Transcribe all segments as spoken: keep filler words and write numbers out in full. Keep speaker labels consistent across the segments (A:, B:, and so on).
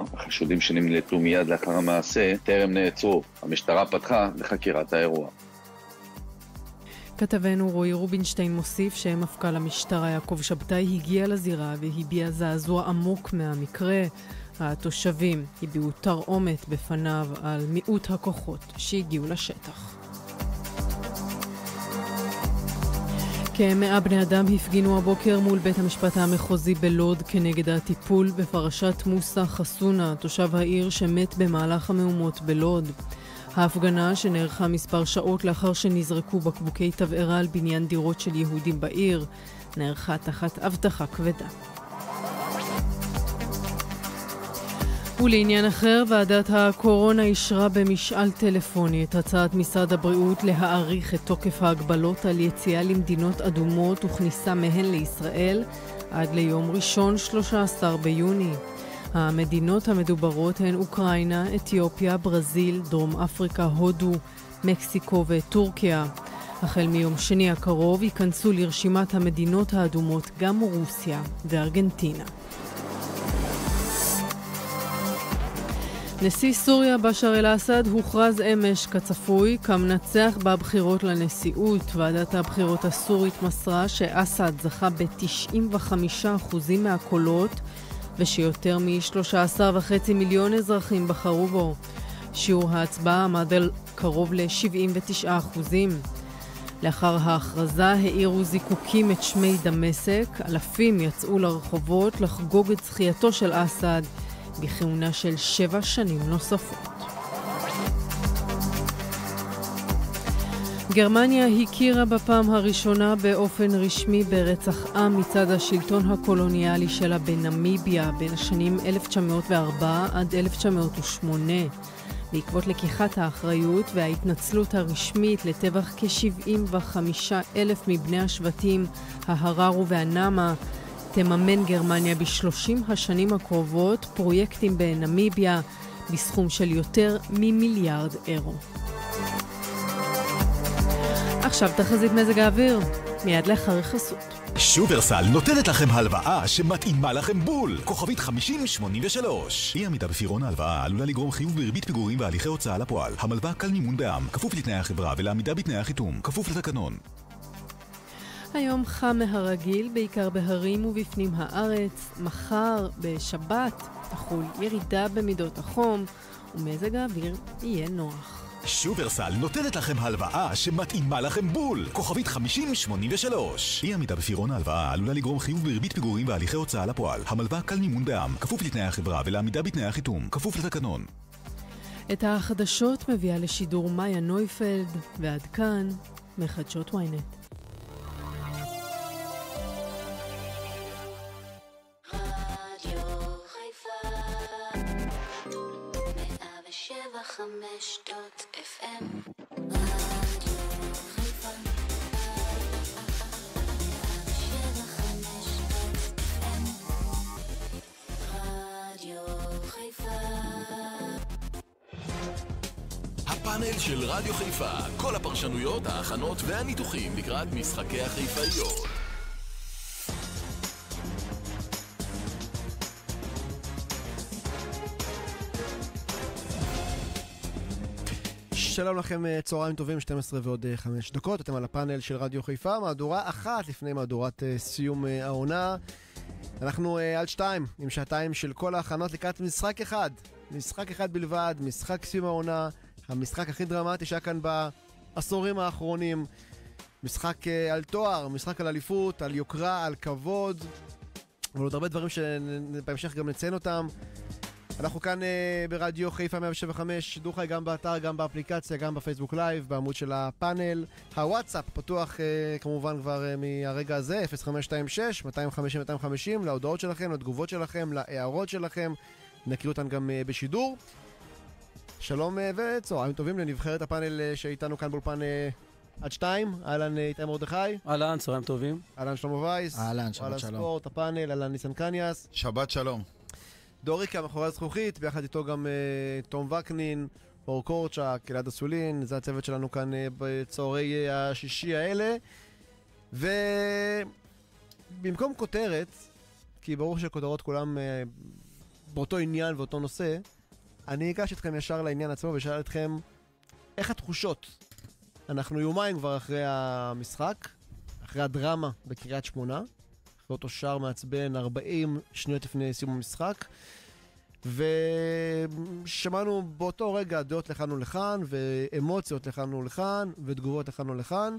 A: החשודים שנמלטו מיד לאחר המעשה טרם נעצרו. המשטרה פתחה בחקירת האירוע.
B: כתבנו רועי רובינשטיין מוסיף שמפכ"ל המשטרה יעקב שבתאי הגיע לזירה והביע זעזוע עמוק מהמקרה. התושבים הביעו תרעומת בפניו על מיעוט הכוחות שהגיעו לשטח. כמאה בני אדם הפגינו הבוקר מול בית המשפט המחוזי בלוד כנגד הטיפול בפרשת מוסא חסונה, תושב העיר שמת במהלך המהומות בלוד. ההפגנה שנערכה מספר שעות לאחר שנזרקו בקבוקי תבערה על בניין דירות של יהודים בעיר, נערכה תחת אבטחה כבדה. ולעניין אחר, ועדת הקורונה אישרה במשאל טלפוני את הצעת משרד הבריאות להאריך את תוקף ההגבלות על יציאה למדינות אדומות וכניסה מהן לישראל עד ליום ראשון שלושה עשר ביוני. המדינות המדוברות הן אוקראינה, אתיופיה, ברזיל, דרום אפריקה, הודו, מקסיקו וטורקיה. החל מיום שני הקרוב ייכנסו לרשימת המדינות האדומות גם רוסיה וארגנטינה. נשיא סוריה בשאר אל-אסד הוכרז אמש כצפוי כמנצח בבחירות לנשיאות. ועדת הבחירות הסורית מסרה שאסד זכה ב-תשעים וחמישה אחוז מהקולות ושיותר מ-שלושה עשר וחצי מיליון אזרחים בחרו בו. שיעור ההצבעה עמד על קרוב ל-שבעים ותשעה אחוז. לאחר ההכרזה העירו זיקוקים את שמי דמשק, אלפים יצאו לרחובות לחגוג את זכייתו של אסד בכהונה של שבע שנים נוספות. גרמניה הכירה בפעם הראשונה באופן רשמי ברצח עם מצד השלטון הקולוניאלי שלה בנמיביה בין השנים אלף תשע מאות וארבע עד אלף תשע מאות ושמונה. בעקבות לקיחת האחריות וההתנצלות הרשמית לטבח כ-שבעים וחמישה אלף מבני השבטים ההרארו והנאמה, תממן גרמניה בשלושים השנים הקרובות פרויקטים בנמיביה בסכום של יותר ממיליארד אירו. עכשיו תחזית מזג האוויר, מיד לאחר חסות.
C: שופרסל נותנת לכם הלוואה שמתאימה לכם בול. כוכבית חמישים שמונים ושלוש. אי עמידה בפירעון ההלוואה עלולה לגרום חיוב בריבית פיגורים והליכי הוצאה לפועל. המלווה קל מימון בע"מ, כפוף לתנאי החברה ולעמידה בתנאי החיתום, כפוף לתקנון.
B: היום חם מהרגיל, בעיקר בהרים ובפנים הארץ. מחר בשבת תחול ירידה במידות החום ומזג האוויר יהיה נוח.
C: שופרסל נותנת לכם הלוואה שמתאימה לכם בול. כוכבית חמישים שמונים ושלוש. אי עמידה בפירעון ההלוואה עלולה לגרום חיוב בריבית פיגורים והליכי הוצאה לפועל. המלווה קל מימון בע"מ, כפוף לתנאי החברה ולעמידה בתנאי החיתום, כפוף לתקנון.
B: את החדשות מביאה לשידור מאיה נויפלד, ועד כאן מחדשות וויינט.
D: חמש דוט אף אם רדיו חיפה.
E: הפאנל של רדיו חיפה, כל הפרשנויות, ההכנות והניתוחים לקראת משחקי החיפאיות.
F: שלום לכם, צהריים טובים, שתים עשרה ועוד חמש דקות. אתם על הפאנל של רדיו חיפה, מהדורה אחת לפני מהדורת סיום העונה. אנחנו על שתיים, עם שעתיים של כל ההכנות לקראת משחק אחד. משחק אחד בלבד, משחק סיום העונה, המשחק הכי דרמטי שהיה כאן בעשורים האחרונים. משחק על תואר, משחק על אליפות, על יוקרה, על כבוד. אבל עוד הרבה דברים שבהמשך גם נציין אותם. אנחנו כאן uh, ברדיו חיפה מאה שבע וחמש, שידור חי גם באתר, גם באפליקציה, גם בפייסבוק לייב, בעמוד של הפאנל. הוואטסאפ פתוח uh, כמובן כבר uh, מהרגע הזה, אפס חמש שתיים שש מאתיים חמישים מאתיים חמישים, להודעות שלכם, לתגובות שלכם, להערות שלכם. נקריא אותן גם uh, בשידור. שלום uh, וצהריים טובים לנבחרת הפאנל uh, שאיתנו כאן באולפן uh, עד שתיים. אהלן איתי מרדכי.
G: אהלן, צהריים טובים.
F: אהלן שלמה וייס.
H: אהלן, שבת שלום.
F: אהלן ספורט, הפאנל, אהלן ניסן קניאס.
H: שבת שלום.
F: דוריקה מאחורי הזכוכית, ביחד איתו גם uh, תום וקנין, אור קורצ'ק, אלעד אסולין, זה הצוות שלנו כאן uh, בצהרי uh, השישי האלה. ובמקום כותרת, כי ברור שכותרות כולם uh, באותו עניין ואותו נושא, אני אגש אתכם ישר לעניין עצמו ושאל אתכם, איך התחושות? אנחנו יומיים כבר אחרי המשחק, אחרי הדרמה בקריית שמונה, אחרי אותו שער מעצבן ארבעים שניות לפני סיום המשחק, ושמענו באותו רגע דעות לכאן ולכאן, ואמוציות לכאן ולכאן, ותגובות לכאן ולכאן.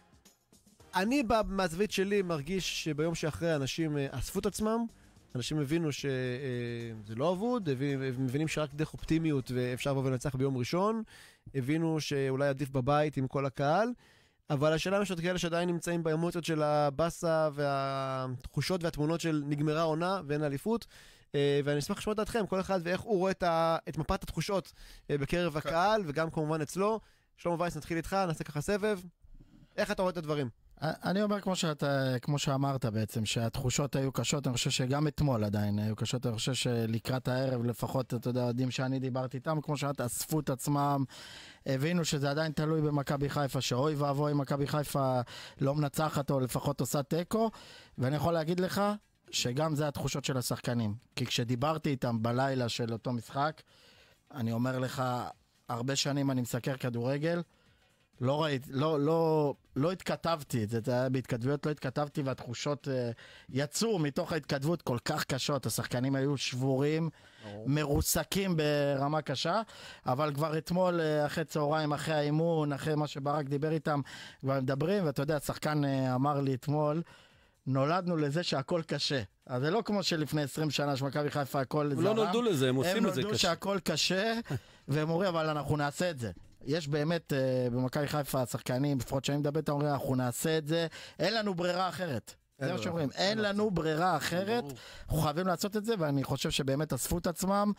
F: אני מהזווית שלי מרגיש שביום שאחרי אנשים אספו את עצמם, אנשים הבינו שזה לא עבוד, מבינים שרק דרך אופטימיות ואפשר לבוא ולנצח ביום ראשון, הבינו שאולי עדיף בבית עם כל הקהל, אבל השאלה יש עוד כאלה שעדיין נמצאים באמוציות של הבאסה והתחושות והתמונות של נגמרה עונה ואין אליפות, ואני אשמח לשמוע את דעתכם, כל אחד ואיך הוא רואה את מפת התחושות בקרב הקהל וגם כמובן אצלו. שלמה וייס, נתחיל איתך, נעשה ככה סבב. איך אתה רואה את הדברים?
G: אני אומר כמו שאתה, כמו שאמרת בעצם, שהתחושות היו קשות, אני חושב שגם אתמול עדיין היו קשות, אני חושב שלקראת הערב לפחות, אתה יודע, יודעים שאני דיברתי איתם, כמו שאתה, אספו את עצמם, הבינו שזה עדיין תלוי במכבי חיפה, שאוי ואבוי מכבי חיפה לא מנצחת או לפחות עושה טקו, ואני יכול להגיד לך שגם זה התחושות של השחקנים, כי כשדיברתי איתם בלילה של אותו משחק, אני אומר לך, הרבה שנים אני מסקר כדורגל, לא ראיתי, לא, לא, לא התכתבתי, זה היה בהתכתבויות, לא התכתבתי, והתחושות uh, יצאו מתוך ההתכתבות כל כך קשות, השחקנים היו שבורים, מרוסקים ברמה קשה, אבל כבר אתמול, uh, אחרי צהריים, אחרי האימון, אחרי מה שברק דיבר איתם, כבר מדברים, ואתה יודע, השחקן uh, אמר לי אתמול, נולדנו לזה שהכל קשה. אז זה לא כמו שלפני עשרים שנה שמכבי חיפה הכל זרם.
H: לא נולדו לזה, הם עושים את זה קשה.
G: הם נולדו שהכל קשה, והם אומרים, אבל אנחנו נעשה את זה. יש באמת uh, במכבי חיפה השחקנים, לפחות שאני מדבר, אתה אומר, אנחנו נעשה את זה, אין לנו ברירה אחרת. זה מה שאומרים, אין לנו ברירה אחרת, אנחנו חייבים לעשות את זה, ואני חושב שבאמת אספו את עצמם,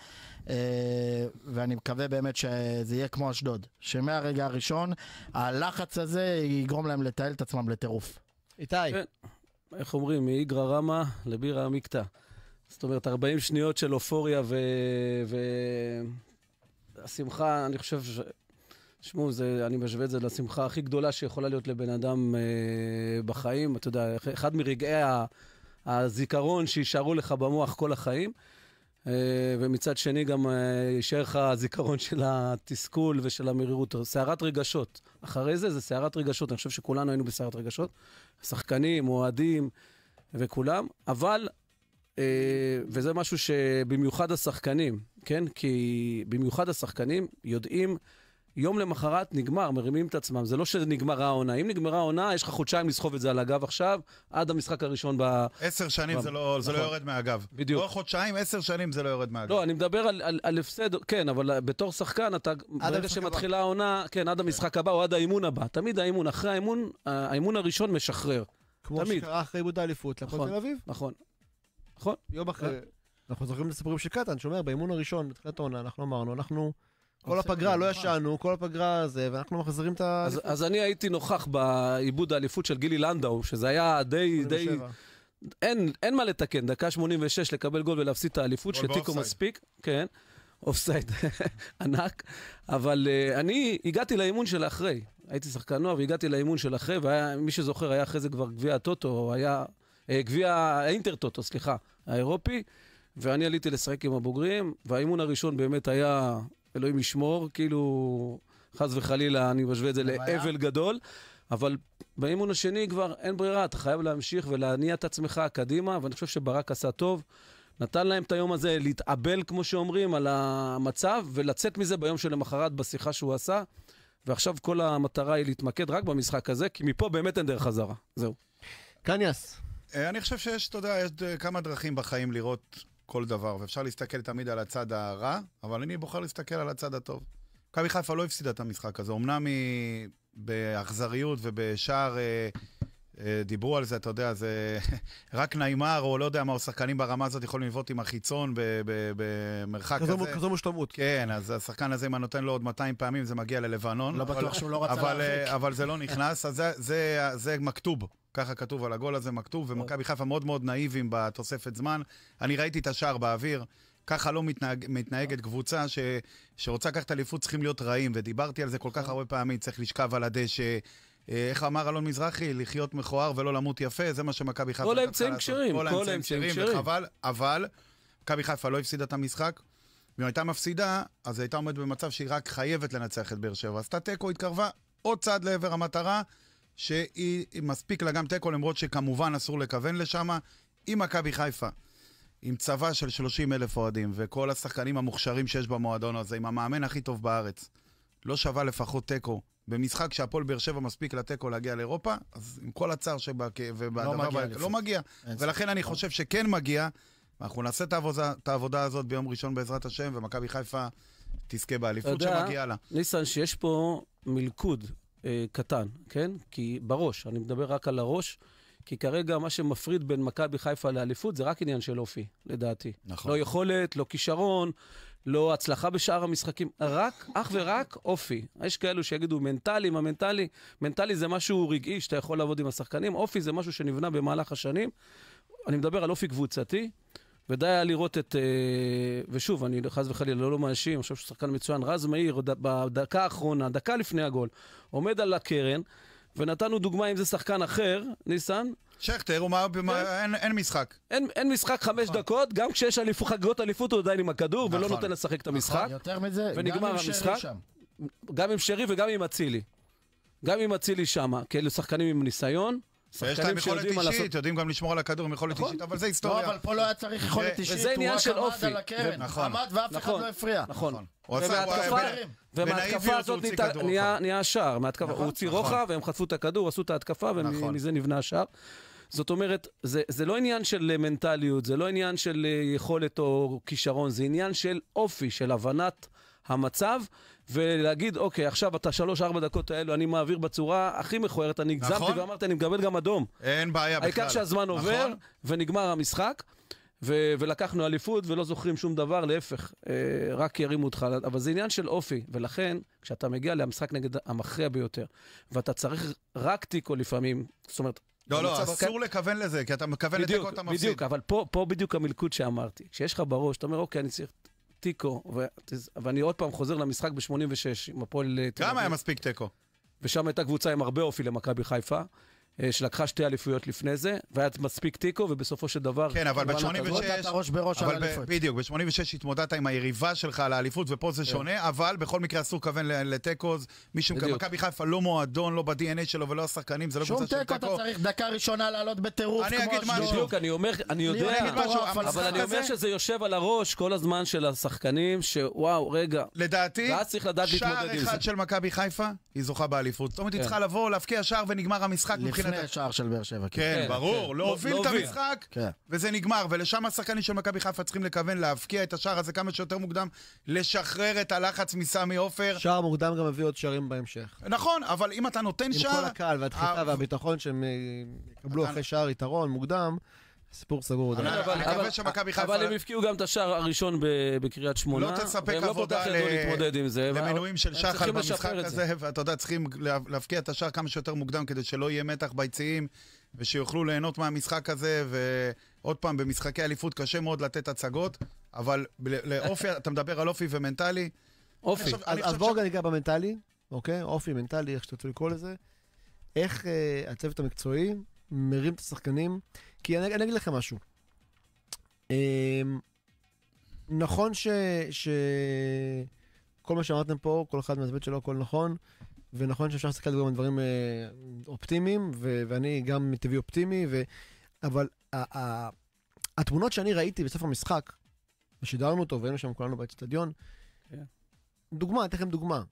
G: ואני מקווה באמת שזה יהיה כמו אשדוד, שמהרגע הראשון, הלחץ הזה יגרום להם לטייל את עצמם לטירוף.
F: איתי.
H: איך אומרים, מאיגרא רמא לבירא עמיקתא. זאת אומרת, ארבעים שניות של אופוריה והשמחה, אני חושב ש... שמו, זה, אני משווה את זה לשמחה הכי גדולה שיכולה להיות לבן אדם אה, בחיים. אתה יודע, אחד מרגעי ה, הזיכרון שישארו לך במוח כל החיים, אה, ומצד שני גם אה, יישאר לך הזיכרון של התסכול ושל המרירות. סערת רגשות. אחרי זה, זה סערת רגשות. אני חושב שכולנו היינו בסערת רגשות. שחקנים, אוהדים וכולם. אבל, אה, וזה משהו שבמיוחד השחקנים, כן? כי במיוחד השחקנים יודעים יום למחרת נגמר, מרימים את עצמם. זה לא שנגמרה העונה. אם נגמרה העונה, יש לך חודשיים לסחוב את זה על הגב עכשיו, עד המשחק הראשון ב...
I: עשר שנים ב... זה, לא, זה נכון. לא יורד מהגב.
H: בדיוק.
I: לא חודשיים, עשר שנים זה לא יורד מהגב.
H: לא, אני מדבר על, על, על הפסד, כן, אבל בתור שחקן, אתה, ברגע שמתחילה העונה, כן, עד המשחק הבא או עד האימון הבא. תמיד האימון, אחרי האימון, האימון הראשון משחרר.
F: כמו
H: תמיד.
F: שקרה אחרי איבוד האליפות,
H: נכון,
F: לפועל תל אביב.
H: נכון, נכון.
F: יום אחרי, אנחנו זוכרים לסיפורים של קטן, שאומר, באימון הראשון, בתחילת העונה, אנחנו אמרנו, אנחנו כל הפגרה, לא ישנו, כל הפגרה הזה, ואנחנו מחזירים את ה...
H: אז, אז אני הייתי נוכח בעיבוד האליפות של גילי לנדאו, שזה היה די, די... אין, אין מה לתקן, דקה שמונים ושש לקבל גול ולהפסיד את האליפות, שתיקו מספיק, כן, אופסייד ענק, אבל uh, אני הגעתי לאימון של אחרי, הייתי שחקן נוער, והגעתי לאימון של אחרי, ומי שזוכר היה אחרי זה כבר גביע הטוטו, היה uh, גביע האינטר-טוטו, סליחה, האירופי, ואני עליתי לשחק עם הבוגרים, והאימון הראשון באמת היה... אלוהים ישמור, כאילו חס וחלילה אני משווה את זה לאבל גדול, אבל באימון השני כבר אין ברירה, אתה חייב להמשיך ולהניע את עצמך קדימה, ואני חושב שברק עשה טוב, נתן להם את היום הזה להתאבל, כמו שאומרים, על המצב, ולצאת מזה ביום שלמחרת בשיחה שהוא עשה, ועכשיו כל המטרה היא להתמקד רק במשחק הזה, כי מפה באמת אין דרך חזרה. זהו.
F: קניאס.
I: אני חושב שיש, אתה יודע, יש כמה דרכים בחיים לראות כל דבר, ואפשר להסתכל תמיד על הצד הרע, אבל אני בוחר להסתכל על הצד הטוב. מכבי חיפה לא הפסידה את המשחק הזה, אמנם היא באכזריות ובשער דיברו על זה, אתה יודע, זה רק ניימר, או לא יודע מה, או שחקנים ברמה הזאת יכולים לבעוט עם החיצון במרחק כזה.
F: כזו מושלמות.
I: כן, אז השחקן הזה, אם אני נותן לו עוד מאתיים פעמים, זה מגיע ללבנון.
G: לא בטוח שהוא לא רצה להרחיק.
I: אבל זה לא נכנס, אז זה מכתוב. ככה כתוב על הגול הזה, מכתוב, ומכבי חיפה מאוד מאוד נאיבים בתוספת זמן. אני ראיתי את השער באוויר, ככה לא מתנהג, מתנהגת קבוצה ש, שרוצה לקחת אליפות, צריכים להיות רעים, ודיברתי על זה כל כך הרבה פעמים, צריך לשכב על הדשא, איך אמר אלון מזרחי, לחיות מכוער ולא למות יפה, זה מה שמכבי חיפה...
H: כל האמצעים כשרים,
I: כל האמצעים כשרים, וחבל, אבל מכבי חיפה לא הפסידה את המשחק, ואם הייתה מפסידה, אז הייתה עומדת במצב שהיא רק חייבת לנצח את באר שבע. אז תיקו התקרבה עוד צעד לעבר המטרה, שהיא מספיק לה גם תיקו, למרות שכמובן אסור לכוון לשם. עם מכבי חיפה, עם צבא של שלושים אלף אוהדים, וכל השחקנים המוכשרים שיש במועדון הזה, עם המאמן הכי טוב בארץ, לא שווה לפחות תיקו. במשחק שהפועל באר שבע מספיק לתיקו להגיע לאירופה, אז עם כל הצער שבה,
G: לא מגיע.
I: לא מגיע. ולכן אני חושב שכן מגיע, ואנחנו נעשה את העבודה, את העבודה הזאת ביום ראשון בעזרת השם, ומכבי חיפה תזכה באליפות שמגיעה לה.
H: ניסן, שיש פה מלכוד אה, קטן, כן? כי בראש, אני מדבר רק על הראש, כי כרגע מה שמפריד בין מכבי חיפה לאליפות זה רק עניין של אופי, לדעתי. נכון. לא יכולת, לא כישרון, לא הצלחה בשאר המשחקים, רק, אך ורק אופי. יש כאלו שיגידו מנטלי, מה מנטלי? מנטלי זה משהו רגעי שאתה יכול לעבוד עם השחקנים, אופי זה משהו שנבנה במהלך השנים. אני מדבר על אופי קבוצתי, ודי היה לראות את, ושוב, אני חס וחלילה לא לא מאשים, אני חושב ששחקן מצוין, רז מאיר, בדקה האחרונה, דקה לפני הגול, עומד על הקרן, ונתנו דוגמה אם זה שחקן אחר, ניסן.
I: שכתר, הוא מה, אין, אין משחק.
H: אין, אין משחק חמש נכון. דקות, גם כשיש אליפות, חגיגות אליפות, הוא עדיין עם הכדור, נכון. ולא נותן לשחק את המשחק. נכון.
G: יותר מזה,
H: ונגמר
G: גם עם
H: המשחק.
G: שם.
H: גם עם שרי וגם עם אצילי. גם עם אצילי שמה, כאלה שחקנים עם ניסיון.
I: יש להם יכולת אישית, יודעים גם לשמור על הכדור עם יכולת אישית, אבל זה היסטוריה.
G: לא, אבל פה לא היה צריך יכולת אישית,
H: וזה עניין של אופי.
G: עמד ואף אחד לא הפריע.
H: נכון. ומהתקפה הזאת נהיה השער. הוא הוציא רוחב, והם חטפו את הכדור, עשו את ההתקפה, ומזה נבנה השער. זאת אומרת, זה לא עניין של מנטליות, זה לא עניין של יכולת או כישרון, זה עניין של אופי, של הבנת המצב, ולהגיד, אוקיי, עכשיו אתה שלוש, ארבע דקות האלו, אני מעביר בצורה הכי מכוערת, אני הגזמתי ואמרתי, אני מקבל גם אדום.
I: אין בעיה בכלל.
H: העיקר שהזמן עובר, ונגמר המשחק, ולקחנו אליפות, ולא זוכרים שום דבר, להפך, רק ירימו אותך, אבל זה עניין של אופי, ולכן, כשאתה מגיע למשחק נגד המכריע ביותר, ואתה צריך רק תיקו לפעמים, זאת אומרת,
I: לא, לא, אסור לכוון לזה, כי אתה מכוון לתיקו, אתה מפסיד.
H: בדיוק, אבל פה בדיוק המלכוד שאמרתי. כשיש לך בראש, אתה אומר, אוקיי, אני צריך תיקו, ואני עוד פעם חוזר למשחק ב-שמונים ושש, עם הפועל...
I: גם היה מספיק תיקו.
H: ושם הייתה קבוצה עם הרבה אופי למכבי חיפה, שלקחה שתי אליפויות לפני זה, והיה מספיק תיקו, ובסופו של דבר...
I: כן, אבל ב-שמונים ושש...
G: ראש בראש על האליפות.
I: בדיוק, ב-שמונים ושש התמודדת עם היריבה שלך על האליפות, ופה זה שונה, אבל בכל מקרה אסור כוון לתיקו, מישהו מכבי חיפה לא מועדון, לא ב-די אן איי שלו ולא השחקנים, זה לא קבוצה של תיקו.
G: שום תיקו אתה צריך דקה ראשונה לעלות בטירוף.
I: אני אגיד משהו.
H: אני יודע, אבל אני אומר שזה יושב על הראש כל הזמן של השחקנים, שוואו, רגע.
I: לדעתי, שער אחד של מכבי חיפה, היא זוכה באליפות. זאת אומרת, היא צריכה לבוא, להבקיע שער ונגמר המשחק מבחינת
G: שער של באר שבע.
I: כן, ברור, להוביל את המשחק, וזה נגמר, ולשם השחקנים של מכבי חיפה צריכים לכוון להבקיע את השער הזה כמה שיותר מוקדם, לשחרר את הלחץ מסמי עופר.
F: שער מוקדם גם מביא עוד שערים בהמשך.
I: נכון, אבל אם אתה נותן שער...
F: עם כל הקהל והדחיפה והביטחון שהם יקבלו אחרי שער יתרון מוקדם, סיפור סגור.
H: אבל הם הפקיעו גם את השער הראשון בקריית שמונה,
I: לא תספק עבודה למנויים של שחל במשחק הזה, ואתה יודע, צריכים להבקיע את השער כמה שיותר מוקדם, כדי שלא יהיה מתח ביציעים, ושיוכלו ליהנות מהמשחק הזה, ועוד פעם, במשחקי אליפות קשה מאוד לתת הצגות, אבל לאופי, אתה מדבר על אופי ומנטלי.
F: אופי. אז בואו גם ניגע במנטלי, אוקיי? אופי, מנטלי, איך שתרצו לקרוא לזה. איך הצוות המקצועי מרים את השחקנים, כי אני, אני אגיד לכם משהו. נכון ש, ש... כל מה שאמרתם פה, כל אחד מהזווית שלו, הכל נכון, ונכון שאפשר להסתכל גם על דברים אופטימיים, ו- ואני גם מטבעי אופטימי, ו- אבל ה- ה- התמונות שאני ראיתי בסוף המשחק, ושידרנו אותו, והיינו שם כולנו באצטדיון, okay. דוגמה, אתן לכם דוגמה.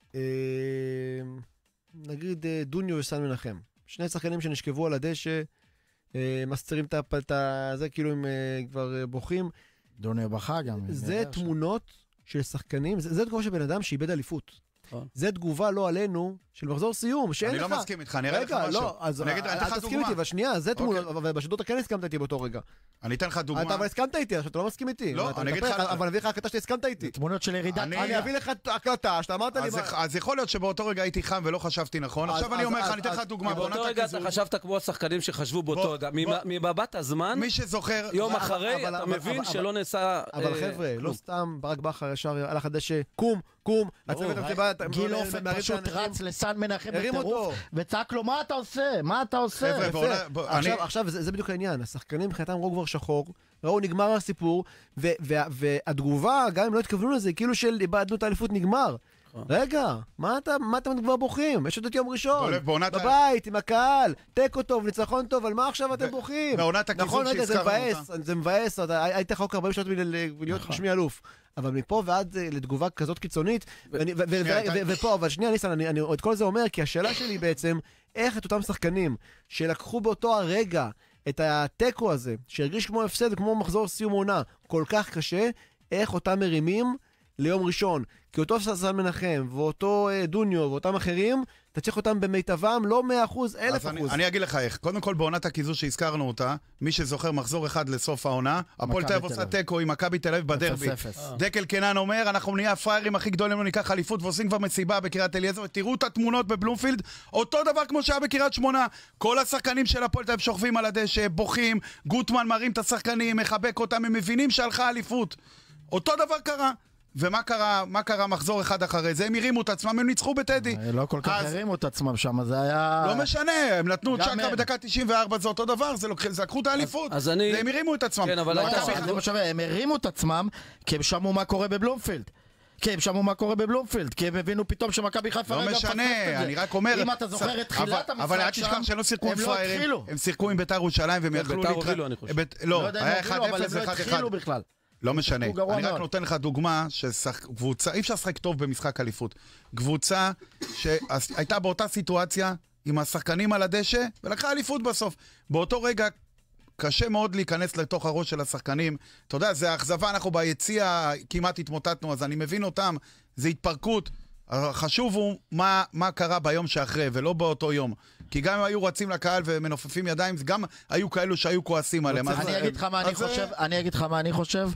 F: נגיד דוניו וסן מנחם. שני שחקנים שנשכבו על הדשא, מסתירים את זה, כאילו הם כבר בוכים.
G: דוניו בכה גם.
F: זה תמונות של שחקנים, זה תגובה של בן אדם שאיבד אליפות. זה תגובה לא עלינו, של מחזור סיום, שאין לך...
I: אני לא מסכים איתך, אני אראה לך משהו.
F: רגע, לא, אז תסכים איתי, והשנייה, זה תמונות, אבל בשידור אתה כן הסכמת איתי באותו רגע.
I: אני אתן לך דוגמה.
F: אתה אבל הסכמת איתי, עכשיו אתה לא מסכים איתי.
I: לא, אני אגיד לך...
F: אבל אני אביא לך הקלטה שהסכמת איתי.
G: תמונות של ירידת...
F: אני אביא לך הקלטה, שאתה אמרת לי...
I: אז יכול להיות שבאותו רגע הייתי חם ולא חשבתי נכון. עכשיו אני אומר לך, אני אתן לך דוגמה.
H: באותו רגע אתה חשבת כמו השחקנים שחשבו באותו רגע. ממבט הזמן,
I: מי שזוכר...
H: יום אחרי, אתה מבין שלא נעשה...
F: אבל חבר'ה, לא סתם ברק בכר ישר הלך הדשא, קום, קום, הצוות המסיבה...
G: גיל אופן פשוט רץ לסן מנחם בטירוף, וצעק לו, מה אתה עושה? מה אתה עושה?
F: עכשיו, זה בדיוק העניין, השחקנים מבחינתם ראו כבר שחור, ראו נגמר הסיפור, והתגובה, גם אם לא התכוונו לזה, כאילו של איבדנו את האליפות נגמר. רגע, מה אתם כבר בוכים? יש עוד את יום ראשון, בבית, עם הקהל, תיקו טוב, ניצחון טוב, על מה עכשיו אתם בוכים? נכון, רגע, זה מבאס, זה מבאס, היית חוק ארבעים שעות להיות שמי אלוף. אבל מפה ועד לתגובה כזאת קיצונית, ופה, אבל שנייה, ניסן, אני את כל זה אומר, כי השאלה שלי בעצם, איך את אותם שחקנים שלקחו באותו הרגע את הטקו הזה, שהרגיש כמו הפסד וכמו מחזור סיום עונה, כל כך קשה, איך אותם מרימים ליום ראשון. כי אותו סן מנחם, ואותו דוניו, ואותם אחרים, אתה צריך אותם במיטבם, לא מאה אחוז, אלף אחוז.
I: אני, אני אגיד לך איך. קודם כל, בעונת הכיזו שהזכרנו אותה, מי שזוכר מחזור אחד לסוף העונה, הפועל תל אביב עושה טקו עם מכבי תל אביב בדרבי. דקל קנן אומר, אנחנו נהיה הפריירים הכי גדולים, לא ניקח אליפות, ועושים כבר מסיבה בקריית אליעזר, ותראו את התמונות בבלומפילד, אותו דבר כמו שהיה בקריית שמונה. כל השחקנים של הפועל תל אביב שוכבים על הדשא, בוכים, גוטמן מרים את השחקנים, מחבק אותם, הם מבינים שהלכה אליפות. אותו דבר קרה. ומה קרה, מה קרה מחזור אחד אחרי זה? הם הרימו את עצמם, הם ניצחו בטדי.
G: לא כל כך הרימו את עצמם שם, זה היה...
I: לא משנה, הם נתנו צ'קה בדקה תשעים וארבע, זה אותו דבר, זה לקחו את האליפות. והם הרימו את עצמם.
G: הם הרימו את עצמם, כי הם שמעו מה קורה בבלומפילד. כי הם שמעו מה קורה בבלומפילד, כי הם הבינו פתאום שמכבי חיפה
I: רגע פספסת את זה. לא משנה, אני רק אומר...
G: אם אתה זוכר את תחילת המשחק
I: אבל אל תשכח שלא שיחקו עם פריירים, הם שיחקו עם בית"ר ירושלים והם יכלו להתחיל... לא, היה אחד אפס ו-אחד אחד. לא משנה, אני רק נותן לך דוגמה שקבוצה, אי אפשר לשחק טוב במשחק אליפות. קבוצה שהייתה באותה סיטואציה עם השחקנים על הדשא ולקחה אליפות בסוף. באותו רגע קשה מאוד להיכנס לתוך הראש של השחקנים. אתה יודע, זה האכזבה, אנחנו ביציאה כמעט התמוטטנו, אז אני מבין אותם, זה התפרקות. החשוב הוא מה, מה קרה ביום שאחרי ולא באותו יום. כי גם אם היו רצים לקהל ומנופפים ידיים, גם היו כאלו שהיו כועסים עליהם.
G: אני אגיד לך מה אני חושב, אני אגיד לך מה אני חושב,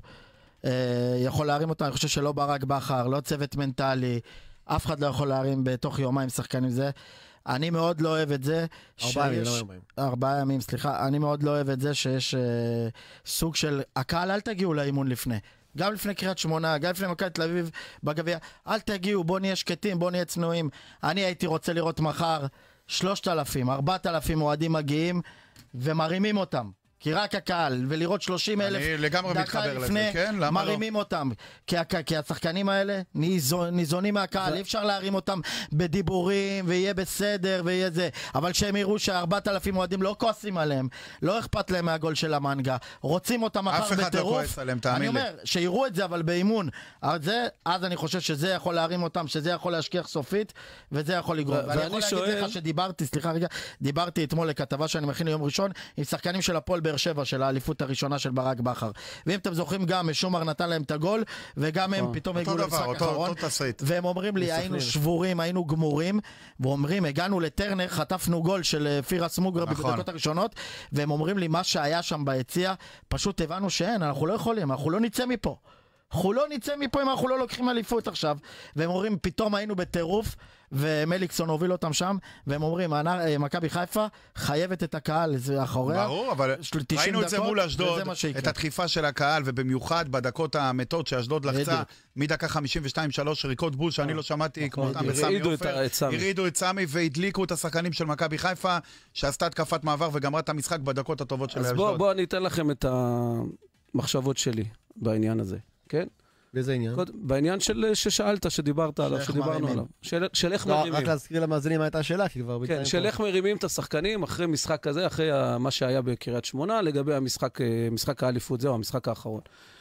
G: יכול להרים אותם, אני חושב שלא ברק בכר, לא צוות מנטלי, אף אחד לא יכול להרים בתוך יומיים שחקנים זה. אני מאוד לא אוהב את זה.
F: ארבעה ימים, לא יומיים.
G: ארבעה ימים, סליחה. אני מאוד לא אוהב את זה שיש סוג של, הקהל אל תגיעו לאימון לפני. גם לפני קריית שמונה, גם לפני מכבי תל אביב בגביע, אל תגיעו, בוא נהיה שקטים, בוא נהיה צנועים. אני הייתי רוצה לראות מחר שלושת אלפים, ארבעת אלפים אוהדים מגיעים ומרימים אותם. כי רק הקהל, ולראות שלושים אלף דקה לפני, כן? מרימים לא? אותם. כי, כי השחקנים האלה ניזונים מהקהל, זה... אי אפשר להרים אותם בדיבורים, ויהיה בסדר, ויהיה זה. אבל כשהם יראו שארבעת אלפים אוהדים לא כועסים עליהם, לא אכפת להם מהגול של המנגה, רוצים אותם מחר בטירוף. אף אחד לא כועס עליהם, תאמין לי. אני אומר, שיראו את זה, אבל באימון. אז, זה, אז אני חושב שזה יכול להרים אותם, שזה יכול להשכיח סופית, וזה יכול לגרום. ואני יכול להגיד שואל... לך שדיברתי, סליחה רגע, דיברתי אתמול לכתבה שאני מכין ליום ראשון, עם שחקנים של הפועל באר שבע של האליפות הראשונה של ברק בכר. ואם אתם זוכרים גם, משומר נתן להם את הגול, וגם הם פתאום הגיעו למשחק האחרון, והם אומרים לי, היינו שבורים, היינו גמורים, ואומרים, הגענו לטרנר, חטפנו גול של פירס מוגרבי בדקות הראשונות, והם אומרים לי, מה שהיה שם ביציע, פשוט הבנו שאין, אנחנו לא יכולים, אנחנו לא נצא מפה. אנחנו לא נצא מפה אם אנחנו לא לוקחים אליפות עכשיו. והם אומרים, פתאום היינו בטירוף, ומליקסון הוביל אותם שם, והם אומרים, מכבי חיפה חייבת את הקהל, זה אחוריה.
I: ברור, אבל ראינו את זה מול אשדוד, את הדחיפה של הקהל, ובמיוחד בדקות המתות שאשדוד לחצה, מדקה חמישים ושתיים שלוש ריקות בול, שאני לא שמעתי כמותם בסמי עופר, הרידו את סמי והדליקו את השחקנים של מכבי חיפה, שעשתה התקפת מעבר וגמרה את המשחק בדקות הטובות של אשדוד.
H: אז בואו אני אתן לכם את המחשבות שלי בעניין הזה. כן?
F: באיזה עניין?
H: בעניין של ששאלת, שדיברת עליו, שדיברנו עליו. של איך מרימים.
F: רק להזכיר למאזינים הייתה שאלה, כי כבר...
H: כן, של איך מרימים את השחקנים אחרי משחק כזה, אחרי מה שהיה בקריית שמונה, לגבי המשחק האליפות, זהו, המשחק האחרון.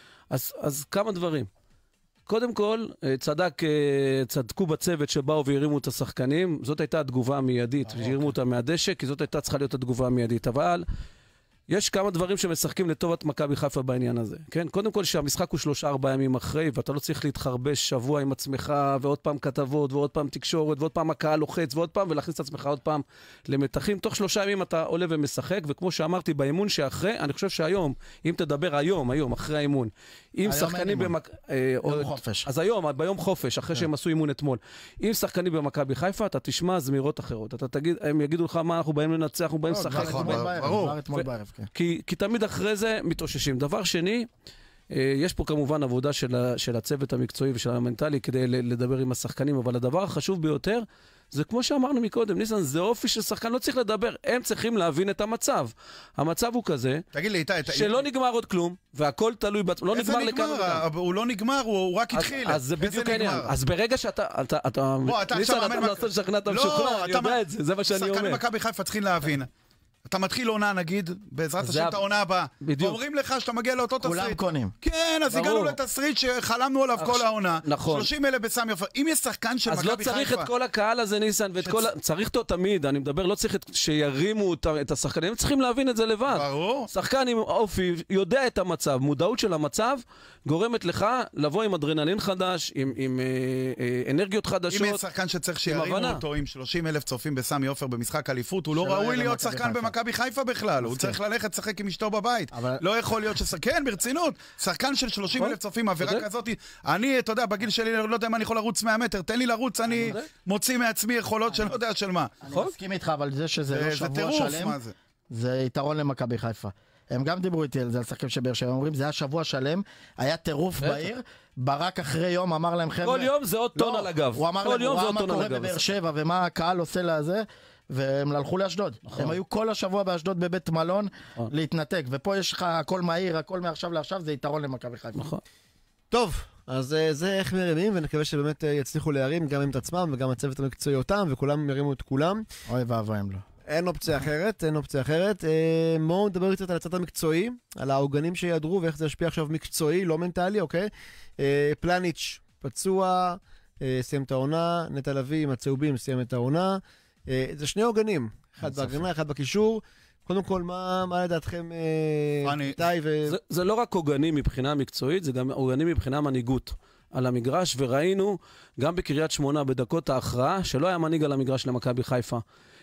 H: אז כמה דברים. קודם כל, צדק, צדקו בצוות שבאו והרימו את השחקנים, זאת הייתה התגובה המיידית, והרימו אותה מהדשא, כי זאת הייתה צריכה להיות התגובה המיידית. אבל... יש כמה דברים שמשחקים לטובת מכבי חיפה בעניין הזה, כן? קודם כל שהמשחק הוא שלושה ארבעה ימים אחרי, ואתה לא צריך להתחרבש שבוע עם עצמך, ועוד פעם כתבות, ועוד פעם תקשורת, ועוד פעם הקהל לוחץ, ועוד פעם, ולהכניס את עצמך עוד פעם למתחים. תוך שלושה ימים אתה עולה ומשחק, וכמו שאמרתי, באימון שאחרי, אני חושב שהיום, אם תדבר היום, היום, אחרי האימון, אם שחקנים במק...
G: יום חופש.
H: אז היום, ביום חופש, אחרי שהם עשו אימון אתמול, אם שחקנים במכבי חיפה, אתה תשמע זמירות אחרות. אתה תגיד, הם יגידו לך מה אנחנו באים לנצח, אנחנו באים לשחק.
G: ברור.
H: כי, כי תמיד אחרי זה מתאוששים. דבר שני, יש פה כמובן עבודה של, של הצוות המקצועי ושל המנטלי כדי לדבר עם השחקנים, אבל הדבר החשוב ביותר זה כמו שאמרנו מקודם, ניסן, זה אופי של שחקן, לא צריך לדבר, הם צריכים להבין את המצב. המצב הוא כזה,
I: תגיד לי, איתי,
H: שלא נגמר עוד כלום, והכל תלוי בעצמו, לא נגמר לכאן.
I: הוא לא נגמר, הוא רק התחיל.
H: אז זה בדיוק העניין. אז ברגע שאתה, ניסן, אתה מנסה לשכנע את המשוכנע, אני יודע את זה, זה מה שאני אומר.
I: שחקנים מכבי חיפה צריכים להבין. אתה מתחיל עונה, נגיד, בעזרת השם את העונה הבאה. ואומרים לך שאתה מגיע לאותו תסריט.
G: כולם קונים.
I: כן, אז הגענו לתסריט שחלמנו עליו כל העונה.
H: נכון.
I: שלושים אלף בסמי עופר. אם יש שחקן של מכבי חיפה...
H: אז לא צריך את כל הקהל הזה, ניסן, ואת כל... צריך אותו תמיד, אני מדבר, לא צריך שירימו את השחקנים, הם צריכים להבין את זה לבד.
I: ברור.
H: שחקן עם אופי, יודע את המצב, מודעות של המצב, גורמת לך לבוא עם אדרנלין חדש, עם, עם אה, אה, אנרגיות חדשות.
I: אם יש שחקן שצריך שירימו אותו עם שלושים אלף צופים בסמי עופר במשחק אליפות, הוא לא ראוי להיות שחקן במכבי חיפה בכלל. הוא צריך ללכת לשחק עם אשתו בבית. לא יכול להיות ששחקן, כן, ברצינות, שחקן של שלושים אלף צופים, עבירה כזאת. אני, אתה יודע, בגיל שלי לא יודע אם אני יכול לרוץ מאה מטר, תן לי לרוץ, אני מוציא מעצמי יכולות שלא יודע של מה.
G: אני מסכים איתך, אבל זה שזה לא שבוע שלם, זה יתרון למכבי חיפה. הם גם דיברו איתי על זה, על שחקים שבאר שבע, אומרים, זה היה שבוע שלם, היה טירוף בעיר, ברק אחרי יום אמר להם חבר'ה...
H: כל יום זה עוד טון על הגב.
G: הוא אמר להם, הוא ראה מה קורה בבאר שבע, ומה הקהל עושה לזה, והם הלכו לאשדוד. הם היו כל השבוע באשדוד בבית מלון להתנתק, ופה יש לך הכל מהיר, הכל מעכשיו לעכשיו, זה יתרון למכבי חיפה.
H: נכון.
F: טוב, אז זה איך מרימים, ונקווה שבאמת יצליחו להרים גם עם את עצמם, וגם הצוות המקצועי אותם, וכולם ירימו את כולם.
G: אוי ואבוי הם לא.
F: אין אופציה אחרת, אין אופציה אחרת. בואו נדבר קצת על הצד המקצועי, על העוגנים שידרו ואיך זה ישפיע עכשיו מקצועי, לא מנטלי, אוקיי? פלניץ' פצוע, סיים את העונה, נטע לביא עם הצהובים סיים את העונה. זה שני עוגנים, אחד בהגנה, אחד בקישור. קודם כל, מה, מה לדעתכם, איתי ו...
H: זה, זה לא רק עוגנים מבחינה מקצועית, זה גם עוגנים מבחינה מנהיגות על המגרש, וראינו גם בקריית שמונה בדקות ההכרעה, שלא היה מנהיג על המגרש למכבי חיפה.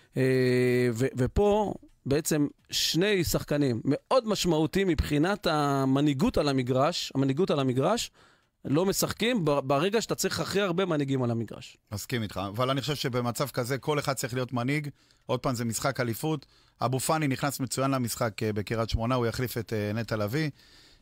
H: ו- ופה בעצם שני שחקנים מאוד משמעותיים מבחינת המנהיגות על המגרש, המנהיגות על המגרש, לא משחקים ברגע שאתה צריך הכי הרבה מנהיגים על המגרש.
I: מסכים איתך, אבל אני חושב שבמצב כזה כל אחד צריך להיות מנהיג. עוד פעם זה משחק אליפות. אבו פאני נכנס מצוין למשחק בקריית שמונה, הוא יחליף את נטע לביא,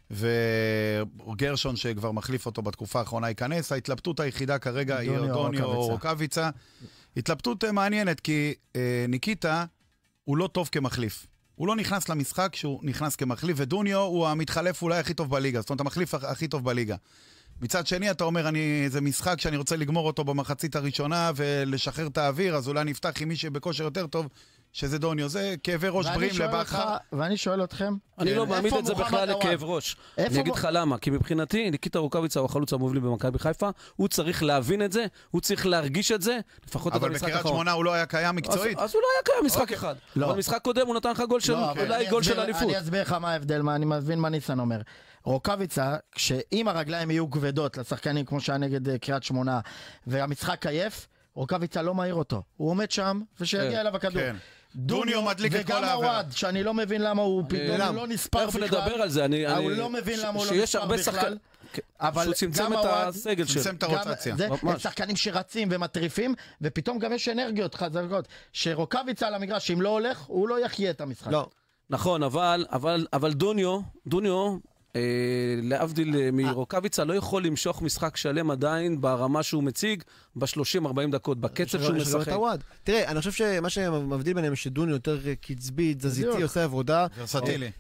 I: וגרשון שכבר מחליף אותו בתקופה האחרונה ייכנס. ההתלבטות היחידה כרגע היא דוניו או רוקאביצה. התלבטות מעניינת, כי אה, ניקיטה הוא לא טוב כמחליף. הוא לא נכנס למשחק שהוא נכנס כמחליף, ודוניו הוא המתחלף אולי הכי טוב בליגה, זאת אומרת, המחליף הכי טוב בליגה. מצד שני, אתה אומר, אני, זה משחק שאני רוצה לגמור אותו במחצית הראשונה, ולשחרר את האוויר, אז אולי נפתח עם מי שבכושר יותר טוב, שזה דוניו. זה כאבי ראש בריאים לבחר.
G: ואני שואל אתכם,
H: אני לא מעמיד את זה בכלל לכאב ראש. אני אגיד לך למה, כי מבחינתי, ניקיטה רוקאביצה הוא החלוץ המוביל במכבי חיפה, הוא צריך להבין את זה, הוא צריך להרגיש את זה, לפחות את המשחק האחרון.
I: אבל בקריית שמונה הוא לא היה קיים מקצועית.
H: אז הוא לא היה קיים משחק אחד. אבל משחק קודם הוא נתן לך גול של אולי גול של אליפות.
G: אני אסביר לך מה ההבדל, אני מבין מה ניסן אומר. רוקאביצה, כשאם הרגליים יהיו כבדות לשחקנים כמו שהיה נגד קריית שמונה, והמשחק עייף, רוקאביצה לא מהיר אותו. הוא עומד שם ושיגיע אליו הכדור.
I: דוניו מדליק את כל העבירה.
G: וגם הוואד, שאני לא מבין למה הוא פתאום לא נספר בכלל.
H: תכף נדבר על זה.
G: הוא לא מבין למה הוא לא נספר בכלל. אבל
H: צמצם את הסגל שלו.
I: צמצם את הרוטציה.
G: הם שחקנים שרצים ומטריפים, ופתאום גם יש אנרגיות חזקות. שרוקאביצה על המגרש, שאם לא הולך, הוא לא יחיה את המשחק.
F: לא.
H: נכון, אבל דוניו, דוניו, להבדיל מרוקאביצה, לא יכול למשוך משחק שלם עדיין ברמה שהוא מציג ב-שלושים ארבעים דקות, בקצב שהוא משחק.
F: תראה, אני חושב שמה שמבדיל ביניהם שדוניו יותר קצבי, תזזיתי, עושה עבודה.
I: ורסטילי.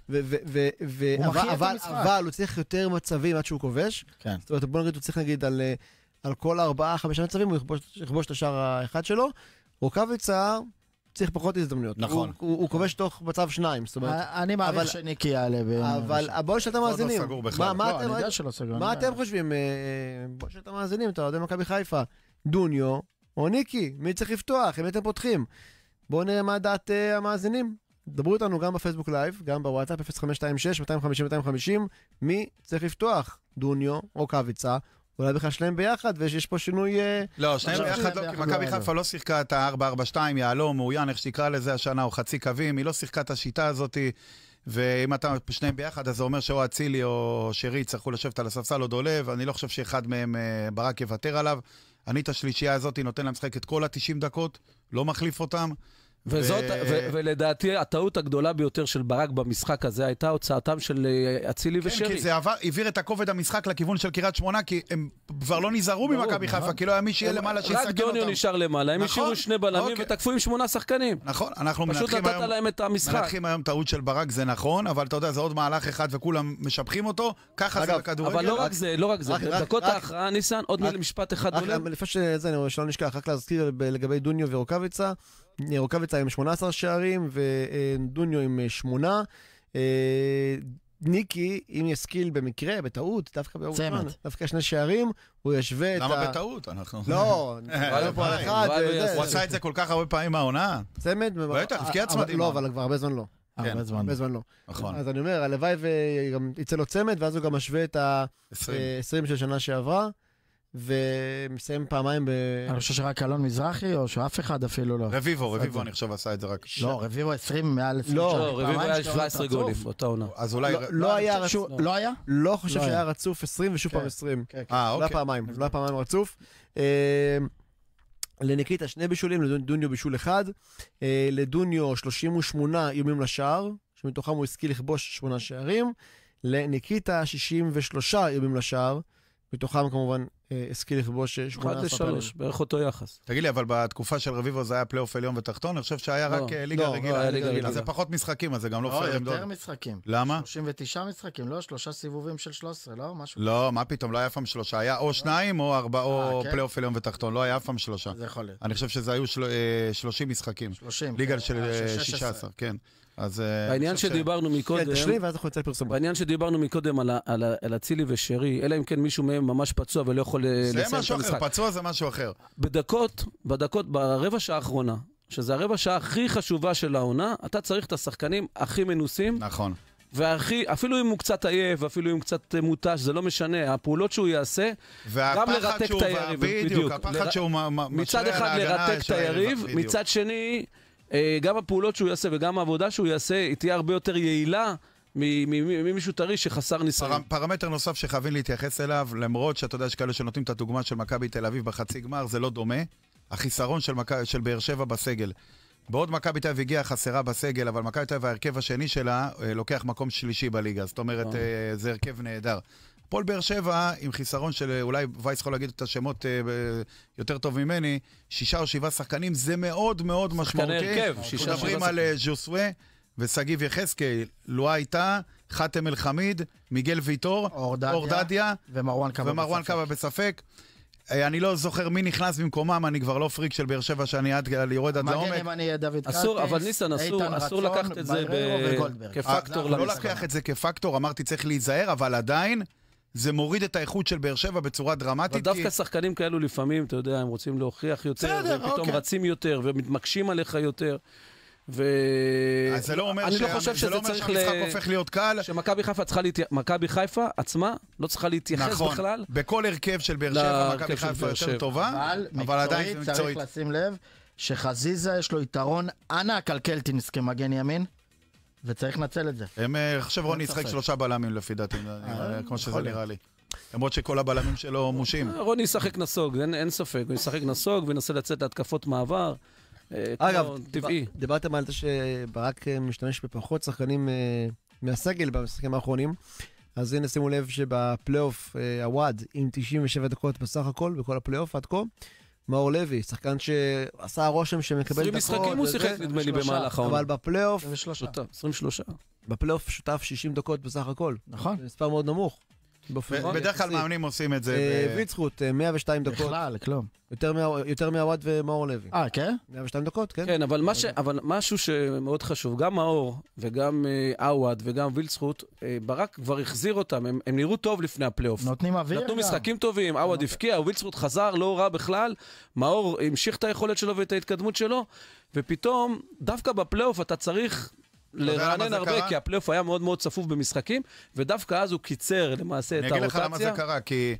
F: אבל הוא צריך יותר מצבים עד שהוא כובש. זאת אומרת, בוא נגיד, הוא צריך נגיד על כל ארבעה, חמישה מצבים, הוא יכבוש את השאר האחד שלו. רוקאביצה צריך פחות הזדמנויות.
I: נכון.
F: הוא כובש תוך מצב שניים.
G: אני מעריך שניקי יעלה.
F: אבל בואו נשאל את המאזינים. מה אתם חושבים? בואו נשאל את המאזינים, אתה יודע מכבי חיפה. דוניו או ניקי, מי צריך לפתוח? אם אתם פותחים. בואו נראה מה דעת המאזינים. דברו איתנו גם בפייסבוק לייב, גם בוואטסאפ אפס חמש שתיים שש שתיים חמש אפס שתיים חמש אפס. מי צריך לפתוח? דוניו או קוויצה? אולי בכלל שלהם ביחד, ויש פה שינוי...
I: לא, שלהם ביחד לא, כי מכבי חיפה לא שיחקה את ה-ארבע ארבע שתיים, יעלום, מעוין, איך שתקרא לזה השנה, או חצי קווים, היא לא שיחקה את השיטה הזאת, ואם אתה שניהם ביחד, אז זה אומר שאו אצילי או שרי צריכו לשבת על הספסל או דולב, אני לא חושב שאחד מהם ברק יוותר עליו, אני את השלישייה הזאת נותן להם לשחק את כל ה-תשעים דקות, לא מחליף אותם,
H: וזאת, ו... ולדעתי, הטעות הגדולה ביותר של ברק במשחק הזה הייתה הוצאתם של אצילי ושרי.
I: כן, כי זה עבר, העביר את הכובד המשחק לכיוון של קריית שמונה, כי הם כבר לא נזהרו ממכבי חיפה, כי לא היה מי שיהיה למעלה שיסכן אותם.
H: רק דוניו נשאר למעלה, הם השאירו שני בלמים ותקפו עם שמונה שחקנים.
I: נכון, אנחנו
H: פשוט נתת להם את המשחק.
I: מנתחים היום טעות של ברק, זה נכון, אבל אתה יודע, זה עוד מהלך אחד וכולם משפחים אותו, ככה זה בכדורגל.
H: אבל לא רק זה, לא רק זה. דקות ההכרעה, ניסן, עוד משפט אחד עולה.
F: לפני שזה, שלא נשכח, רק להזכיר לגבי דוניו ורוקאביצה. רוקאביצה עם שמונה עשר שערים ודוניו עם שמונה. ניקי, אם יסקיל במקרה, בטעות, דווקא באורמן, דווקא שני שערים, הוא ישווה את ה...
I: למה בטעות? אנחנו...
F: לא,
I: הוא עשה את זה כל כך הרבה פעמים מהעונה.
F: צמד?
I: בטח, הפקיע צמדים.
F: לא, אבל כבר הרבה זמן לא.
G: הרבה זמן.
F: הרבה זמן לא.
I: נכון.
F: אז אני אומר, הלוואי וגם יצא לו צמד, ואז הוא גם משווה את ה-עשרים של שנה שעברה. ומסיים פעמיים ב...
G: אני חושב שרק אלון מזרחי, או שאף אחד אפילו לא.
I: רביבו, רביבו אני חושב עשה את זה רק...
G: לא, רביבו עשרים מעל...
H: לא, רביבו היה שבע עשרה גולים, אותה עונה.
I: אז אולי...
F: לא היה...
G: לא היה?
F: לא חושב שהיה רצוף עשרים ושוב פעם עשרים.
I: אה, אוקיי.
F: לא פעמיים, לא פעמיים רצוף. לניקיטה שני בישולים, לדוניו בישול אחד. לדוניו שלושים ושמונה איומים לשער, שמתוכם הוא השכיל לכבוש שמונה שערים. לניקיטה שישים ושלושה איומים לשער, מתוכם כמובן השכיל לכבוש שמונה עשרה
H: אחד לשלוש, בערך אותו יחס.
I: תגיד לי, אבל בתקופה של רביבו זה היה פלייאוף עליון ותחתון, אני חושב שהיה רק ליגה רגילה. אז זה פחות משחקים, אז זה גם לא פייר עם דוד.
G: לא, יותר משחקים.
I: למה?
G: שלושים ותשעה משחקים, לא? שלושה סיבובים של שלוש עשרה, לא? משהו.
I: לא, מה פתאום, לא היה אף פעם שלושה. היה או שניים או ארבע, או פלייאוף עליון ותחתון, לא היה אף פעם שלושה.
G: זה יכול להיות.
I: אני חושב שזה היו שלושים משחקים.
G: שלושים.
I: ליגה של שישה עשר, כן.
H: בעניין שדיברנו מקודם, בעניין שדיברנו מקודם על אצילי ושרי, אלא אם כן מישהו מהם ממש פצוע ולא יכול לסיים את המשחק.
I: זה משהו אחר, פצוע זה משהו אחר.
H: בדקות, בדקות, ברבע שעה האחרונה, שזה הרבע שעה הכי חשובה של העונה, אתה צריך את השחקנים הכי מנוסים.
I: נכון.
H: והכי, אפילו אם הוא קצת עייף, אפילו אם הוא קצת מוטש, זה לא משנה, הפעולות שהוא יעשה, גם לרתק את היריב.
I: בדיוק, הפחד שהוא
H: מצד אחד לרתק את היריב, מצד שני... גם הפעולות שהוא יעשה וגם העבודה שהוא יעשה, היא תהיה הרבה יותר יעילה ממישהו טרי שחסר ניסיון.
I: פרמטר נוסף שחייבים להתייחס אליו, למרות שאתה יודע שכאלה שנותנים את הדוגמה של מכבי תל אביב בחצי גמר, זה לא דומה. החיסרון של, מק... של באר שבע בסגל. בעוד מכבי תל אביב הגיעה חסרה בסגל, אבל מכבי תל אביב ההרכב השני שלה לוקח מקום שלישי בליגה. זאת אומרת, זה הרכב נהדר. פול באר שבע, עם חיסרון של, אולי וייס יכול להגיד את השמות יותר טוב ממני, שישה או שבעה שחקנים, זה מאוד מאוד משמעותי.
H: שחקני הרכב,
I: שישה מדברים על ז'וסווה וסגיב יחזקאל, לואה איתה, חתם אל חמיד, מיגל ויטור, אורדדיה ומרואן קאבה בספק. אני לא זוכר מי נכנס במקומם, אני כבר לא פריק של באר שבע שאני עד יורד עד לעומק.
G: מגן ימני דוד קרטיס,
H: אבל ניסן, אסור לקחת את זה כפקטור.
I: לא לקח את זה כפקטור, אמרתי צריך להיזהר, אבל עדיין זה מוריד את האיכות של באר שבע בצורה דרמטית.
H: אבל דווקא שחקנים כאלו לפעמים, אתה יודע, הם רוצים להוכיח יותר, ופתאום רצים יותר, ומתמקשים עליך יותר.
I: אז זה לא אומר שהמשחק הופך להיות קל.
H: שמכבי חיפה עצמה לא צריכה להתייחס בכלל.
I: בכל הרכב של באר שבע, מכבי חיפה יותר טובה,
G: אבל עדיין צריך לשים לב שחזיזה יש לו יתרון ענק על קלטינס כמגן ימין, וצריך לנצל את זה.
I: הם חושב רוני ישחק שלושה בלמים לפי דעתי, כמו שזה נראה לי. למרות שכל הבלמים שלו מושים.
H: רוני ישחק נסוג, אין ספק. הוא ישחק נסוג וינסה לצאת להתקפות מעבר.
F: אגב, דיברתם על זה שברק משתמש בפחות שחקנים מהסגל במשחקים האחרונים, אז הנה שימו לב שבפלייאוף הוואד עם תשעים ושבע דקות בסך הכל, בכל הפלייאוף עד כה, מאור לוי, שחקן שעשה הרושם שמקבל דקות.
H: עשרים משחקים הוא שיחק נדמה לי במהלך העונה.
F: אבל בפלייאוף...
H: עשרים ושלוש.
F: בפלייאוף שותף שישים דקות בסך הכל.
G: נכון.
F: זה מספר מאוד נמוך.
I: בדרך כלל מאמנים עושים את זה.
F: ויצחוט, מאה ושתיים דקות.
G: בכלל, כלום.
F: יותר מהוואד ומאור לוי.
G: אה, כן?
F: מאה ושתיים דקות, כן.
H: כן, אבל משהו שמאוד חשוב, גם מאור וגם הוואד וגם וילצחוט, ברק כבר החזיר אותם, הם נראו טוב לפני הפלייאוף.
G: נותנים אוויר.
H: נתנו משחקים טובים, הוואד הפקיע, וילצחוט חזר, לא רע בכלל, מאור המשיך את היכולת שלו ואת ההתקדמות שלו, ופתאום, דווקא בפלייאוף אתה צריך... לרענן הרבה, כי הפלייאוף היה מאוד מאוד צפוף במשחקים, ודווקא אז הוא קיצר למעשה את הרוטציה.
I: אני אגיד לך למה זה קרה, כי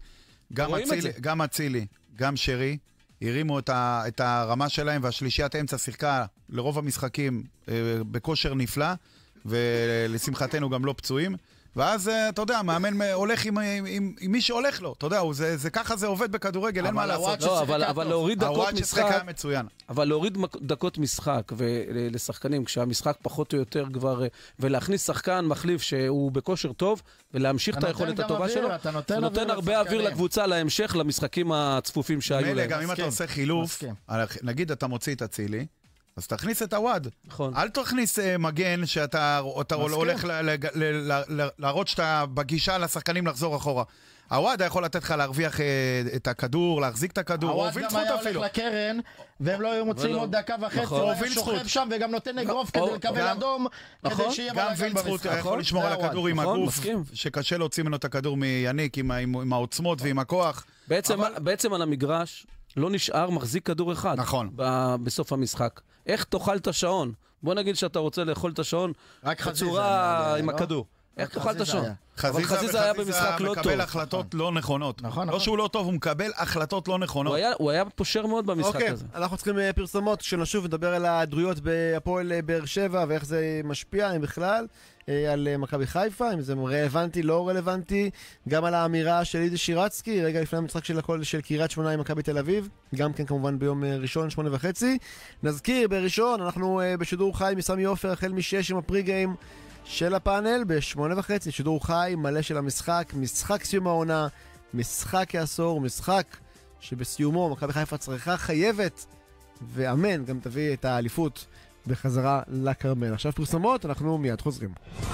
I: גם אצילי, גם שרי, הרימו את הרמה שלהם, והשלישיית אמצע שיחקה לרוב המשחקים בכושר נפלא, ולשמחתנו גם לא פצועים, ואז, אתה יודע, המאמן הולך עם, עם, עם, עם מי שהולך לו. אתה יודע, זה, זה ככה זה עובד בכדורגל, אין מה לעשות.
H: לא, אבל, אבל להוריד דקות משחק, אבל להוריד דקות משחק ולשחקנים, כשהמשחק פחות או יותר כבר, ולהכניס שחקן מחליף שהוא בכושר טוב, ולהמשיך את היכולת הטובה שלו, אתה נותן, נותן הרבה אוויר לקבוצה להמשך, למשחקים הצפופים שהיו להם.
I: גם אם אתה עושה חילוף, נגיד אתה מוציא את הצילי, אז תכניס את הוואד.
H: נכון.
I: אל תכניס uh, מגן שאתה אתה הולך ל, ל, ל, ל, ל, להראות שאתה בגישה לשחקנים לחזור אחורה. הוואד יכול לתת לך להרוויח uh, את הכדור, להחזיק את הכדור,
G: הוואד גם היה הולך לקרן, והם לא היו מוצאים עוד דקה וחצי, הוא היה שוכב שם וגם נותן אגרוף כדי לקבל אדום, כדי שיהיה בלגן במשחק. גם וילצחוט יכול לשמור על הכדור עם הגוף, שקשה להוציא ממנו את הכדור מיניק עם העוצמות ועם הכוח.
H: בעצם על המגרש לא נשאר מחזיק כדור אחד.
I: נכון.
H: בסוף המשחק. איך תאכל את השעון? בוא נגיד שאתה רוצה לאכול את השעון בצורה עם הכדור. איך תאכל את השעון?
I: חזיזה היה במשחק לא טוב. מקבל החלטות לא נכונות. לא שהוא לא טוב, הוא מקבל החלטות לא נכונות.
H: הוא היה פושר מאוד במשחק הזה.
F: אנחנו צריכים פרסומות שנשוב ונדבר על ההיעדרויות בהפועל באר שבע ואיך זה משפיע, אם בכלל, על מכבי חיפה, אם זה רלוונטי, לא רלוונטי, גם על האמירה של אידי שירצקי, רגע לפני המשחק של הכל של קריית שמונה עם מכבי תל אביב, גם כן כמובן ביום ראשון, שמונה וחצי. נזכיר, בראשון, אנחנו בשידור חי מסמי עופר, החל משש עם הפרי גיים של הפאנל, בשמונה וחצי, שידור חי מלא של המשחק, משחק סיום העונה, משחק העשור, משחק שבסיומו מכבי חיפה צריכה חייבת, ואמן, גם תביא את האליפות בחזרה לקרמל. עכשיו פרסומות, אנחנו מיד חוזרים.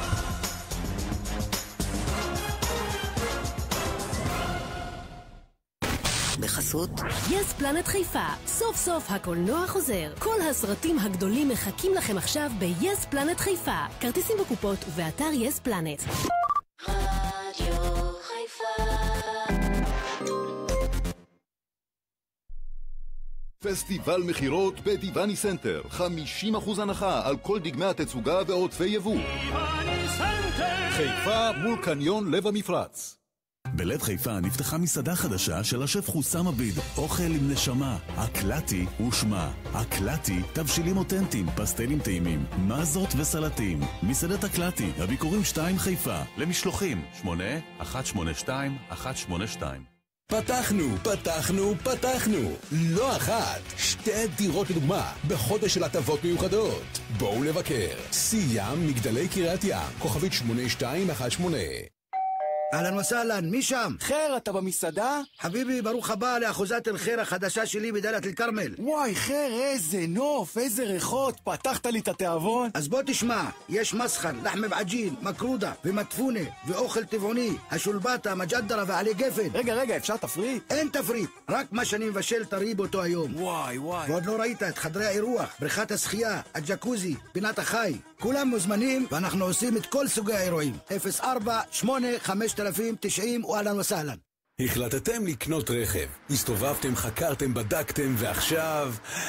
J: בחסות יס פלנט חיפה, סוף סוף הקולנוע חוזר. כל הסרטים הגדולים מחכים לכם עכשיו ב-יס פלנט חיפה. כרטיסים בקופות ובאתר יס פלנט.
D: רדיו חיפה.
K: פסטיבל מחירות בדיווני סנטר, חמישים אחוז הנחה על כל דגמי התצוגה ועודפי יבוא. חיפה מול קניון לב המפרץ.
L: בלב חיפה נפתחה מסעדה חדשה של השף חוסם עביד, אוכל עם נשמה. הקלטי ושמה. הקלטי, תבשילים אותנטיים, פסטלים טעימים, מזות וסלטים. מסעדת הקלטי, הביקורים שתיים חיפה. למשלוחים, שמונה אחת שמונה שתיים אחת שמונה שתיים.
M: פתחנו, פתחנו, פתחנו. לא אחת, שתי דירות לדוגמה, בחודש של הטבות מיוחדות. בואו לבקר. סיים מגדלי קריית ים, כוכבית שמונה שתיים אחת שמונה.
N: אהלן וסהלן, מי שם?
O: חיר, אתה במסעדה?
N: חביבי, ברוך הבא לאחוזת אל-חיר החדשה שלי בדלת אל-כרמל.
O: וואי, חיר, איזה נוף, איזה ריחות, פתחת לי את התיאבון.
N: אז בוא תשמע, יש מסחן, לחם בעג'ין, מקרודה ומטפונה ואוכל טבעוני, השולבטה, מג'דרה ועלי גפן.
O: רגע, רגע, אפשר תפריט?
N: אין תפריט, רק מה שאני מבשל טרי באותו היום.
O: וואי, וואי.
N: ועוד לא ראית את חדרי האירוח, בריכת השחייה, הג'קוזי, פינת החי. כולם מוזמנים ואנחנו עושים את כל סוגי האירועים. אפס ארבע שמונה חמש אלפים תשעים ואהלן וסהלן.
M: החלטתם לקנות רכב, הסתובבתם, חקרתם, בדקתם ועכשיו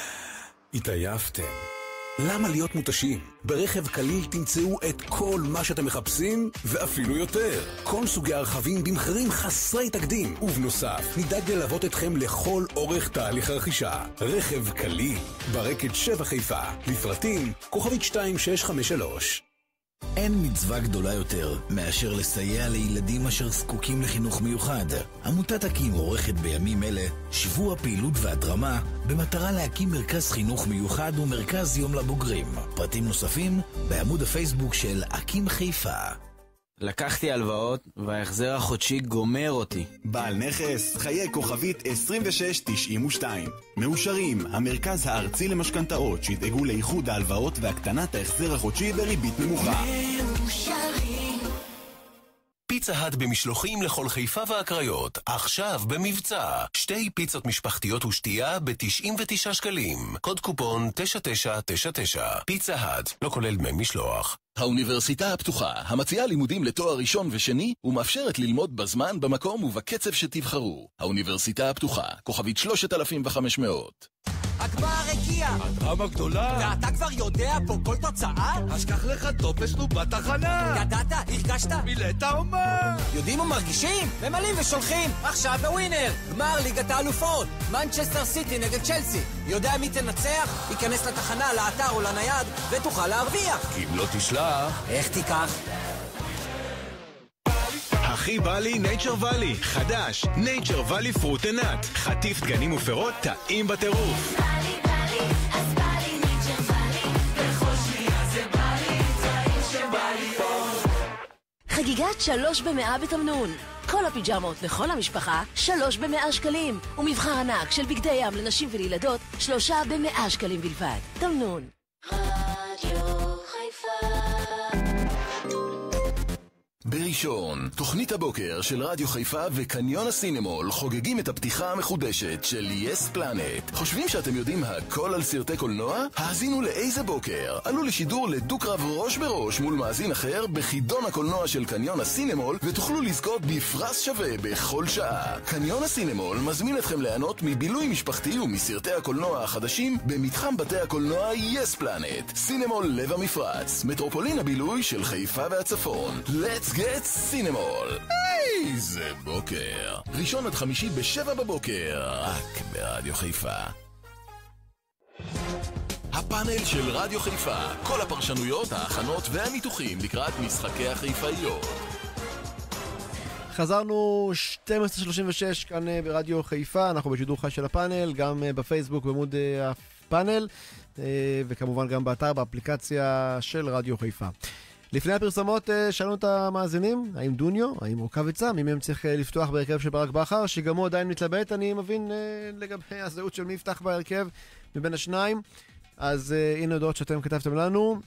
M: התעייפתם. למה להיות מותשים? ברכב קליל תמצאו את כל מה שאתם מחפשים ואפילו יותר. כל סוגי הרכבים במחירים חסרי תקדים, ובנוסף נדאג ללוות אתכם לכל אורך תהליך הרכישה. רכב קליל, ברקת שבע חיפה, לפרטים כוכבית שתיים שש חמש שלוש.
P: אין מצווה גדולה יותר מאשר לסייע לילדים אשר זקוקים לחינוך מיוחד. עמותת הקים עורכת בימים אלה שבוע פעילות והדרמה במטרה להקים מרכז חינוך מיוחד ומרכז יום לבוגרים. פרטים נוספים בעמוד הפייסבוק של הקים חיפה.
Q: לקחתי הלוואות וההחזר החודשי גומר אותי.
R: בעל נכס, חיי כוכבית עשרים ושש תשעים ושתיים. מאושרים, המרכז הארצי למשכנתאות שידאגו לאיחוד ההלוואות והקטנת ההחזר החודשי בריבית נמוכה.
E: מאושרים. פיצה האט במשלוחים לכל חיפה והקריות, עכשיו במבצע. שתי פיצות משפחתיות ושתייה ב-תשעים ותשעה שקלים. קוד קופון תשע תשע תשע תשע. פיצה האט, לא כולל דמי משלוח.
S: האוניברסיטה הפתוחה, המציעה לימודים לתואר ראשון ושני, ומאפשרת ללמוד בזמן, במקום ובקצב שתבחרו. האוניברסיטה הפתוחה, כוכבית שלושת אלפים וחמש מאות.
T: הגמר הגיע!
U: הדרמה גדולה!
T: ואתה כבר יודע פה כל תוצאה?
U: אז קח לך טופס נו בתחנה!
T: ידעת? הרגשת?
U: מילאת אומה!
T: יודעים ומרגישים? ממלאים ושולחים! עכשיו בווינר! גמר ליגת האלופות! מנצ'סטר סיטי נגד צ'לסי! יודע מי תנצח? ייכנס לתחנה, לאתר או לנייד ותוכל להרוויח!
U: כי אם לא תשלח...
T: איך תיקח?
R: הכי בא לי נייצ'ר ואלי. חדש, נייצ'ר ואלי פרוטנט. חטיף דגנים ופירות טעים בטירוף.
J: חגיגת שלוש במאה בתמנון. כל הפיג'מות לכל המשפחה, שלוש במאה שקלים. ומבחר ענק של בגדי ים לנשים ולילדות, שלושה במאה שקלים בלבד. תמנון.
D: רדיו חיפה.
S: בראשון, תוכנית הבוקר של רדיו חיפה וקניון הסינמול חוגגים את הפתיחה המחודשת של יס פלנט. חושבים שאתם יודעים הכל על סרטי קולנוע? האזינו לאיזה בוקר. עלו לשידור לדו-קרב ראש בראש מול מאזין אחר בחידון הקולנוע של קניון הסינמול ותוכלו לזכות בפרס שווה בכל שעה. קניון הסינמול מזמין אתכם ליהנות מבילוי משפחתי ומסרטי הקולנוע החדשים במתחם בתי הקולנוע יס פלנט. סינמול לב המפרץ, מטרופולין הבילוי של חיפה והצפון. Let's get סינמול. איזה בוקר. ראשון עד חמישי בשבע בבוקר, רק ברדיו חיפה. הפאנל של רדיו חיפה, כל הפרשנויות, ההכנות והניתוחים לקראת משחקי החיפאיות.
F: חזרנו שתים עשרה שלושים ושש כאן ברדיו חיפה, אנחנו בשידור חי של הפאנל, גם בפייסבוק בעמוד הפאנל, וכמובן גם באתר, באפליקציה של רדיו חיפה. לפני הפרסמות שאלנו את המאזינים, האם דוניו, האם רוקאביצה, מי מהם צריך לפתוח בהרכב של ברק בכר, שגם הוא עדיין מתלבט, אני מבין לגבי הזהות של מי יפתח בהרכב מבין השניים. אז הנה הודעות שאתם כתבתם לנו.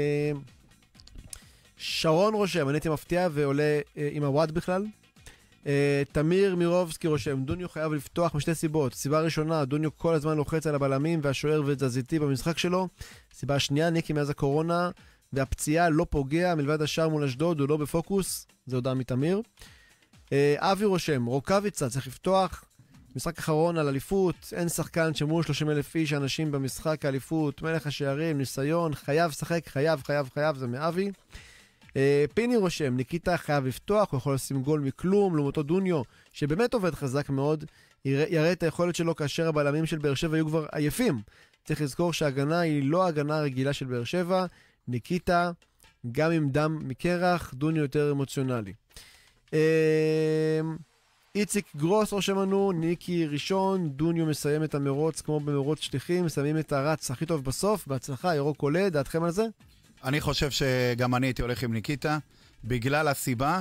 F: שרון רושם, אני הייתי מפתיע ועולה עם הוואד בכלל. תמיר מירובסקי רושם, דוניו חייב לפתוח משתי סיבות. סיבה ראשונה, דוניו כל הזמן לוחץ על הבלמים והשוער ותזזיתי במשחק שלו. סיבה שנייה, ניקי מאז הקורונה והפציעה לא פוגע, מלבד השאר מול אשדוד הוא לא בפוקוס. זה הודעה מתמיר. אבי רושם, רוקאביצה צריך לפתוח. משחק אחרון על אליפות, אין שחקן שמול שלושים אלף איש אנשים במשחק האליפות, מלך השערים, ניסיון, חייב שחק, חייב, חייב, חייב, זה מאבי. פיני רושם, ניקיטה חייב לפתוח, הוא יכול לשים גול מכלום, לעומתו דוניו, שבאמת עובד חזק מאוד, יראה את היכולת שלו כאשר הבלמים של באר שבע היו כבר עייפים. צריך לזכור שההגנה היא לא ההגנה הרגילה של באר שבע, ניקיטה, גם עם דם מקרח, דוניו יותר אמוציונלי. איציק גרוס רושם לנו, ניקי ראשון, דוניו מסיים את המרוץ כמו במרוץ שליחים, מסיימים את הרץ הכי טוב בסוף, בהצלחה, ירוק עולה, דעתכם על זה?
I: אני חושב שגם אני הייתי הולך עם ניקיטה, בגלל הסיבה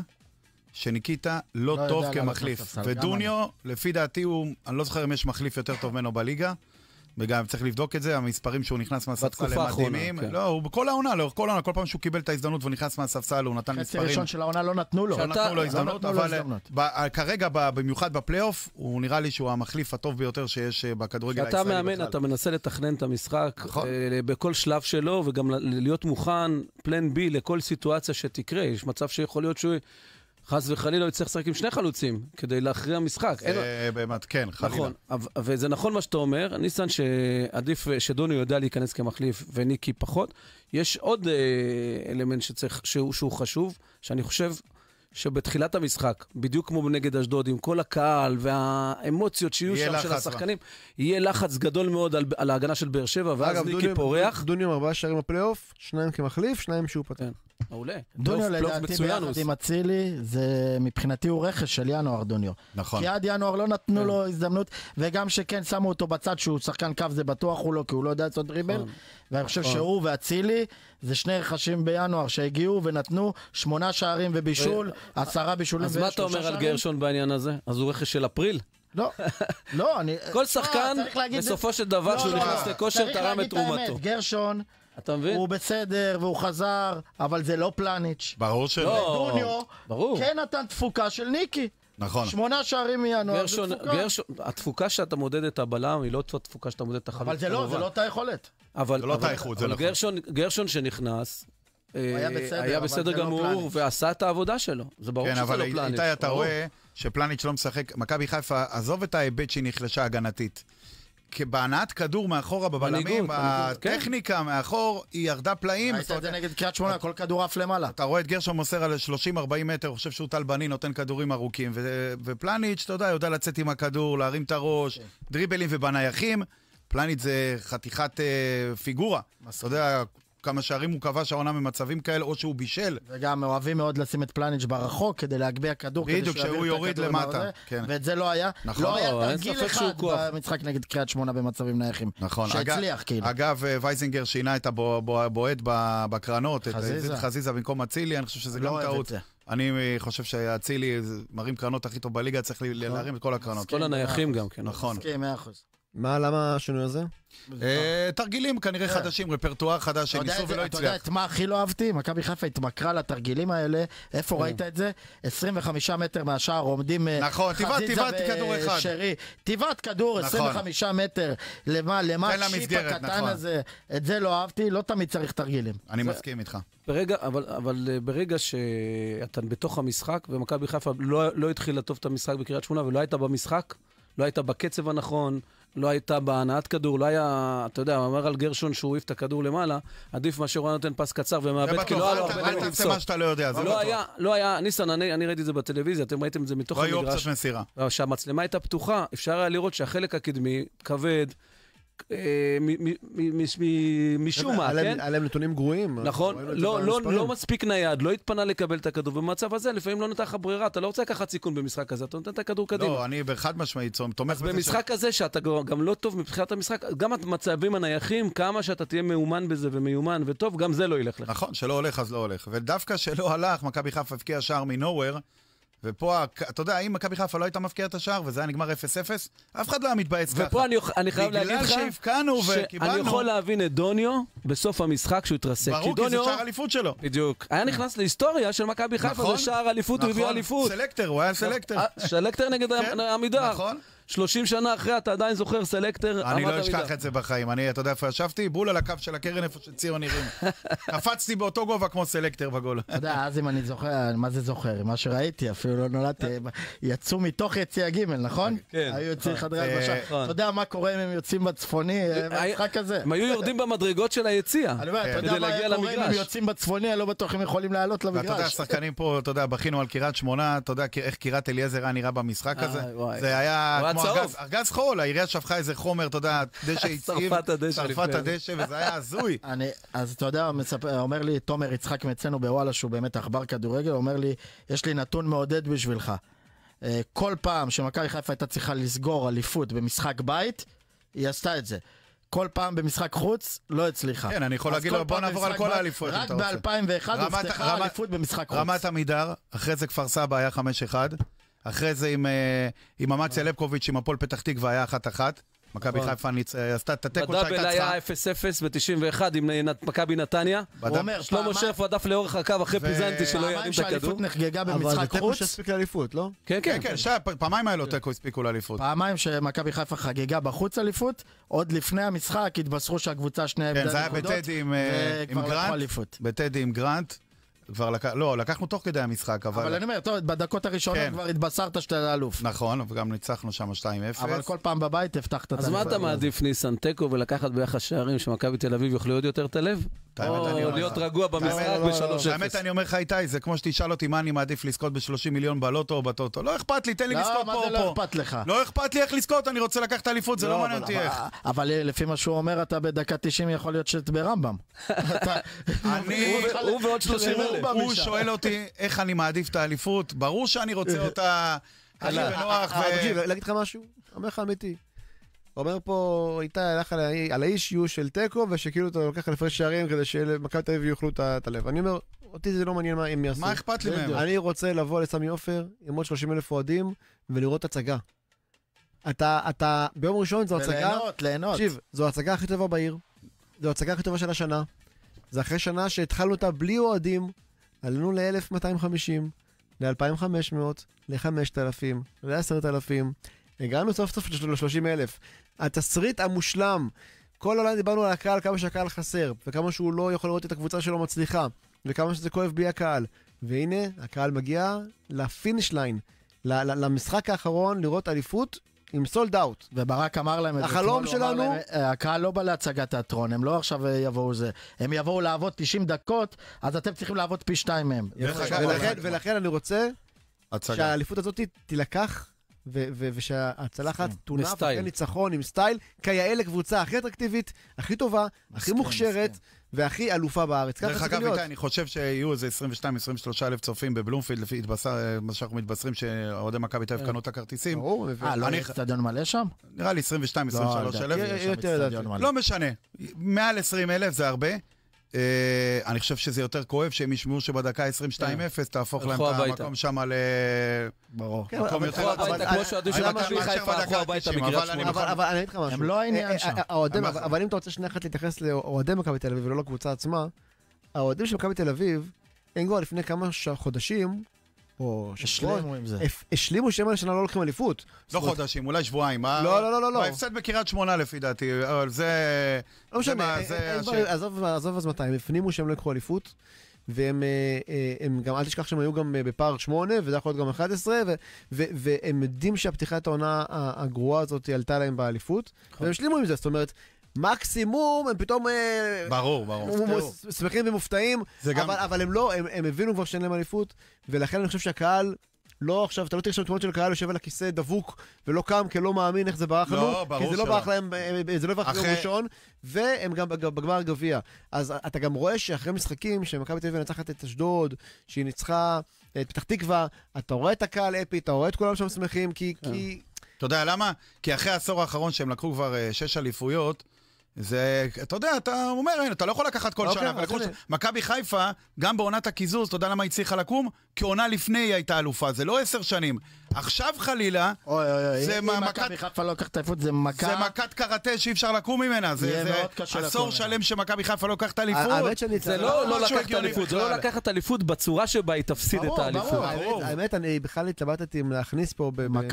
I: שניקיטה לא, לא טוב כמחליף. ודוניו, לפי דעתי, הוא, אני לא זוכר אם יש מחליף יותר טוב ממנו בליגה, וגם צריך לבדוק את זה, המספרים שהוא נכנס מהספסל הם מדהימים. כן. לא, הוא בכל העונה, לאורך כל העונה, כל פעם שהוא קיבל את ההזדמנות והוא נכנס מהספסל, הוא נתן מספרים.
G: חצי ראשון של העונה לא נתנו לו.
I: לא נתנו לו הזדמנות, אבל כרגע, במיוחד בפלייאוף, הוא נראה לי שהוא המחליף הטוב ביותר שיש בכדורגל הישראלי.
H: כשאתה מאמן, אתה מנסה לתכנן את המשחק בכל שלב שלו, וגם להיות מוכן, פלן בי לכל סיטואציה שתקרה. יש מצב שיכול להיות שהוא חס וחלילה הוא יצטרך לשחק עם שני חלוצים כדי להכריע משחק.
I: זה באמת, כן, חלילה.
H: נכון, וזה נכון מה שאתה אומר, ניסן שעדיף שדוניו יודע להיכנס כמחליף וניקי פחות. יש עוד אלמנט שצריך, שהוא חשוב, שאני חושב שבתחילת המשחק, בדיוק כמו בנגד אשדוד, עם כל הקהל והאמוציות שיהיו שם של השחקנים, יהיה לחץ גדול מאוד על, על ההגנה של באר שבע, ואז ניקי פורח.
F: דוניו ארבעה שערים בפלייאוף, שניים כמחליף, שניים שהוא פתן.
H: מעולה.
G: דוניו לדעתי ביחד עם אצילי, זה מבחינתי הוא רכש של ינואר דוניו.
I: נכון.
G: כי עד ינואר לא נתנו לו הזדמנות, וגם שכן שמו אותו בצד שהוא שחקן קו, זה בטוח הוא לא, כי הוא לא יודע לעשות דריבל. ואני חושב שהוא ואצילי, זה שני רכשים בינואר שהגיעו ונתנו שמונה שערים ובישול, עשרה בישולים.
H: אז מה אתה אומר על גרשון בעניין הזה? אז הוא רכש של אפריל?
G: לא, לא, אני...
H: כל שחקן, בסופו של דבר, שהוא נכנס לכושר, תרם את תרומתו.
G: גרשון,
H: אתה מבין?
G: הוא בסדר והוא חזר, אבל זה לא פלניץ'.
I: ברור שלא.
G: דוניו, כן נתן תפוקה של ניקי.
I: נכון.
G: שמונה שערים מינואר,
H: גרשון, גרשון, התפוקה שאתה מודד את הבלם היא לא התפוקה שאתה מודד את החלוץ.
G: אבל זה לא, זה לא אותה יכולת.
H: אבל,
I: זה לא אותה איכות, זה נכון.
H: גרשון, גרשון שנכנס,
G: היה בסדר,
H: היה בסדר גמור, ועשה את העבודה שלו. זה ברור שזה לא פלניץ'.
I: כן, אבל איתי אתה רואה שפלניץ' לא משחק, מכבי חיפה, עזוב את ההיבט שהיא נחלשה הגנתית. בהנעת כדור מאחורה בבלמים, הטכניקה מאחור היא ירדה פלאים.
G: ראית את זה נגד קריית שמונה, כל כדור עף למעלה.
I: אתה רואה את גרשון מוסר על שלושים ארבעים מטר, הוא חושב שהוא טל בני, נותן כדורים ארוכים, ופלניץ', אתה יודע, יודע לצאת עם הכדור, להרים את הראש, דריבלים ובנייחים. פלניץ' זה חתיכת פיגורה. אתה יודע, כמה שערים הוא כבש העונה ממצבים כאלה, או שהוא בישל.
G: וגם אוהבים מאוד לשים את פלניץ' ברחוק, כדי להגביה כדור,
I: בדיוק, שהוא יוריד למטה.
G: ואת זה לא היה.
I: נכון.
G: לא היה תרגיל אחד במשחק נגד קריית שמונה במצבים נייחים.
I: נכון.
G: שהצליח כאילו.
I: אגב, וייזינגר שינה את הבועט בקרנות, את חזיזה במקום אצילי, אני חושב שזה גם טעות. אני חושב שהצילי מרים קרנות הכי טוב בליגה, צריך להרים את כל הקרנות.
H: כל הנייחים גם, כן.
I: נכון.
G: מאה אחוז.
F: מה, למה השינוי הזה?
I: תרגילים כנראה חדשים, רפרטואר חדש שניסו ולא הצליח.
G: אתה יודע את מה הכי לא אהבתי? מכבי חיפה התמכרה לתרגילים האלה. איפה ראית את זה? עשרים וחמישה מטר מהשער עומדים
I: חזיזה
G: ושרי. טבעת כדור עשרים וחמישה מטר. למה השיפ הקטן הזה? את זה לא אהבתי, לא תמיד צריך תרגילים.
I: אני מסכים איתך.
H: ברגע, אבל, אבל ברגע שאתה בתוך המשחק, ומכבי חיפה לא, לא התחיל לטוב את המשחק בקריית שמונה, ולא היית במשחק, לא היית בקצב הנכון, לא הייתה בהנעת כדור, לא היה, אתה יודע, אמר על גרשון שהוא העיף את הכדור למעלה, עדיף מה שרון נותן פס קצר ומאבד, כי לא היה לו הרבה
I: נתן למסור. שאתה לא יודע, זה
H: לא היה, לא היה, ניסן, אני, אני ראיתי את זה בטלוויזיה, אתם ראיתם את זה מתוך המגרש.
I: לא היו אופציות מסירה.
H: שהמצלמה הייתה פתוחה, אפשר היה לראות שהחלק הקדמי כבד, משום מה, כן?
F: עליהם נתונים גרועים.
H: נכון, לא מספיק נייד, לא התפנה לקבל את הכדור, ובמצב הזה לפעמים לא נותן לך ברירה, אתה לא רוצה לקחת סיכון במשחק הזה, אתה נותן את הכדור קדימה.
I: לא, אני בחד משמעית תומך בזה.
H: במשחק הזה שאתה גם לא טוב מבחינת המשחק, גם המצבים הנייחים, כמה שאתה תהיה מאומן בזה ומיומן וטוב, גם זה לא ילך לך.
I: נכון, שלא הולך אז לא הולך. ודווקא שלא הלך, מכבי חיפה הבקיע שער מנוהוור, ופה, אתה יודע, אם מכבי חיפה לא הייתה מפקיע את השער, וזה היה נגמר אפס אפס, אף אחד לא היה מתבאס ככה.
H: ופה אני חייב להגיד לך, שאני יכול להבין את דוניו בסוף המשחק שהוא התרסק.
I: ברור, כי זה שער אליפות שלו.
H: בדיוק. היה נכנס להיסטוריה של מכבי חיפה, זה שער אליפות, הוא הביא אליפות.
I: סלקטר, הוא היה סלקטר.
H: סלקטר נגד עמידר.
I: נכון.
H: שלושים שנה אחרי, אתה עדיין זוכר סלקטר.
I: אני לא אשכח את זה בחיים. אני, אתה יודע איפה ישבתי? בול על הקו של הקרן, איפה שציון נראים. קפצתי באותו גובה כמו סלקטר בגול.
G: אתה יודע, אז אם אני זוכר, מה זה זוכר? מה שראיתי, אפילו לא נולדתי, יצאו מתוך יציע ג', נכון?
H: כן.
G: היו יוצאים חדרי הלבשה. אתה יודע מה קורה אם הם יוצאים בצפוני, במשחק הזה?
H: הם היו יורדים במדרגות של היציע.
G: אני אומר, אתה יודע מה קורה אם הם יוצאים בצפוני, אני לא בטוח אם יכולים לעלות למגרש.
I: ואתה יודע, השחקנים פה, אתה יודע, בכינו על קריית שמונה, אתה יודע איך קריית אליעזר היה נראה במשחק הזה. זה היה כמו ארגז חול, העירייה שפכה איזה חומר, אתה יודע, דשא יציב, שרפת הדשא, וזה היה הזוי.
G: אז אתה יודע, אומר לי תומר יצחק מצאנו בוואלה, שהוא באמת אכבר כדורגל, אומר לי, יש לי נתון מעודד בשבילך. כל פעם שמכבי חיפה הייתה צריכה לסגור אליפות במשחק בית, היא עשתה את זה. כל פעם במשחק חוץ, לא הצליחה.
I: כן, אני יכול להגיד לו, בוא נעבור על כל האליפות.
G: רק ב-אלפיים ואחת הובטחה אליפות במשחק חוץ.
I: רמת עמידר, אחרי זה כפר סבא היה חמש אחד, אחרי זה עם אמציה לבקוביץ' עם הפועל פתח תקווה היה אחת אחת. מכבי חיפה עשתה את התיקו שהייתה צריכה.
H: בדאבל היה אפס אפס ב-תשעים ואחת עם מכבי נתניה. שלמה שרף עדף לאורך הקו אחרי פיזנטי שלא ירים את הכדור.
G: שהאליפות נחגגה במשחק חוץ.
F: אבל זה תיקו שהספיק לאליפות, לא?
H: כן, כן.
I: כן, פעמיים היה לו תיקו הספיקו לאליפות.
G: פעמיים שמכבי חיפה חגגה בחוץ אליפות, עוד לפני המשחק התבשרו שהקבוצה השנייה
I: כן, זה היה בטדי עם גרנט. בטדי עם גרנט. כבר לקח, לא, לקחנו תוך כדי המשחק, אבל...
G: אבל אני אומר, טוב, בדקות הראשונות כן. כבר התבשרת שאתה אלוף.
I: נכון, וגם ניצחנו שם שתיים אפס.
G: אבל כל פעם בבית הבטחת את
H: אז מה אתה מעדיף, ניסן, תיקו ולקחת ביחס שערים שמכבי תל אביב יוכלו עוד יותר את הלב? או להיות רגוע במשחק ב-שלוש אפס?
I: האמת, אני אומר לך איתי, זה כמו שתשאל אותי מה אני מעדיף לזכות ב-שלושים מיליון בלוטו או בטוטו. לא אכפת לי, תן לי לזכות פה או פה.
G: לא אכפת לך?
I: לא אכפת לי איך לזכות, אני רוצה לקחת אליפות, זה לא מעניין אותי איך.
G: אבל לפי מה שהוא אומר, אתה בדקה תשעים יכול להיות שאתה ברמב"ם.
H: הוא ועוד שלושים אלף.
I: הוא שואל אותי איך אני מעדיף את האליפות, ברור שאני רוצה אותה קלי ונוח.
F: להגיד לך משהו? אומר לך אמיתי. אומר פה, איתי הלך על האישיו של טקו, ושכאילו אתה לוקח לפרש שערים כדי שמכבי תל אביב יאכלו את הלב. אני אומר, אותי זה לא מעניין מה הם יעשו.
I: מה אכפת לי מהם?
F: אני רוצה לבוא לסמי עופר עם עוד שלושים אלף אוהדים ולראות הצגה. אתה, אתה, ביום ראשון זו הצגה...
G: ליהנות, ליהנות.
F: תקשיב, זו הצגה הכי טובה בעיר. זו הצגה הכי טובה של השנה. זה אחרי שנה שהתחלנו אותה בלי אוהדים. עלינו ל-אלף מאתיים וחמישים, ל-אלפיים וחמש מאות, ל-חמשת אלפים, ל-עשרת אלפים. הגענו סוף סוף ל-שלושים אלף. התסריט המושלם. כל העולם דיברנו על הקהל, כמה שהקהל חסר, וכמה שהוא לא יכול לראות את הקבוצה שלו מצליחה, וכמה שזה כואב בלי הקהל. והנה, הקהל מגיע לפיניש ליין, למשחק האחרון, לראות אליפות עם סולד אאוט.
G: וברק אמר להם,
F: החלום שלנו...
G: הקהל לא בא להצגת תיאטרון, הם לא עכשיו יבואו זה. הם יבואו לעבוד תשעים דקות, אז אתם צריכים לעבוד פי שתיים מהם.
F: ולכן אני רוצה שהאליפות הזאת תילקח ושהצלחת תונף אחרי ניצחון עם סטייל, כיאה לקבוצה הכי אטרקטיבית, הכי טובה, הכי מוכשרת, והכי אלופה בארץ.
I: דרך אגב, איתי, אני חושב שיהיו איזה עשרים ושתיים עשרים ושלושה אלף צופים בבלומפילד, לפי מה שאנחנו מתבשרים שאוהדי מכבי תל אביב קנו את הכרטיסים.
G: אה, לא יש סטדיון מלא שם?
I: נראה לי עשרים ושתיים עשרים ושלוש אלף. לא משנה. מעל עשרים אלף זה הרבה. אני חושב שזה יותר כואב שהם ישמעו שבדקה עשרים ושתיים אפס תהפוך להם את המקום שם על...
G: ברור.
H: מקום יותר... כמו שעדו של מכבי חיפה, הלכו הביתה בקריית שמונה.
F: אבל אני אגיד לך משהו.
G: הם לא העניין שם.
F: אבל אם אתה רוצה שנייה אחת להתייחס לאוהדי מכבי תל אביב ולא לקבוצה עצמה, האוהדים של מכבי תל אביב, הם כבר לפני כמה חודשים, או
G: השלימו עם זה.
F: השלימו שהם השנה לא לוקחים אליפות.
I: לא חודשים, אולי שבועיים.
F: לא, לא, לא, לא.
I: בהפסד בקריית שמונה לפי דעתי, אבל זה...
F: לא משנה, עזוב אז מתי, הם הפנימו שהם לא יקחו אליפות, והם גם, אל תשכח שהם היו גם בפער שמונה, וזה יכול להיות גם אחת עשרה, והם יודעים שהפתיחת העונה הגרועה הזאת עלתה להם באליפות, והם השלימו עם זה, זאת אומרת, מקסימום, הם פתאום...
I: ברור, ברור.
F: שמחים ומופתעים, אבל הם לא, הם הבינו כבר שאין להם אליפות, ולכן אני חושב שהקהל, לא עכשיו, אתה לא תראה שם תמונות של הקהל יושב על הכיסא דבוק, ולא קם, כי לא מאמין איך זה ברח לנו, כי זה לא ברח להם, זה לא ברח ליום ראשון, והם גם בגמר גביע. אז אתה גם רואה שאחרי משחקים, שמכבי תל אביב נצחת את אשדוד, שהיא ניצחה את פתח תקווה, אתה רואה את הקהל אפי, אתה רואה את כולם שם שמחים, כי...
I: אתה יודע למה? כי אחרי העשור האחרון שהם לקחו כבר שש אליפויות, זה, אתה יודע, אתה אומר, אתה לא יכול לקחת כל שנה. מכבי חיפה, גם בעונת הקיזוז, אתה יודע למה היא הצליחה לקום? כי עונה לפני היא הייתה אלופה, זה לא עשר שנים. עכשיו חלילה,
G: זה מכבי חיפה לא לקחת אליפות, זה מכה...
I: זה מכת קראטה שאי אפשר לקום ממנה. זה עשור שלם שמכבי חיפה לא לקחת אליפות.
H: זה לא לקחת אליפות, זה לא לקחת אליפות בצורה שבה היא תפסיד את האליפות.
F: האמת, אני בכלל התלבטתי אם להכניס פה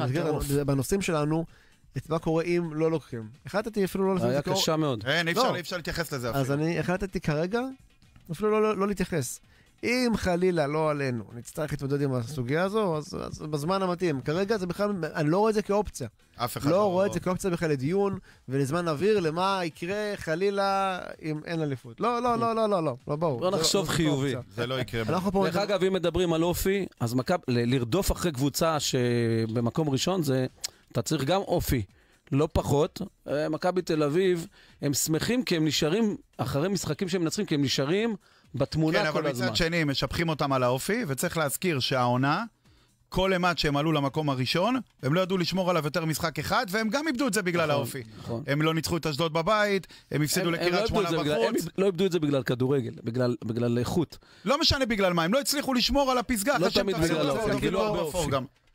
F: בנושאים שלנו, את מה קורה אם לא לוקחים. החלטתי אפילו לא...
H: היה קשה מאוד.
I: אין, אי אפשר להתייחס לזה אפילו.
F: אז אני החלטתי כרגע, אפילו לא להתייחס. אם חלילה לא עלינו, נצטרך להתמודד עם הסוגיה הזו, אז בזמן המתאים. כרגע זה בכלל, אני לא רואה את זה כאופציה.
I: אף אחד
F: לא רואה את זה כאופציה בכלל לדיון, ולזמן אוויר למה יקרה חלילה אם אין אליפות. לא, לא, לא, לא, לא, לא, ברור.
H: בוא נחשוב חיובי.
I: זה לא יקרה.
H: דרך אגב, אם מדברים על אופי, אז לרדוף אחרי קבוצה שבמקום ראשון זה... אתה צריך גם אופי, לא פחות. מכבי תל אביב, הם שמחים כי הם נשארים, אחרי משחקים שהם מנצחים, כי הם נשארים בתמונה כל הזמן.
I: כן, אבל מצד שני, משפחים אותם על האופי, וצריך להזכיר שהעונה, כל אימת שהם עלו למקום הראשון, הם לא ידעו לשמור עליו יותר משחק אחד, והם גם איבדו את זה בגלל האופי. הם לא ניצחו את אשדוד בבית, הם הפסידו לקריית שמונה בחוץ.
H: הם לא איבדו את זה בגלל כדורגל, בגלל איכות.
I: לא משנה בגלל מה, הם לא הצליחו לשמור על הפסגה.
H: לא תמיד בגלל האופי, כאילו הרבה אופי.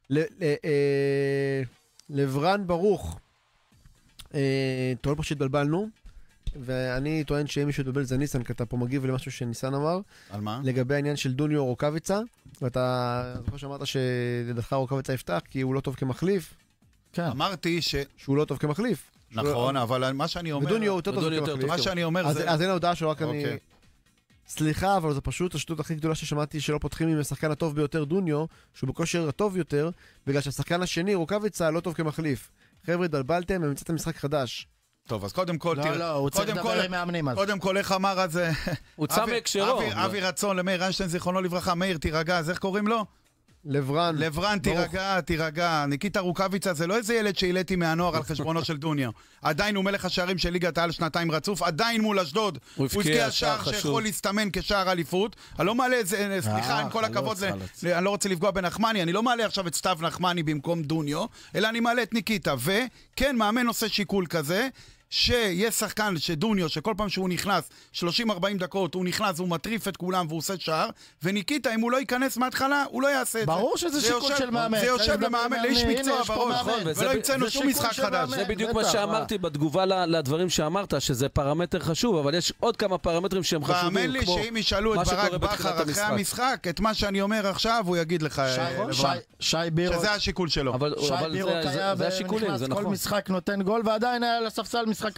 F: לברן ברוך, טוען פה שהתבלבלנו, ואני טוען שאם מישהו התבלבל זה ניסן, כי אתה פה מגיב למשהו שניסן אמר.
I: על מה?
F: לגבי העניין של דוניו רוקביצה, ואתה זוכר שאמרת שלדעתך רוקביצה יפתח, כי הוא לא טוב כמחליף.
I: כן. אמרתי ש...
F: שהוא לא טוב כמחליף.
I: נכון, אבל מה שאני אומר...
F: ודוניו הוא יותר טוב כמחליף.
I: מה שאני אומר זה...
F: אז אין ההודעה שלו, רק אני... סליחה, אבל זו פשוט השטות הכי גדולה ששמעתי שלא פותחים עם השחקן הטוב ביותר דוניו, שהוא בכושר הטוב יותר, בגלל שהשחקן השני, רוקביצה, לא טוב כמחליף. חבר'ה, התבלבלתם, הם ימצאתם משחק חדש.
I: טוב, אז קודם כל,
G: תראה... לא, לא, הוא צריך לדבר עם מאמנים אז.
I: קודם כל, איך אמר אז...
H: הוא צא מהקשרו.
I: אבי רצון למאיר איינשטיין, זיכרונו לברכה, מאיר, תירגע, אז איך קוראים לו?
F: לברן.
I: לברן, תירגע, תירגע. ניקיטה רוקביצה זה לא איזה ילד שהילאתי מהנוער על חשבונו של דוניו. עדיין הוא מלך השערים של ליגת העל שנתיים רצוף, עדיין מול אשדוד. הוא הבקיע שער שיכול להסתמן כשער אליפות. אני לא מעלה את זה, סליחה, עם כל הכבוד, אני לא רוצה לפגוע בנחמני, אני לא מעלה עכשיו את סתיו נחמני במקום דוניו, אלא אני מעלה את ניקיטה. וכן, מאמן עושה שיקול כזה, שיש שחקן שדוניו, שכל פעם שהוא נכנס שלושים ארבעים דקות, הוא נכנס והוא מטריף את כולם והוא עושה שער, וניקיטה, אם הוא לא ייכנס מההתחלה, הוא לא יעשה את זה.
G: ברור שזה שיקול של מאמן.
I: זה יושב למאמן, לאיש מקצוע בראש, ולא ימצאנו שום משחק חדש.
H: זה בדיוק מה שאמרתי בתגובה לדברים שאמרת, שזה פרמטר חשוב, אבל יש עוד כמה פרמטרים שהם חשובים,
I: תאמן לי שאם ישאלו את ברק בכר אחרי המשחק, את מה שאני אומר עכשיו, הוא יגיד לך,
G: שי בירו,
I: שזה השיקול שלו.
G: שי בירו היה ונכנס כל משחק נותן גול, ועדיין היה לספסל משחק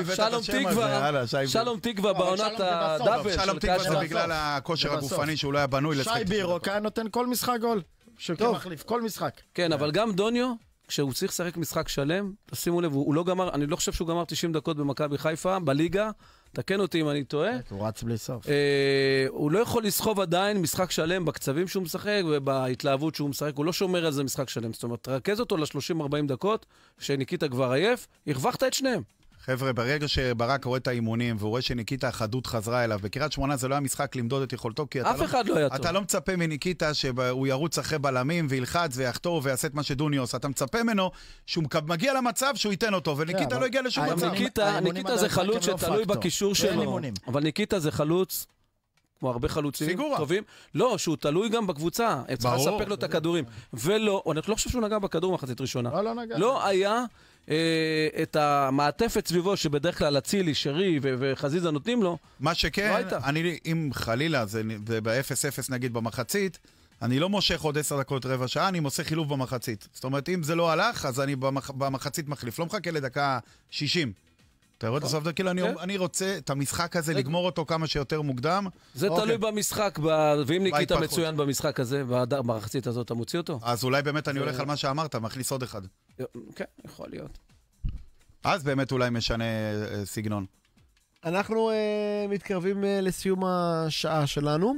H: שלום תקווה בעונת הדאבל.
I: שלום תקווה זה בגלל הכושר הגופני שהוא לא היה בנוי לשחק.
G: שי בירו היה נותן כל משחק גול. כמחליף, כל משחק.
H: כן, אבל גם דוניו, כשהוא צריך לשחק משחק שלם, תשימו לב, הוא לא גמר, אני לא חושב שהוא גמר תשעים דקות במכבי חיפה, בליגה, תקן אותי אם אני טועה.
G: הוא רץ בלי סוף.
H: הוא לא יכול לסחוב עדיין משחק שלם בקצבים שהוא משחק ובהתלהבות שהוא משחק, הוא לא שומר על זה משחק שלם. זאת אומרת, תרכז אותו ל-שלושים ארבעים דקות, שניקיטה כבר עייף, הרווחת את שניהם.
I: חבר'ה, ברגע שברק רואה את האימונים, והוא רואה שניקיטה החדות חזרה אליו, בקריית שמונה זה לא היה משחק למדוד את יכולתו, כי
H: אף אחד לא היה טוב.
I: אתה לא מצפה מניקיטה שהוא ירוץ אחרי בלמים, וילחץ ויחתור ויעשה את מה שדוניו עושה. אתה מצפה ממנו שהוא מגיע למצב שהוא ייתן אותו, וניקיטה לא הגיע לשום מצב.
H: ניקיטה זה חלוץ שתלוי בקישור שלו. אבל ניקיטה זה חלוץ, כמו הרבה חלוצים טובים. לא, שהוא תלוי גם בקבוצה. צריך לספק לו את הכדורים. ולא, אני לא חושב שהוא נגע בכדור מחצית ראשונה. לא היה את המעטפת סביבו, שבדרך כלל אצילי, שרי וחזיזה נותנים לו.
I: מה שכן, אני, אם חלילה, זה ב-אפס אפס נגיד במחצית, אני לא מושך עוד עשר דקות רבע שעה, אני מושך חילוף במחצית. זאת אומרת, אם זה לא הלך, אז אני במחצית מחליף. לא מחכה לדקה שישים. אתה רואה את הסוף, כאילו אני רוצה את המשחק הזה, לגמור אותו כמה שיותר מוקדם.
H: זה תלוי במשחק, ואם ניקיטה מצוין במשחק הזה, במחצית הזאת, אתה מוציא אותו?
I: אז אולי באמת אני הולך על מה שאמרת, מכניס עוד אחד.
H: כן, יכול להיות.
I: אז באמת אולי משנה סגנון.
F: אנחנו מתקרבים לסיום השעה שלנו.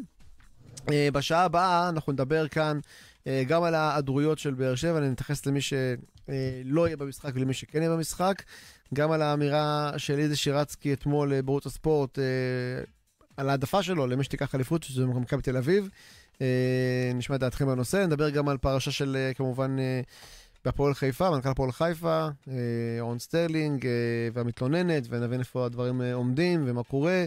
F: בשעה הבאה אנחנו נדבר כאן גם על ההיעדרויות של באר שבע, אני נתייחס למי שלא יהיה במשחק ולמי שכן יהיה במשחק. גם על האמירה של איזה שירצקי אתמול בערוץ הספורט, על העדפה שלו למי שתיקח אליפות, שזה מכבי תל אביב. נשמע את דעתכם בנושא. נדבר גם על פרשה של, כמובן, בהפועל חיפה, מנכ"ל הפועל חיפה, אורן סטרלינג והמתלוננת, ונבין איפה הדברים עומדים ומה קורה.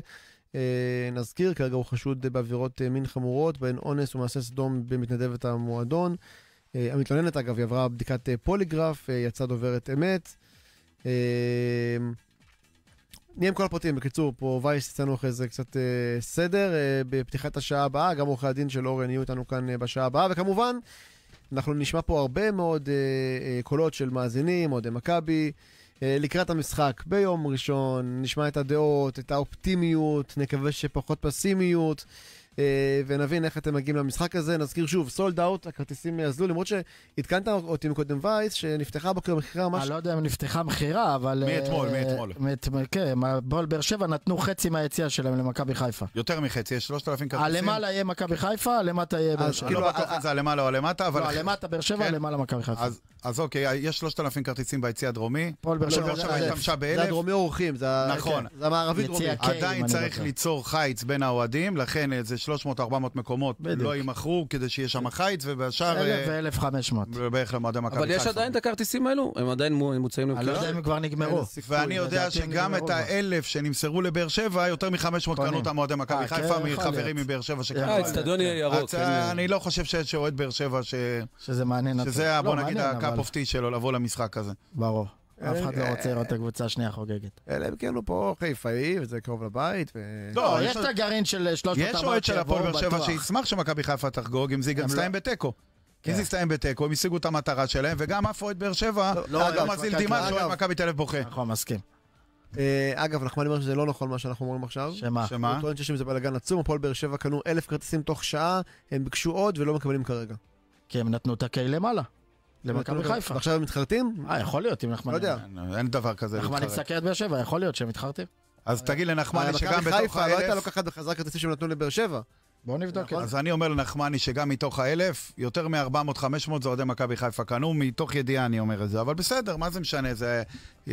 F: נזכיר, כרגע הוא חשוד בעבירות מין חמורות, בהן אונס ומעשה סדום במתנדבת המועדון. המתלוננת, אגב, היא עברה בדיקת פוליגרף, יצאה דוברת אמת. נהיה עם כל הפרטים, בקיצור, פה וייס יצאנו אחרי זה קצת סדר בפתיחת השעה הבאה, גם עורכי הדין של אורן יהיו איתנו כאן בשעה הבאה, וכמובן אנחנו נשמע פה הרבה מאוד קולות של מאזינים, עוד מכבי, לקראת המשחק ביום ראשון, נשמע את הדעות, את האופטימיות, נקווה שפחות פסימיות, ונבין איך אתם מגיעים למשחק הזה. נזכיר שוב, סולד אאוט, הכרטיסים יעזלו, למרות שהתקנת אותי מקודם וייס, שנפתחה בקר מחירה ממש...
G: אני לא יודע אם נפתחה מחירה, אבל...
I: מי אתמול, מי אתמול.
G: כן, בול באר שבע נתנו חצי מהיציאה שלהם למכבי חיפה.
I: יותר מחצי, יש שלושת אלפים כרטיסים.
G: הלמעלה יהיה מכבי חיפה, הלמטה יהיה באר שבע.
I: לא בטוח אם זה הלמעלה או הלמטה, אבל...
G: לא, הלמטה באר שבע, הלמעלה מכבי חיפה.
I: אז אוקיי, יש שלושת אלפים כרטיסים ביציע הדרומי.
G: פול באר שבע
I: השתמשה באלף.
F: זה הדרומי אורחים, זה המערבי דרומי.
I: עדיין צריך ליצור חיץ בין האוהדים, לכן זה שלוש מאות ארבע מאות מקומות לא יימכרו כדי שיהיה שם חיץ, ובשאר...
G: אלף ו-אלף וחמש מאות.
I: בערך למועדי מכבי חיפה.
H: אבל יש עדיין את הכרטיסים האלו? הם עדיין מוצאים
G: אני לא יודע אם הם כבר נגמרו.
I: ואני יודע שגם את האלף שנמסרו לבאר שבע, יותר מ-חמש מאות קנו את המועדי מכבי חיפה, מחברים מבאר שבע שקנו.
H: האצטדיון יהיה ירוק.
I: אני לא חושב שיש אוהד באר שבע
G: שזה מעניין.
I: שזה, בוא נגיד, הקאפ אוף טי שלו לבוא למשחק הזה.
G: ברור. אף אחד לא רוצה לראות את הקבוצה השנייה חוגגת.
F: אלא הם כאילו פה חיפאי, וזה קרוב לבית.
G: לא, יש את הגרעין של שלושת
I: יש אוהד של הפועל באר שבע שישמח שמכבי חיפה תחגוג, אם זה גם סתיים בתיקו. אם זה סתיים בתיקו, הם השיגו את המטרה שלהם, וגם אף אוהד באר שבע לא מזיל דמעה שאוהד מכבי תל אביב בוכה.
G: נכון, מסכים.
F: אגב, אנחנו אומרים שזה לא נכון מה שאנחנו אומרים עכשיו.
G: שמה?
F: שמה? הוא טוען שיש עם זה בלגן עצום, הפועל באר שבע קנו אלף כרטיסים תוך שעה, הם ביקשו עוד ולא מקבלים כרגע.
G: כי הם נתנו את הקהל למעלה. למכבי חיפה.
F: ועכשיו הם מתחרטים?
G: אה, יכול להיות, אם נחמני...
F: לא יודע.
I: אין דבר כזה.
G: נחמני מסקר את באר שבע, יכול להיות שהם מתחרטים.
I: אז תגיד לנחמני שגם בתוך האלף...
F: לא הייתה לוקחת בחזרה כרטיסים שהם נתנו לבאר שבע.
G: בואו נבדוק.
I: אז אני אומר לנחמני שגם מתוך האלף, יותר מ-ארבע מאות חמש מאות זה אוהדי מכבי חיפה קנו, מתוך ידיעה אני אומר את זה. אבל בסדר, מה זה משנה? זה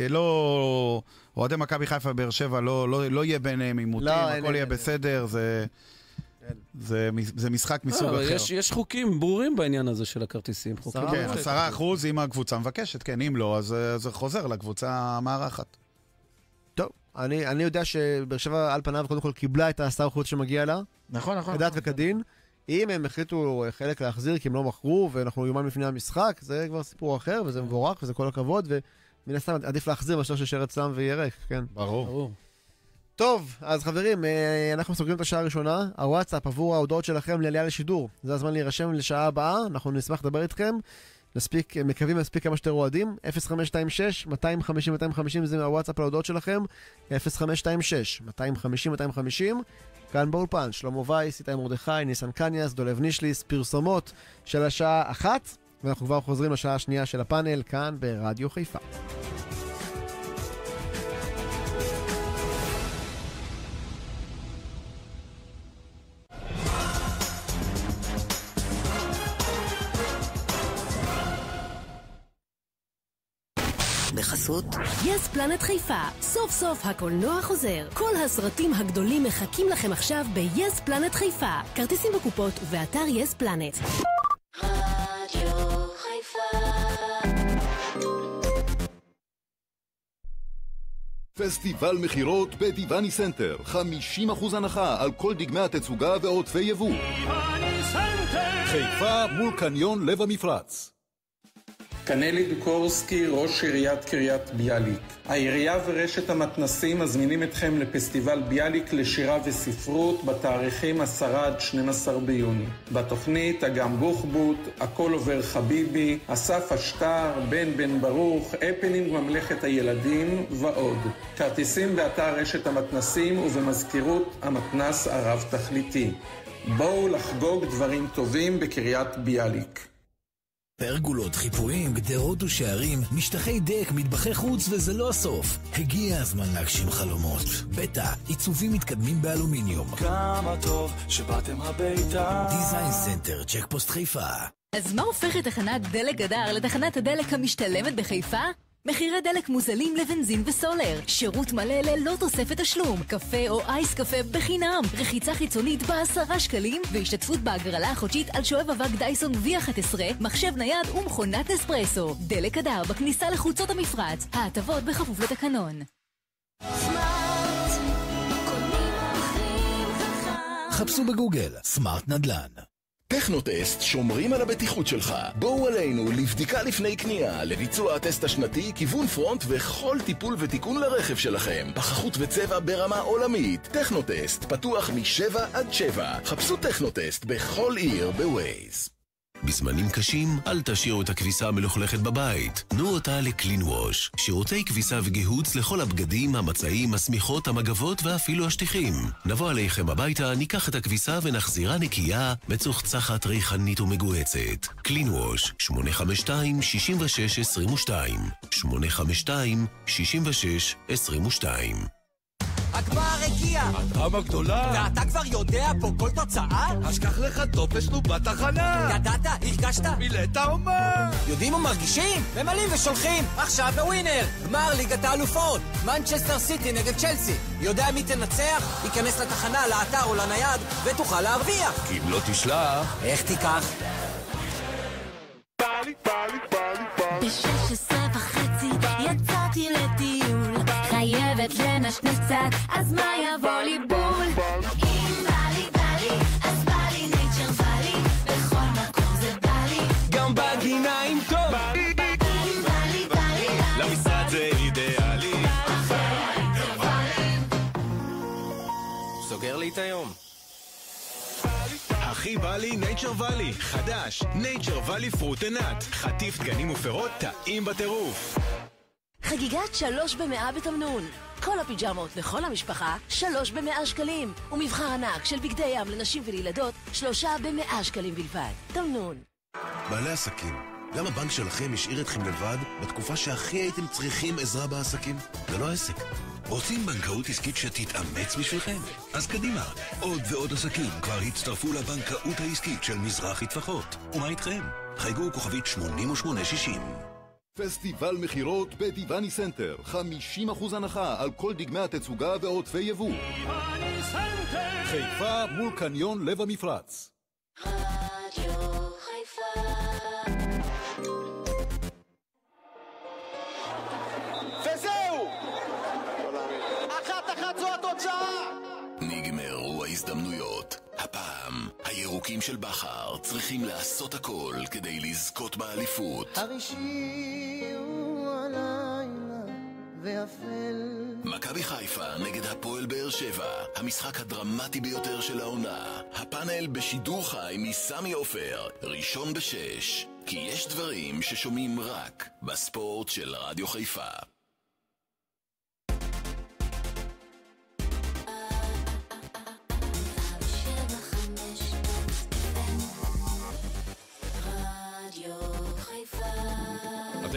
I: לא... אוהדי מכבי חיפה באר שבע לא יהיה ביניהם עימותים, הכל יהיה בסדר, זה... זה, זה משחק מסוג אחר.
H: יש, יש חוקים ברורים בעניין הזה של הכרטיסים.
I: כן, עשרה אחוז אם הקבוצה מבקשת, כן, אם לא, אז זה חוזר לקבוצה המארחת.
F: טוב, אני, אני יודע שבאר שבע על פניו קודם כל קיבלה את העשרה אחוז שמגיע לה.
G: נכון, נכון.
F: כדת וכדין. אם הם החליטו חלק להחזיר כי הם לא מכרו, ואנחנו יומיים לפני המשחק, זה כבר סיפור אחר, וזה מבורך, וזה כל הכבוד, ומן הסתם עדיף להחזיר משהו שישאר אצלם ויהיה ריק, כן.
I: ברור. ברור.
F: טוב, אז חברים, אנחנו סוגרים את השעה הראשונה. הוואטסאפ עבור ההודעות שלכם לעלייה לשידור. זה הזמן להירשם לשעה הבאה, אנחנו נשמח לדבר איתכם. נספיק, מקווים להספיק כמה שאתם אוהדים. אפס חמש שתיים שש מאתיים חמישים מאתיים חמישים זה הוואטסאפ להודעות שלכם. אפס חמש שתיים שש מאתיים חמישים מאתיים חמישים. כאן באולפן, שלמה וייס, איתי מרדכי, ניסן קניאס, דולב נישליס, פרסומות של השעה אחת. ואנחנו כבר חוזרים לשעה השנייה של הפאנל כאן ברדיו חיפה.
J: בחסות יס פלנט חיפה. סוף סוף הקולנוע חוזר. כל הסרטים הגדולים מחכים לכם עכשיו ב-יס פלנט חיפה. כרטיסים בקופות ובאתר יס פלנט.
D: רדיו חיפה.
K: פסטיבל מחירות בדיווני סנטר. חמישים אחוז הנחה על כל דגמי התצוגה ועודפי יבוא. חיפה מול קניון לב המפרץ.
A: קנלי דוקורסקי, ראש עיריית קריית ביאליק. העירייה ורשת המתנסים מזמינים אתכם לפסטיבל ביאליק לשירה וספרות בתאריכים עשרה עד שנים עשר ביוני. בתוכנית אגם בוחבוט, הכל עובר חביבי, אסף אשטר, בן בן ברוך, הפנינג ממלכת הילדים ועוד. כרטיסים באתר רשת המתנסים ובמזכירות המתנס הרב תכליתי. בואו לחגוג דברים טובים בקריית ביאליק.
P: פרגולות, חיפויים, גדרות ושערים, משטחי דק, מטבחי חוץ, וזה לא הסוף. הגיע הזמן להגשים חלומות. בטא, עיצובים מתקדמים באלומיניום.
U: כמה טוב שבאתם הביתה.
P: דיזיין סנטר, צ'קפוסט חיפה.
V: אז מה הופך את תחנת דלק גדר לתחנת הדלק המשתלמת בחיפה? מחירי דלק מוזלים לבנזין וסולר, שירות מלא ללא תוספת תשלום, קפה או אייס קפה בחינם, רחיצה חיצונית בעשרה שקלים, והשתתפות בהגרלה החודשית על שואב אבק דייסון וי אחת עשרה, מחשב נייד ומכונת אספרסו. דלק גדר בכניסה לחוצות המפרץ, ההטבות בכפוף לתקנון.
P: חפשו בגוגל, סמארט נדל"ן.
S: טכנוטסט שומרים על הבטיחות שלך. בואו עלינו לבדיקה לפני קנייה, לביצוע הטסט השנתי, כיוון פרונט וכל טיפול ותיקון לרכב שלכם. פחחות וצבע ברמה עולמית. טכנוטסט פתוח מ-שבע עד שבע. חפשו טכנוטסט בכל עיר בווייז.
E: בזמנים קשים, אל תשאירו את הכביסה המלוכלכת בבית. תנו אותה לקלין ווש. שירותי כביסה וגיהוץ לכל הבגדים, המצעים, השמיכות, המגבות ואפילו השטיחים. נבוא עליכם הביתה, ניקח את הכביסה ונחזירה נקייה, מצוחצחת, ריחנית ומגועצת. קלין ווש, שמונה חמש שתיים שש שש עשרים ושתיים. שמונה חמש שתיים שש שש עשרים ושתיים.
T: הגמר הגיע!
U: הדרמה גדולה!
T: ואתה כבר יודע פה כל תוצאה?
U: אז קח לך טופס נו בתחנה!
T: ידעת? הרגשת?
U: מילאת אומה!
T: יודעים ומרגישים? ממלאים ושולחים! עכשיו בווינר! גמר ליגת האלופות! מנצ'סטר סיטי נגד צ'לסי! יודע מי תנצח? ייכנס לתחנה, לאתר או לנייד ותוכל להרוויח!
U: כי אם לא תשלח...
T: איך תיקח?
U: בלי, בלי, בלי, בלי.
W: בשש עשרה וחצי יצאתי לטיול, חייבת לנשנש קצת, אז מה יבוא לי בול? אם בא לי, בא לי, אז בא לי נייצ'ר בא לי, בכל מקום זה בא לי,
U: גם בגינה עם טוב, בא לי,
W: בא לי, בא לי, בא לי,
U: למשרד זה אידיאלי,
T: סוגר לי את היום.
X: הכי בא לי נייצ'ר ואלי, חדש, נייצ'ר ואלי פרוטנט, חטיף דגנים ופירות טעים בטירוף.
J: חגיגת שלוש במאה בתמנון. כל הפיג'מות לכל המשפחה, שלוש במאה שקלים. ומבחר ענק של בגדי ים לנשים ולילדות, שלושה במאה שקלים בלבד. תמנון.
Y: בעלי עסקים, למה הבנק שלכם השאיר אתכם לבד בתקופה שהכי הייתם צריכים עזרה בעסקים? זה לא עסק. רוצים בנקאות עסקית שתתאמץ בשבילכם? אז קדימה, עוד ועוד עסקים כבר הצטרפו לבנקאות העסקית של מזרחי טפחות. ומה איתכם? חייגו כוכבית שמונים ושמונה שישים.
K: פסטיבל מחירות בדיווני סנטר. חמישים אחוז הנחה על כל דגמי התצוגה ועודפי יבוא. חיפה מול קניון לב המפרץ.
D: רדיו חיפה.
U: וזהו! אחת אחת זו התוצאה!
S: נגמרו ההזדמנויות. הפעם, הירוקים של בחר צריכים לעשות הכל כדי לזכות באליפות.
Z: הרישי הוא הלילה ואפל.
S: מכבי חיפה נגד הפועל באר שבע, המשחק הדרמטי ביותר של העונה. הפאנל בשידור חי מסמי עופר, ראשון בשש. כי יש דברים ששומעים רק בספורט של רדיו חיפה.
D: רדיו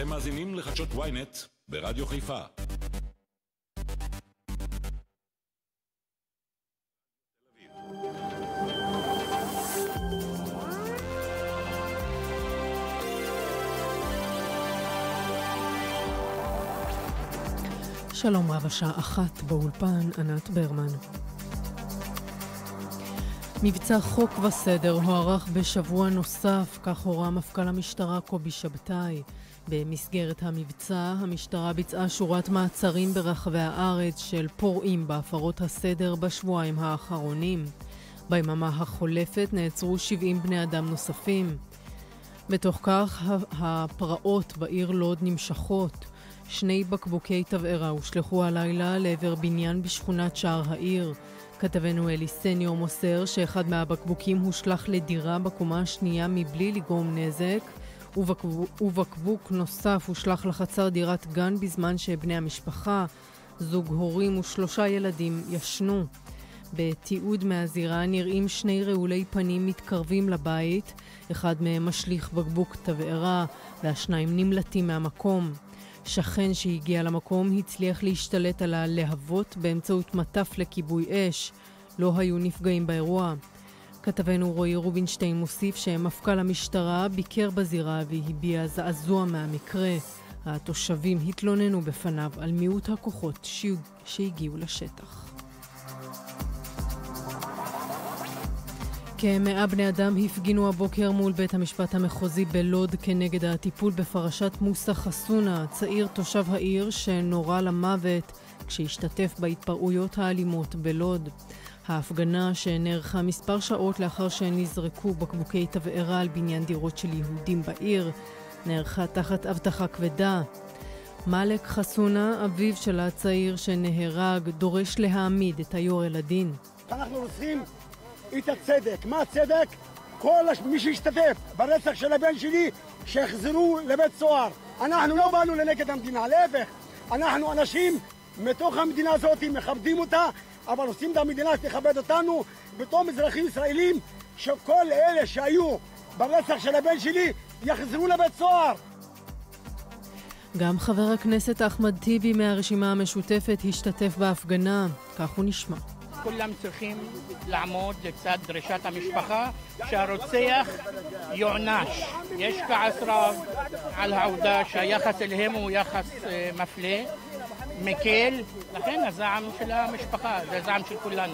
B: אתם מאזינים לחדשות ynet ברדיו חיפה.
C: שלום רב, השעה אחת באולפן, ענת ברמן. מבצע חוק וסדר הוארך בשבוע נוסף, כך הורה מפכ"ל המשטרה קובי שבתאי. במסגרת המבצע, המשטרה ביצעה שורת מעצרים ברחבי הארץ של פורעים בהפרות הסדר בשבועיים האחרונים. ביממה החולפת נעצרו שבעים בני אדם נוספים. בתוך כך, הפרעות בעיר לוד נמשכות. שני בקבוקי תבערה הושלחו הלילה לעבר בניין בשכונת שער העיר. כתבנו אלי סניור מוסר שאחד מהבקבוקים הושלח לדירה בקומה השנייה מבלי לגרום נזק, ובקבוק, ובקבוק נוסף הושלח לחצר דירת גן בזמן שבני המשפחה, זוג הורים ושלושה ילדים, ישנו. בתיעוד מהזירה נראים שני רעולי פנים מתקרבים לבית, אחד מהם משליך בקבוק תבערה והשניים נמלטים מהמקום. שכן שהגיע למקום הצליח להשתלט על הלהבות באמצעות מטף לכיבוי אש. לא היו נפגעים באירוע. כתבנו רועי רובינשטיין מוסיף שמפכ"ל המשטרה ביקר בזירה והביע זעזוע מהמקרה. התושבים התלוננו בפניו על מיעוט הכוחות שהגיעו לשטח. כמאה בני אדם הפגינו הבוקר מול בית המשפט המחוזי בלוד כנגד הטיפול בפרשת מוסא חסונה, צעיר תושב העיר שנורה למוות כשהשתתף בהתפרעויות האלימות בלוד. ההפגנה שנערכה מספר שעות לאחר שנזרקו בקבוקי תבערה על בניין דירות של יהודים בעיר, נערכה תחת אבטחה כבדה. מלק חסונה, אביו של הצעיר שנהרג, דורש להעמיד את היורה לדין.
L: אנחנו רוצים את הצדק. מה הצדק? כל מי שהשתתף ברצח של הבן שלי שיחזרו לבית סוהר. אנחנו לא באנו לנגד המדינה, להפך. אנחנו אנשים מתוך המדינה הזאת, מכבדים אותה, אבל עושים את המדינה שתכבד אותנו בתור אזרחים ישראלים, שכל אלה שהיו ברצח של הבן שלי יחזרו לבית סוהר.
C: גם חבר הכנסת אחמד טיבי מהרשימה המשותפת השתתף בהפגנה, כך הוא נשמע.
M: כולם צריכים לעמוד לצד דרישת המשפחה שהרוצח יוענש. יש כעס רב על העובדה שהיחס אליהם הוא יחס מפלה, מקל, לכן הזעם של המשפחה, זה הזעם של כולנו.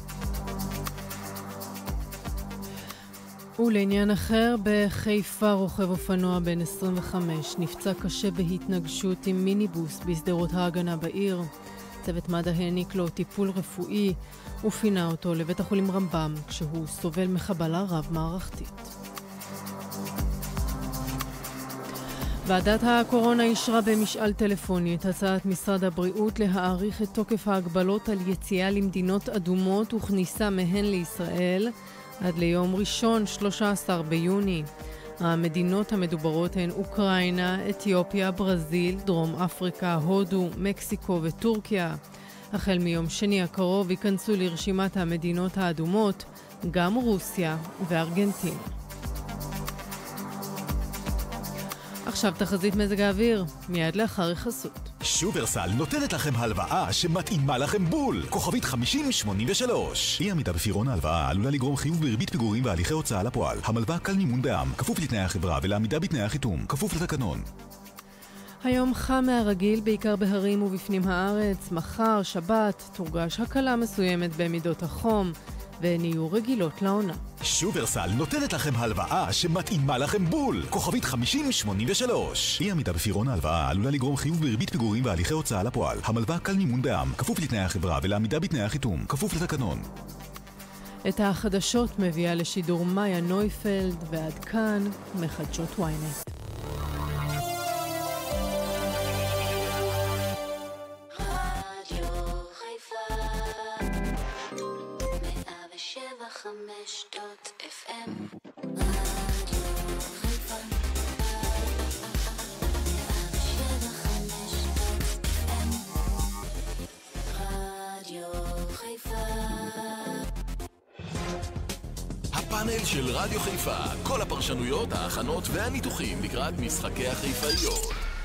C: ולעניין אחר, בחיפה רוכב אופנוע בן עשרים וחמש נפצע קשה בהתנגשות עם מיניבוס בשדרות ההגנה בעיר. צוות מד"א העניק לו טיפול רפואי ופינה אותו לבית החולים רמב"ם כשהוא סובל מחבלה רב-מערכתית. ועדת הקורונה אישרה במשאל טלפוני את הצעת משרד הבריאות להאריך את תוקף ההגבלות על יציאה למדינות אדומות וכניסה מהן לישראל עד ליום ראשון שלושה עשר ביוני. המדינות המדוברות הן אוקראינה, אתיופיה, ברזיל, דרום אפריקה, הודו, מקסיקו וטורקיה. החל מיום שני הקרוב ייכנסו לרשימת המדינות האדומות גם רוסיה וארגנטינה. עכשיו תחזית מזג האוויר, מיד לאחר החסות.
N: שופרסל נותנת לכם הלוואה שמתאימה לכם בול. כוכבית חמישים שמונים ושלוש. אי עמידה בפירעון ההלוואה עלולה לגרום חיוב בריבית פיגורים והליכי הוצאה לפועל. המלווה קל מימון בע"מ, כפוף לתנאי החברה ולעמידה בתנאי החיתום, כפוף לתקנון.
C: היום חם מהרגיל בעיקר בהרים ובפנים הארץ. מחר, שבת, תורגש הקלה מסוימת במידות החום והן יהיו רגילות לעונה.
N: שופרסל נותנת לכם הלוואה שמתאימה לכם בול. כוכבית חמישים שמונים ושלוש. אי עמידה בפירעון ההלוואה עלולה לגרום חיוב בריבית פיגורים והליכי הוצאה לפועל. המלווה קל מימון בע"מ, כפוף לתנאי החברה ולעמידה בתנאי החיתום, כפוף לתקנון.
C: את החדשות מביאה לשידור מאיה נויפלד, ועד כאן מחדשות ynet.
D: חמש דוט אף אם רדיו חיפה.
S: הפאנל של רדיו חיפה, כל הפרשנויות, ההכנות והניתוחים לקראת משחקי החיפאיות.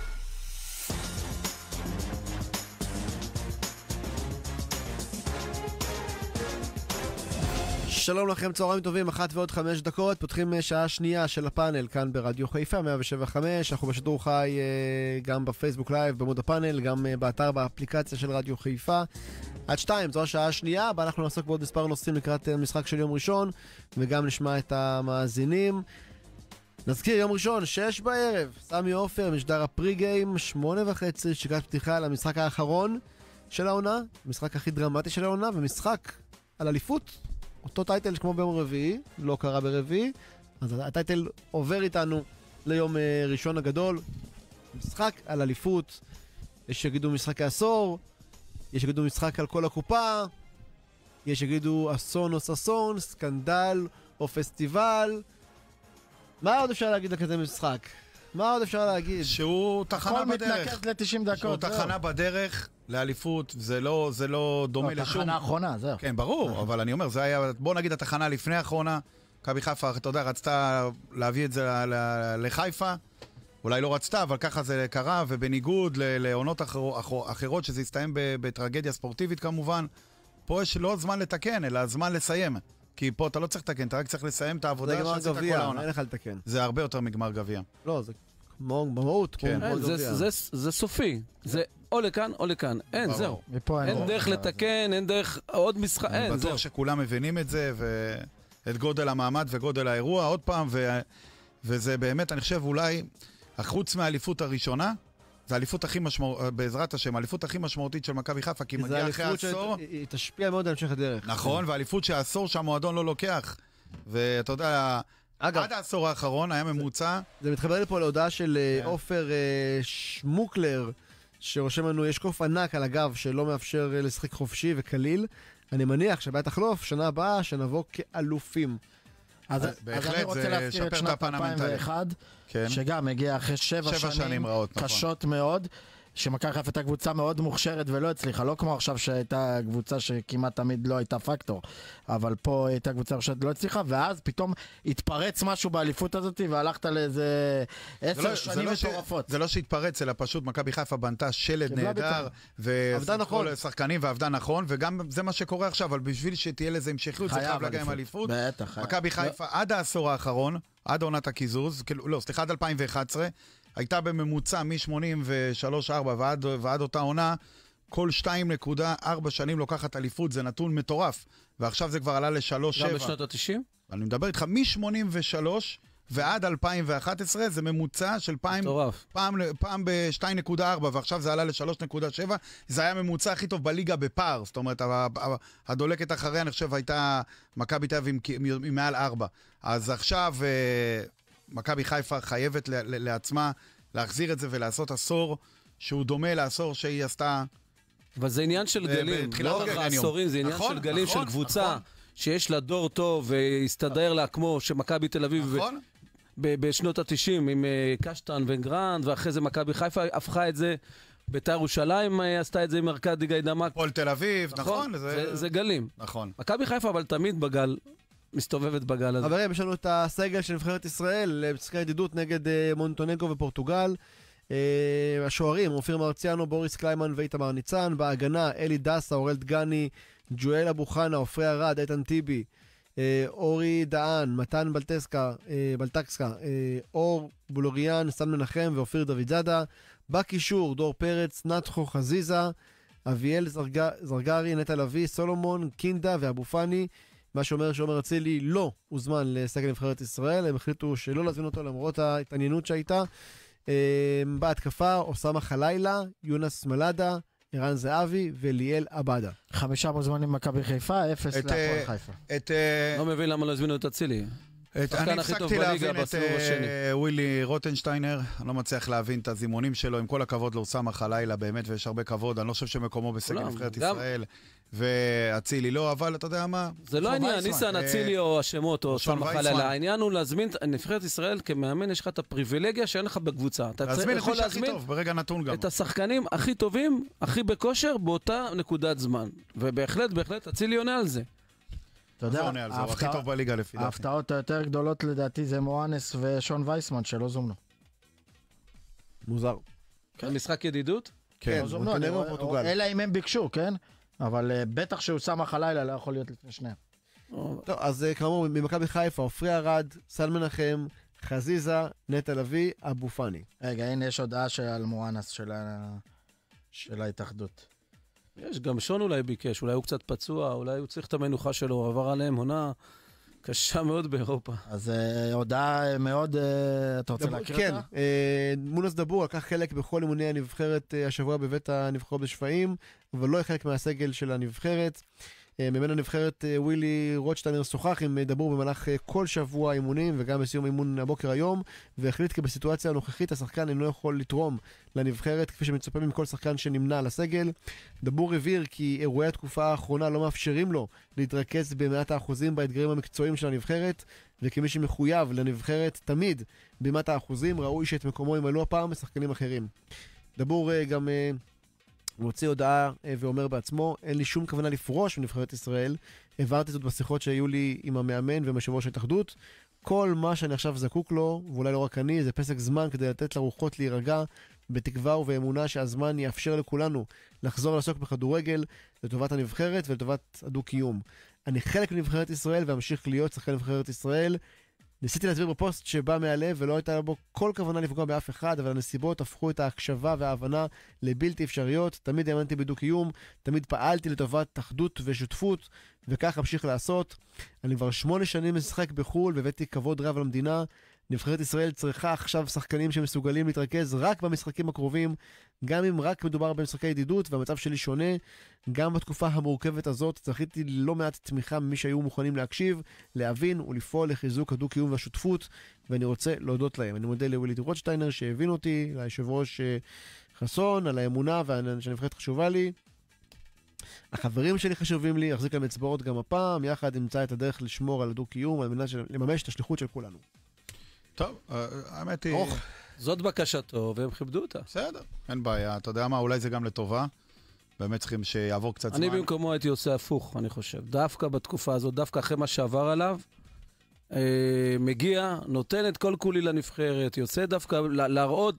F: שלום לכם, צהריים טובים, אחת ועוד חמש דקות, פותחים שעה שנייה של הפאנל כאן ברדיו חיפה, מאה שבע נקודה חמש, אנחנו בשידור חי גם בפייסבוק לייב, במוד הפאנל, גם באתר, באפליקציה של רדיו חיפה. עד שתיים, זו השעה השנייה, בה אנחנו נעסוק בעוד מספר נושאים לקראת משחק של יום ראשון, וגם נשמע את המאזינים. נזכיר, יום ראשון, שש בערב, סמי עופר, משדר הפרי-גיים, שמונה וחצי, שיקת פתיחה למשחק האחרון של העונה, המשחק הכי דרמטי של העונה, ומשחק על אליפות. אותו טייטל כמו ביום רביעי, לא קרה ברביעי, אז הטייטל עובר איתנו ליום ראשון הגדול. משחק על אליפות, יש שיגידו משחק העשור, יש שיגידו משחק על כל הקופה, יש שיגידו אסון או ססון, סקנדל או פסטיבל. מה עוד אפשר להגיד לכזה משחק? מה עוד אפשר להגיד?
G: שהוא תחנה בדרך.
H: הכל מתנקז ל-תשעים דקות.
G: שהוא תחנה בדרך לאליפות, זה לא, זה לא דומה לשום...
H: התחנה האחרונה, זהו.
G: כן, ברור, אבל אני אומר, זה היה, בוא נגיד התחנה לפני האחרונה, מכבי חיפה, אתה יודע, רצתה להביא את זה לחיפה, אולי לא רצתה, אבל ככה זה קרה, ובניגוד לעונות אחרות, שזה הסתיים בטרגדיה ספורטיבית כמובן, פה יש לא זמן לתקן, אלא זמן לסיים. כי פה אתה לא צריך לתקן, אתה רק צריך לסיים את העבודה שעשית כל העונה.
F: אין לך לתקן.
G: זה הרבה יותר מגמר גביע.
F: לא, זה במהות.
I: זה סופי. זה או לכאן או לכאן. אין, זהו. אין דרך לתקן, אין דרך עוד משחק. אין, זהו.
G: אני בטוח שכולם מבינים את זה, ואת גודל המעמד וגודל האירוע. עוד פעם, וזה באמת, אני חושב, אולי, חוץ מהאליפות הראשונה, זה האליפות הכי משמעותית, בעזרת השם, האליפות הכי משמעותית של מכבי חיפה, כי מגיע אחרי העשור...
F: היא תשפיע מאוד על המשך הדרך.
G: נכון, והאליפות שהעשור שהמועדון לא לוקח. ואתה יודע, עד העשור האחרון היה ממוצע...
F: זה מתחבר לי פה להודעה של עופר שמוקלר, שרושם לנו, יש קוף ענק על הגב שלא מאפשר לשחק חופשי וקליל. אני מניח שבעת החלוף, שנה הבאה, שנבוא כאלופים.
H: אז אני רוצה להזכיר את שנת אלפיים ואחת, שגם הגיע אחרי שבע שנים קשות מאוד, שמכבי חיפה הייתה קבוצה מאוד מוכשרת ולא הצליחה, לא כמו עכשיו שהייתה קבוצה שכמעט תמיד לא הייתה פקטור, אבל פה הייתה קבוצה שלא הצליחה, ואז פתאום התפרץ משהו באליפות הזאת והלכת לאיזה עשר שנים מטורפות.
G: זה לא שהתפרץ, אלא פשוט מכבי חיפה בנתה שלד נהדר, וכל השחקנים ועבדה נכון, וגם זה מה שקורה עכשיו, אבל בשביל שתהיה לזה המשכיות, זה חייב להגיע עם אליפות. מכבי חיפה עד העשור האחרון, עד עונת הקיזוז, לא, סליחה, עד אלפיים ואחת עשרה, הייתה בממוצע מ-שמונים ושלוש ארבע ועד, ועד אותה עונה, כל שתיים נקודה ארבע שנים לוקחת אליפות, זה נתון מטורף. ועכשיו זה כבר עלה ל-שלוש שבע.
I: גם בשנות ה-תשעים?
G: אני מדבר איתך, מ-שמונים ושלוש ועד אלפיים ואחת עשרה, זה ממוצע של פעם, פעם, פעם ב-שתיים נקודה ארבע, ועכשיו זה עלה ל-שלוש נקודה שבע. זה היה ממוצע הכי טוב בליגה בפאר. זאת אומרת, הדולקת אחריה, אני חושב, הייתה מכבי תל אביב עם, עם מעל ארבע. אז עכשיו... מכבי חיפה חייבת לעצמה להחזיר את זה ולעשות עשור שהוא דומה לעשור שהיא עשתה.
I: אבל זה עניין של גלים, לא רק העשורים, זה עניין של גלים של קבוצה שיש לה דור טוב והסתדר לה כמו שמכבי תל אביב בשנות ה-תשעים עם קשטן וגרנד, ואחרי זה מכבי חיפה הפכה את זה, בית"ר ירושלים עשתה את זה עם ארקדי גיידמק.
G: פועל תל אביב, נכון.
I: זה גלים.
G: נכון.
I: מכבי חיפה אבל תמיד בגל מסתובבת בגל הזה.
F: חברים, יש לנו את הסגל של נבחרת ישראל למשחקי ידידות נגד מונטנגרו ופורטוגל. השוערים, אופיר מרציאנו, בוריס קליימן ואיתמר ניצן. בהגנה, אלי דסה, אורל דגני, ג'ואל אבו חנה, עופרי ארד, איתן טיבי, אורי דהן, מתן בלטסקה, בלטקסקה, אור בולוריאן, סן מנחם ואופיר דוד זאדה. בקישור, דור פרץ, נתחו חזיזה, אביאל זרגרי, נטע לוי, סולומון, קינדה ואבו פני. מה שאומר שעומר אצילי לא הוזמן לסגל נבחרת ישראל, הם החליטו שלא להזמין אותו למרות ההתעניינות שהייתה. בהתקפה, אוסמה חלילה, יונס מלאדה, ערן זהבי וליאל עבדה.
H: חמישה מוזמנים מכבי חיפה, אפס להפועל חיפה.
I: לא מבין למה לא הזמינו את אצילי.
G: אני הפסקתי להבין את ווילי רוטנשטיינר, אני לא מצליח להבין את הזימונים שלו, עם כל הכבוד לאוסמה חלילה, באמת, ויש הרבה כבוד, אני לא חושב שמקומו בסגל נבחרת ישראל, ואצילי לא, אבל אתה יודע מה?
I: זה לא העניין, ניסן, אצילי או השמות או אוסמה חלילה, העניין הוא להזמין נבחרת ישראל כמאמן, יש לך את הפריבילגיה שאין לך בקבוצה.
G: להזמין את מי שהכי טוב, ברגע נתון גם.
I: את השחקנים הכי טובים, הכי בכושר, באותה נקודת זמן. ובהחלט, בהחלט, אצילי עונה על זה.
H: אתה יודע, ההפתעות היותר גדולות לדעתי זה מואנס ושון וייסמן שלא זומנו.
F: מוזר.
I: משחק ידידות?
H: כן, אלא אם הם ביקשו, כן? אבל בטח שהוא שם הלילה לא יכול להיות לפני שניהם.
F: טוב, אז כאמור, ממכבי חיפה, עופרי ארד, סל מנחם, חזיזה, נטע לביא, אבו פאני.
H: רגע, הנה יש הודעה של מואנס של, ה... של ההתאחדות.
I: יש, גם שון אולי ביקש, אולי הוא קצת פצוע, אולי הוא צריך את המנוחה שלו, הוא עבר עליהם עונה קשה מאוד באירופה.
H: אז uh, הודעה מאוד, uh, אתה רוצה להקריא
F: כן,
H: אותה?
F: כן, uh, מונס דבור לקח חלק בכל אימוני הנבחרת uh, השבוע בבית הנבחרות בשפעים, אבל לא חלק מהסגל של הנבחרת. ממנו הנבחרת ווילי רוטשטיינר שוחח עם דבור במהלך כל שבוע אימונים וגם בסיום אימון הבוקר היום, והחליט כי בסיטואציה הנוכחית השחקן אינו יכול לתרום לנבחרת כפי שמצופה מכל שחקן שנמנה על הסגל. דבור הבהיר כי אירועי התקופה האחרונה לא מאפשרים לו להתרכז במאת האחוזים באתגרים המקצועיים של הנבחרת, וכמי שמחויב לנבחרת תמיד במאת האחוזים ראוי שאת מקומו ימלאו הפעם לשחקנים אחרים. דבור גם הוא הוציא הודעה ואומר בעצמו, אין לי שום כוונה לפרוש מנבחרת ישראל, העברתי זאת בשיחות שהיו לי עם המאמן ומשב ראש ההתאחדות, כל מה שאני עכשיו זקוק לו, ואולי לא רק אני, זה פסק זמן כדי לתת לרוחות להירגע, בתקווה ובאמונה שהזמן יאפשר לכולנו לחזור לעסוק בכדורגל, לטובת הנבחרת ולטובת הדו-קיום. אני חלק מנבחרת ישראל ואמשיך להיות שחקן נבחרת ישראל, ניסיתי להסביר בפוסט שבא מהלב ולא הייתה בו כל כוונה לפגוע באף אחד, אבל הנסיבות הפכו את ההקשבה וההבנה לבלתי אפשריות. תמיד האמנתי בדו-קיום, תמיד פעלתי לטובת אחדות ושותפות, וכך אמשיך לעשות. אני כבר שמונה שנים משחק בחול והבאתי כבוד רב למדינה. נבחרת ישראל צריכה עכשיו שחקנים שמסוגלים להתרכז רק במשחקים הקרובים, גם אם רק מדובר במשחקי ידידות, והמצב שלי שונה. גם בתקופה המורכבת הזאת צריכיתי לא מעט תמיכה ממי שהיו מוכנים להקשיב, להבין ולפעול לחיזוק הדו-קיום והשותפות, ואני רוצה להודות להם. אני מודה לווילי רוטשטיינר שהבין אותי, ליושב ראש חסון, על האמונה שהנבחרת חשובה לי. החברים שלי חשובים לי, אחזיק להם אצבעות גם הפעם, יחד נמצא את הדרך לשמור על הדו-קיום, על מנת לממש את השליחות של כולנו.
G: טוב, האמת היא...
I: זאת בקשתו, והם כיבדו אותה.
G: בסדר, אין בעיה. אתה יודע מה, אולי זה גם לטובה. באמת צריכים שיעבור קצת זמן.
I: אני במקומו הייתי עושה הפוך, אני חושב. דווקא בתקופה הזאת, דווקא אחרי מה שעבר עליו, מגיע, נותן את כל כולי לנבחרת, יוצא דווקא להראות...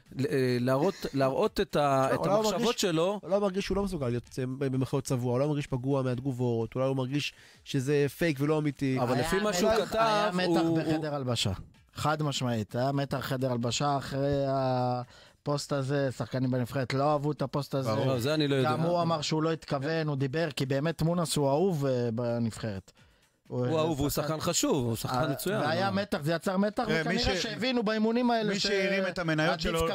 I: להראות, להראות את המחשבות שלו.
F: הוא לא מרגיש שהוא לא מסוגל להיות במחאות צבוע, הוא לא מרגיש פגוע מהתגובות, אולי הוא מרגיש שזה פייק ולא אמיתי.
I: אבל לפי מה שהוא כתב,
H: היה מתח בחדר הלבשה. חד משמעית, היה מתח חדר הלבשה אחרי הפוסט הזה, שחקנים בנבחרת לא אהבו את הפוסט הזה.
I: זה אני לא יודע.
H: גם הוא אמר שהוא לא התכוון, הוא דיבר, כי באמת מונס הוא אהוב בנבחרת.
I: הוא אהוב, הוא שחקן חשוב, הוא שחקן מצוין.
H: והיה מתח, זה יצר מתח, וכנראה שהבינו באימונים האלה
G: מי שהרים את המניות שלו,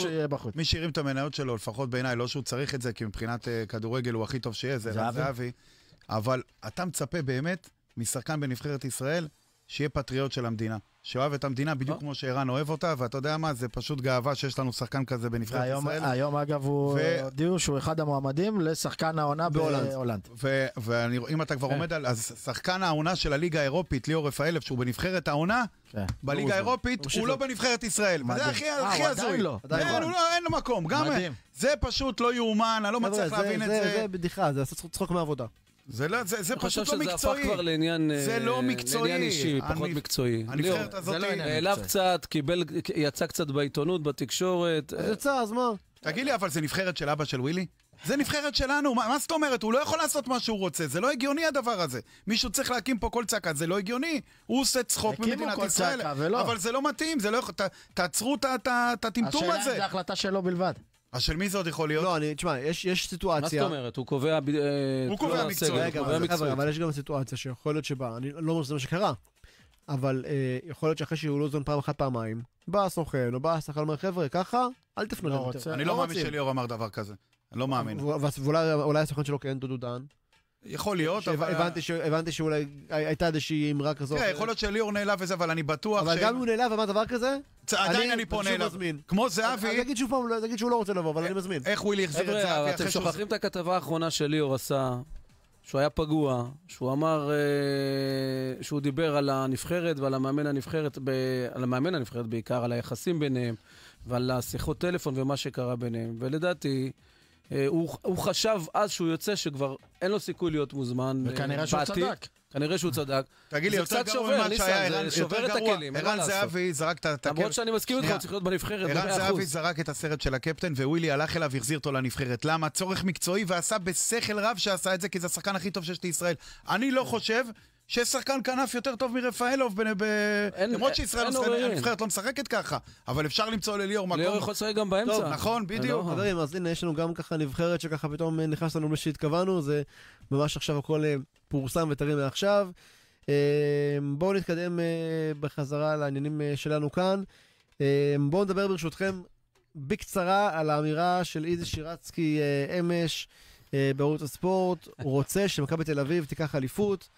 G: מי שהרים את המניות שלו, לפחות בעיניי, לא שהוא צריך את זה, כי מבחינת כדורגל הוא הכי טוב שיהיה, זה זהבי. אבל אתה מצפה באמת משחקן בנבחרת ישראל, שיהיה פטריוט של המדינה. שאוהב את המדינה בדיוק כמו שאיראן אוהב אותה, ואתה יודע מה, זה פשוט גאווה שיש לנו שחקן כזה בנבחרת ישראל.
H: היום אגב הוא הודיעו שהוא אחד המועמדים לשחקן העונה בהולנד.
G: ואם אתה כבר עומד על, אז שחקן העונה של הליגה האירופית, ליאור רפאלוב, שהוא בנבחרת העונה, בליגה האירופית, הוא לא בנבחרת ישראל. וזה הכי הזוי. אין לו מקום. זה פשוט לא יאומן, אני לא מצליח להבין את זה.
F: זה בדיחה, זה לעשות צחוק מעבודה.
G: זה לא, זה, זה פשוט לא מקצועי.
I: זה הפך כבר לעניין,
G: זה לא מקצועי.
I: לעניין אישי, פחות מקצועי.
G: הנבחרת הזאת
I: העלב קצת, קיבל, יצא קצת בעיתונות, בתקשורת.
F: אז יצא, אז מה?
G: תגיד לי, אבל זה נבחרת של אבא של ווילי? זה נבחרת שלנו, מה, מה זאת אומרת? הוא לא יכול לעשות מה שהוא רוצה, זה לא הגיוני הדבר הזה. מישהו צריך להקים פה כל צעקה, זה לא הגיוני. הוא עושה צחוק ממדינת ישראל, אבל זה לא מתאים, זה לא יכול, תעצרו את הטמטום הזה.
H: השאלה זה החלטה שלו בלבד.
G: אז של מי זה עוד יכול להיות?
F: לא, אני, תשמע, יש, יש סיטואציה...
I: מה זאת אומרת? הוא קובע...
G: הוא קובע מקצועית.
F: אבל יש גם סיטואציה שיכול להיות שבה, אני לא אומר שזה מה שקרה, אבל יכול להיות שאחרי שהוא לא זון פעם אחת פעמיים, בא הסוכן או בא השחקן אומר, חבר'ה, ככה, אל תפנו להם יותר.
G: אני לא מאמין שליאור אמר דבר כזה. אני לא מאמין.
F: ואולי הסוכן שלו כן דודו דן.
G: יכול להיות, אבל...
F: הבנתי שאולי הייתה איזושהי אמרה כזאת.
G: יכול להיות שליאור נעלב וזה, אבל אני בטוח ש...
F: אבל גם הוא נעלב ומה דבר כזה?
G: עדיין אני פה נעלב. כמו זהבי...
F: אני אגיד שוב פעם, אני אגיד שהוא לא רוצה לבוא, אבל אני מזמין.
G: איך ווילי החזיר את זהבי?
I: אתם שוכחים את הכתבה האחרונה שליאור עשה, שהוא היה פגוע, שהוא אמר שהוא דיבר על הנבחרת ועל המאמן הנבחרת, על המאמן הנבחרת בעיקר, על היחסים ביניהם, ועל השיחות טלפון ומה שקרה ביניהם. ולדעתי... הוא, הוא חשב אז שהוא יוצא שכבר אין לו סיכוי להיות מוזמן.
H: וכנראה שהוא צדק.
I: כנראה שהוא צדק.
G: תגיד לי, יותר גרוע ממה שהיה, זה שובר את הכלים. ערן זהבי זרק את הקפטן.
I: למרות שאני מסכים איתך, הוא צריך להיות בנבחרת.
G: ערן זהבי זרק את הסרט של הקפטן, ווילי הלך אליו והחזיר אותו לנבחרת. למה? צורך מקצועי, ועשה בשכל רב שעשה את זה, כי זה השחקן הכי טוב שיש לישראל. אני לא חושב שיש שחקן כנף יותר טוב מרפאלוב, למרות שישראל הנבחרת לא משחקת ככה, אבל אפשר למצוא לליאור מקום.
I: ליאור יכול לשחק גם באמצע.
G: נכון, בדיוק.
F: חברים, אז הנה, יש לנו גם ככה נבחרת שככה פתאום נכנס לנו בלי שהתכוונו, זה ממש עכשיו הכל פורסם ותרים מעכשיו. בואו נתקדם בחזרה לעניינים שלנו כאן. בואו נדבר ברשותכם בקצרה על האמירה של איזי שירצקי אמש בערוץ הספורט. הוא רוצה שמכבי תל אביב תיקח אליפות.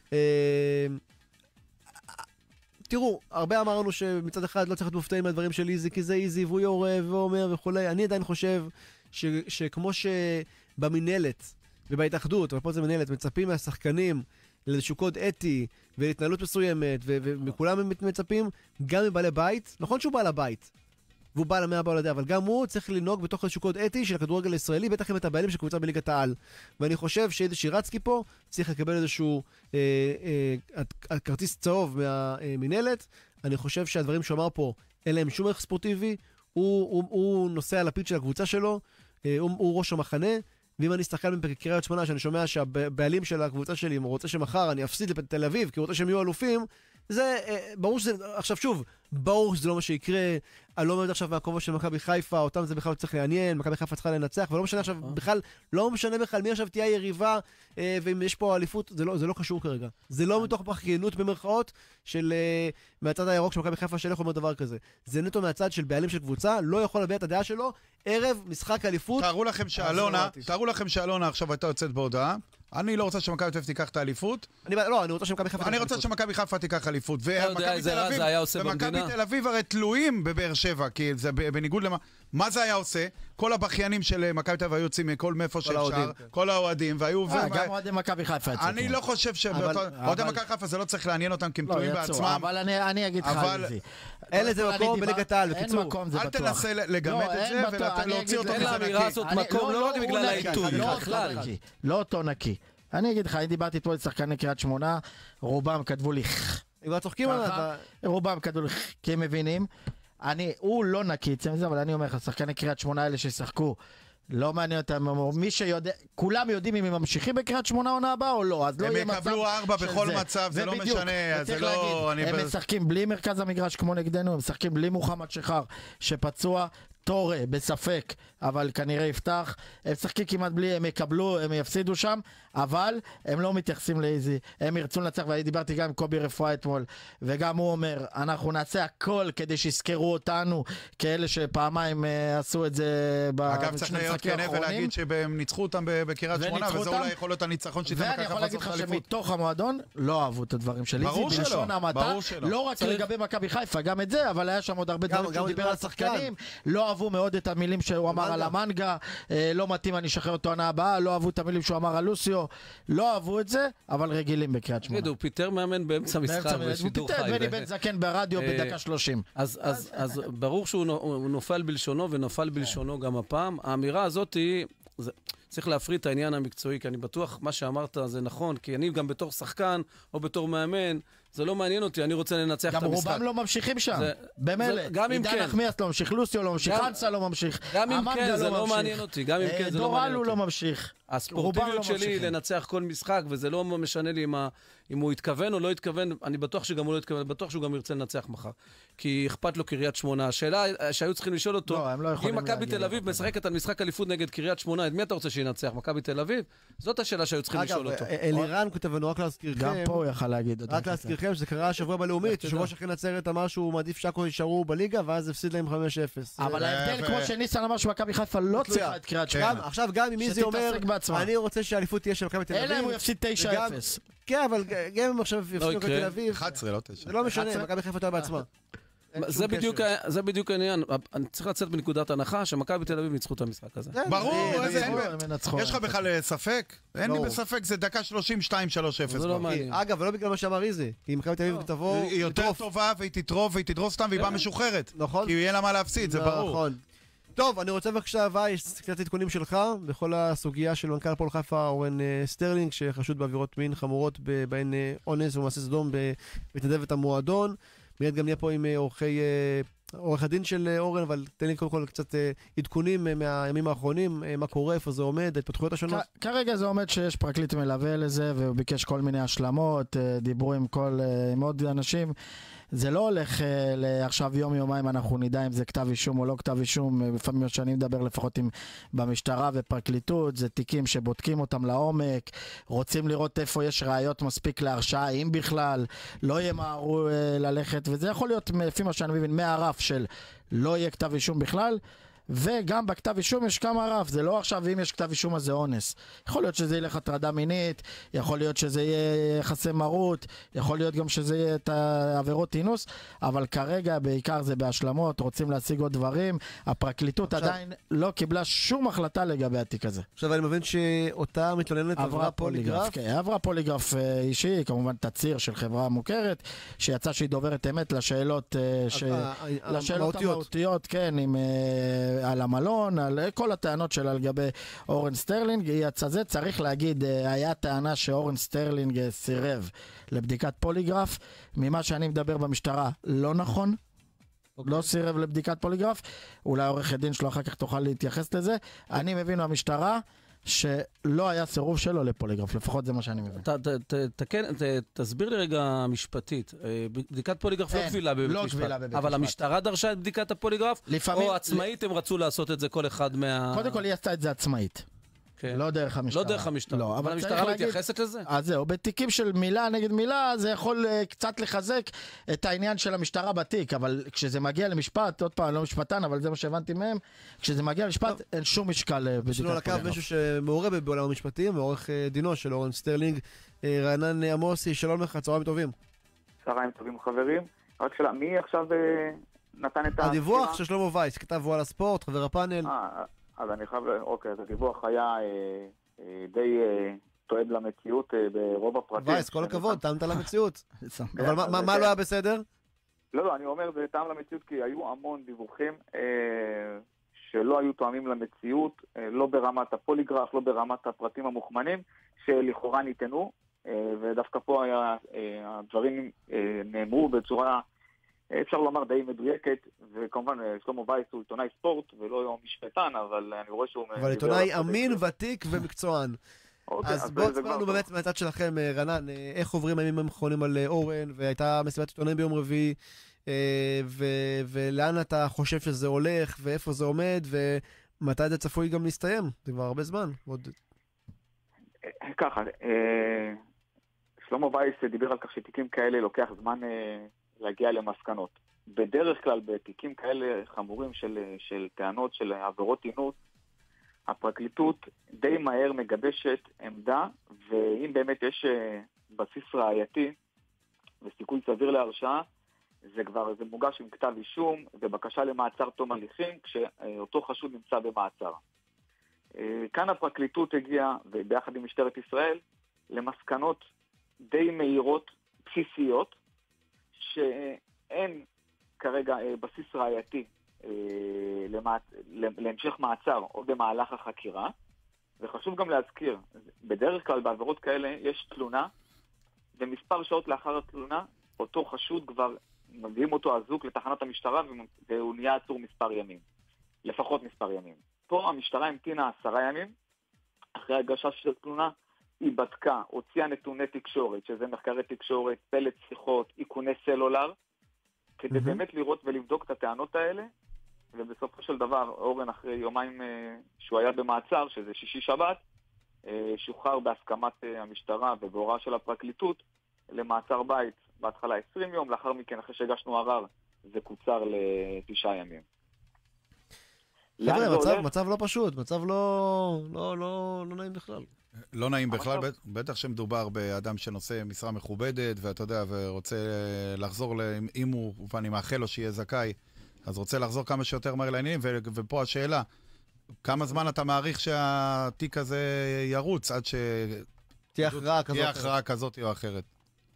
F: תראו, הרבה אמרנו שמצד אחד לא צריך להיות מופתעים מהדברים של איזי, כי זה איזי והוא יורה ואומר וכולי. אני עדיין חושב ש, שכמו שבמנהלת ובהתאחדות, אבל פה זה מנהלת, מצפים מהשחקנים לאיזשהו קוד אתי ולהתנהלות מסוימת, ו- ומכולם מצפים, גם מבעלי בית, נכון שהוא בעל הבית, והוא בעל המאה בעל הדעה, אבל גם הוא צריך לנהוג בתוך איזשהו קוד אתי של הכדורגל הישראלי, בטח עם את הבעלים של קבוצה בליגת העל. ואני חושב שאיזי שירצקי פה צריך לקבל איזשהו אה, אה, כרטיס צהוב מהמנהלת. אני חושב שהדברים שהוא אמר פה, אין להם שום ערך ספורטיבי, הוא, הוא, הוא נושא על הפיד של הקבוצה שלו, אה, הוא, הוא ראש המחנה, ואם אני אסתכל בקריית שמונה, שאני שומע שהבעלים של הקבוצה שלי, אם הוא רוצה שמחר אני אפסיד לתל אביב, כי הוא רוצה שהם יהיו אלופים, זה, ברור שזה, עכשיו שוב, ברור שזה לא מה שיקרה, אני לא אומר עכשיו מהכובע של מכבי חיפה, אותם זה בכלל צריך לעניין, מכבי חיפה צריכה לנצח, ולא משנה עכשיו, בכלל, לא משנה בכלל מי עכשיו תהיה יריבה, ואם יש פה אליפות, זה לא, זה לא קשור כרגע. זה לא מתוך פחיינות במרכאות, של מהצד הירוק של מכבי חיפה שלך אומר דבר כזה. זה נטו מהצד של בעלים של קבוצה, לא יכול להביע את הדעה שלו, ערב משחק אליפות.
G: תארו לכם שאלונה, תארו לכם שאלונה עכשיו הייתה יוצאת בהודעה. אני לא רוצה שמכבי תל אביב תיקח את האליפות.
F: אני לא, אני רוצה שמכבי חיפה.
G: אני רוצה שמכבי חיפה תיקח אליפות. ומכבי תל אביב הרי תלויים בבאר שבע, כי זה בניגוד למה... מה זה היה עושה? כל הבחיינים של מכבי תל אביב היו יוצאים מכל מאיפה שאפשר, כל האוהדים, והיו...
H: גם אוהדי מכבי חיפה יצאו.
G: אני לא חושב ש... אוהדי מכבי חיפה זה לא צריך לעניין אותם כי הם תלויים בעצמם.
H: אבל אני אגיד לך על זה.
F: אין לזה מקום בליגת העל, בקיצור.
G: אל תנסה לגמד את זה ולהוציא אותו מזה נקי.
I: לא רק בגלל העיתוי, בכלל.
H: לא אותו נקי. אני אגיד לך, אני דיברתי פה לשחקני קריית שמונה, רובם כתבו לי
F: כבר צוחקים עליו.
H: רובם כתבו לי כי הם מבינים. אני, הוא לא נקי, אבל אני אומר לך, שחקני קריית שמונה האלה ששחקו, לא מעניין אותם, מי שיודע, כולם יודעים אם הם ממשיכים בקריית שמונה עונה הבאה או לא, אז לא יהיה מצב.
G: הם יקבלו ארבע בכל מצב, זה לא משנה, זה לא...
H: הם משחקים בלי מרכז המגרש כמו נגדנו, הם משחקים בלי מוחמד שחר, שפצוע, טורה, בספק, אבל כנראה יפתח, הם משחקים כמעט בלי, הם יקבלו, הם יפסידו שם, אבל הם לא מתייחסים לאיזי, הם ירצו לנצח, ואני דיברתי גם עם קובי רפואה אתמול, וגם הוא אומר, אנחנו נעשה הכל כדי שיזכרו אותנו, כאלה שפעמיים uh, עשו את זה
G: אגב, צריך להיות כנה ולהגיד שהם ניצחו אותם בקריית שמונה, וזה אולי יכול להיות הניצחון שיתן
H: ואני יכול להגיד לך שמתוך המועדון, לא אהבו את הדברים של איזי, בלשון המעטה, לא רק לגבי מכבי חיפה, גם את זה, אבל היה שם עוד הרבה דברים שהוא דיבר על שחקנים, לא אהבו מאוד את המילים שהוא אמר על המנגה, לא מתאים אני אשחרר אותו עונה הבאה, לא אהבו את המילים שהוא אמר על לוסיו, לא אהבו את זה, אבל רגילים בקריית שמונה.
I: הוא פיטר מאמן באמצע משחק בשידור חי.
H: הוא פיטר בני בן זקן ברדיו בדקה שלושים.
I: אז ברור שהוא נופל בלשונו ונופל בלשונו גם הפעם. האמירה הזאת היא, צריך להפריד את העניין המקצועי, כי אני בטוח מה שאמרת זה נכון, כי אני גם בתור שחקן או בתור מאמן, זה לא מעניין אותי, אני רוצה לנצח את המשחק.
H: גם רובם לא ממשיכים שם, במילא. עידן נחמיאס לא ממשיך, לוסיו לא ממשיך, חנסה לא ממשיך,
I: גם אם כן, זה לא מעניין אותי, גם אם כן, זה לא מעניין אותי.
H: דורלו לא ממשיך.
I: הספורטיביות שלי לנצח כל משחק, וזה לא משנה לי אם הוא התכוון או לא התכוון, אני בטוח שגם הוא לא התכוון, בטוח שהוא גם ירצה לנצח מחר. כי אכפת לו קריית שמונה. השאלה שהיו צריכים לשאול אותו, אם מכבי תל אביב משחקת על משחק אליפות נגד קריית שמונה, את מי אתה רוצה שינצח? מכבי תל אביב? זאת השאלה שהיו צריכים לשאול אותו.
F: אלירן כותב לנו רק להזכירכם.
H: גם פה הוא יכל להגיד.
F: רק להזכירכם שזה קרה השבוע בלאומית, שבוע שאחרי נצרת אמר שהוא מעדיף שקו יישארו בליגה, ואז הפסיד להם חמש אפס.
H: אבל ההבדל, כמו שניסן אמר שמכבי חיפה לא צריכה את קריית שמונה.
F: עכשיו גם אם איזי אומר, אני רוצה שהאליפות תהיה של מכבי תל אביב.
H: אלא אם הוא יפסיד תשע אפס.
F: כן, אבל גם אם עכשיו יפסידו תל אביב,
G: אחת עשרה לא תשע.
F: זה לא משנה, מכבי חיפה תהיה בעצמה.
I: זה בדיוק, זה בדיוק העניין. אני צריך לצאת בנקודת הנחה שמכבי תל אביב ניצחו את המשחק הזה.
G: ברור, יש לך בכלל ספק? אין לי בספק, זה דקה שלושים, שתיים שלוש אפס.
I: זה לא מעניין.
F: אגב, ולא בגלל מה שאמר איזי, כי מכבי תל אביב תבוא,
G: היא יותר טובה והיא תטרוף והיא תדרוס סתם והיא באה משוחררת.
F: נכון.
G: כי יהיה לה מה להפסיד, זה ברור.
F: נכון. טוב, אני רוצה בבקשה, יש קצת עדכונים שלך בכל הסוגיה של מנכ"ל הפועל חיפה אורן סטרלינג, שחשוד בעבירות מין חמורות בהן אונס ומעשה סדום בהתנדבת המועדון. מיד גם נהיה פה עם עורכי עורך הדין של אורן, אבל תן לי קודם כל קצת עדכונים מהימים האחרונים, מה קורה, איפה זה עומד, ההתפתחויות השונות.
H: כרגע זה עומד שיש פרקליט מלווה לזה, והוא ביקש כל מיני השלמות, דיברו עם כל, עם עוד אנשים. זה לא הולך עכשיו יום יומיים אנחנו נדע אם זה כתב אישום או לא כתב אישום, לפעמים שאני מדבר לפחות עם במשטרה ופרקליטות, זה תיקים שבודקים אותם לעומק, רוצים לראות איפה יש ראיות מספיק להרשעה, אם בכלל לא ימהרו ללכת, וזה יכול להיות לפי מה שאני מבין מהרף של לא יהיה כתב אישום בכלל, וגם בכתב אישום יש כמה רף, זה לא עכשיו אם יש כתב אישום אז זה אונס, יכול להיות שזה יהיה הטרדה מינית, יכול להיות שזה יהיה יחסי מרות, יכול להיות גם שזה יהיה את העבירות אינוס, אבל כרגע בעיקר זה בהשלמות, רוצים להשיג עוד דברים, הפרקליטות עכשיו... עדיין לא קיבלה שום החלטה לגבי התיק הזה.
F: עכשיו אני מבין שאותה מתלוננת עברה פוליגרף?
H: כן, עברה פוליגרף אישי, כמובן תציר של חברה מוכרת, שיצא שהיא דוברת אמת לשאלות, ש... לשאלות המהותיות, כן, עם... על המלון, על כל הטענות שלה על גבי אורן סטרלינג, יצא זה, צריך להגיד, היה טענה שאורן סטרלינג סירב לבדיקת פוליגרף, ממה שאני מדבר במשטרה לא נכון, okay. לא סירב לבדיקת פוליגרף, אולי עורך הדין שלו אחר כך תוכל להתייחס לזה, okay. אני מבין במשטרה, שלא היה סירוב שלו לפוליגרף, לפחות זה מה שאני מבין.
I: תסביר לי רגע משפטית, בדיקת פוליגרף לא קבילה בבית משפט, אבל המשטרה דרשה את בדיקת הפוליגרף, או עצמאית הם רצו לעשות את זה כל אחד מה...
H: קודם כל היא עשתה את זה עצמאית. לא דרך המשטרה.
I: לא דרך המשטרה. לא, אבל המשטרה מתייחסת לזה?
H: אז זהו, בתיקים של מילה נגד מילה, זה יכול קצת לחזק את העניין של המשטרה בתיק, אבל כשזה מגיע למשפט, עוד פעם, לא משפטן, אבל זה מה שהבנתי מהם, כשזה מגיע למשפט, אין שום משקל בדיקת
F: פוליגרף. יש לנו לקו מישהו שמעורב בעולם המשפטים, ועורך דינו של אורן סטרלינג, רענן עמוסי, שלום לך, צהריים טובים.
A: צהריים טובים חברים. רק שאלה, מי עכשיו נתן את ה...
F: הדיווח של שלמה וייס, כתב וואלה ספורט, חבר הפאנל.
A: אז אני חייב, אוקיי, אז הדיווח היה אה, אה, די אה, תואם למציאות אה, ברוב הפרטים.
F: וייס, כל הכבוד, טעמת למציאות. אבל מה, מה לא היה בסדר?
A: לא, לא, אני אומר, זה טעם למציאות כי היו המון דיווחים אה, שלא היו תואמים למציאות, אה, לא ברמת הפוליגרף, לא ברמת הפרטים המוכמנים, שלכאורה ניתנו, אה, ודווקא פה היה, אה, הדברים אה, נאמרו בצורה... אפשר לומר די מדויקת, וכמובן שלמה וייס הוא עיתונאי ספורט ולא משפטן, אבל אני רואה שהוא...
F: אבל עיתונאי אמין, ותיק ומקצוען. אז בואו תספרנו באמת מהצד שלכם, רנן, איך עוברים הימים האחרונים על אורן, והייתה מסיבת עיתונאים ביום רביעי, ולאן אתה חושב שזה הולך, ואיפה זה עומד, ומתי זה צפוי גם להסתיים? זה כבר הרבה זמן.
A: ככה, שלמה וייס דיבר על כך שתיקים כאלה לוקח זמן... להגיע למסקנות. בדרך כלל בתיקים כאלה חמורים של, של טענות של עבירות אינוס, הפרקליטות די מהר מגבשת עמדה, ואם באמת יש בסיס ראייתי וסיכוי סביר להרשעה, זה כבר זה מוגש עם כתב אישום ובקשה למעצר תום הליכים כשאותו חשוד נמצא במעצר. כאן הפרקליטות הגיעה, וביחד עם משטרת ישראל, למסקנות די מהירות בסיסיות, שאין כרגע בסיס ראייתי להמשך מעצר או במהלך החקירה, וחשוב גם להזכיר, בדרך כלל בעבירות כאלה יש תלונה, ומספר שעות לאחר התלונה, אותו חשוד כבר מביאים אותו אזוק לתחנת המשטרה, והוא נהיה עצור מספר ימים, לפחות מספר ימים. פה המשטרה המתינה עשרה ימים, אחרי הגשה של תלונה, היא בדקה, הוציאה נתוני תקשורת, שזה מחקרי תקשורת, פלט שיחות, איכוני סלולר, כדי mm-hmm. באמת לראות ולבדוק את הטענות האלה, ובסופו של דבר, אורן אחרי יומיים שהוא היה במעצר, שזה שישי שבת, שוחרר בהסכמת המשטרה ובהוראה של הפרקליטות, למעצר בית, בהתחלה עשרים יום, לאחר מכן, אחרי שהגשנו ערר, זה קוצר לתשעה ימים.
F: חבר'ה, מצב, מצב לא פשוט, מצב לא, לא, לא, לא נעים בכלל.
G: לא נעים בכלל, בטח שמדובר באדם שנושא משרה מכובדת, ואתה יודע, ורוצה לחזור, אם הוא, ואני מאחל לו שיהיה זכאי, אז רוצה לחזור כמה שיותר מהר לעניינים, ופה השאלה, כמה זמן אתה מעריך שהתיק הזה ירוץ, עד ש...
F: תהיה הכרעה כזאת,
G: תהיה הכרעה כזאת או אחרת?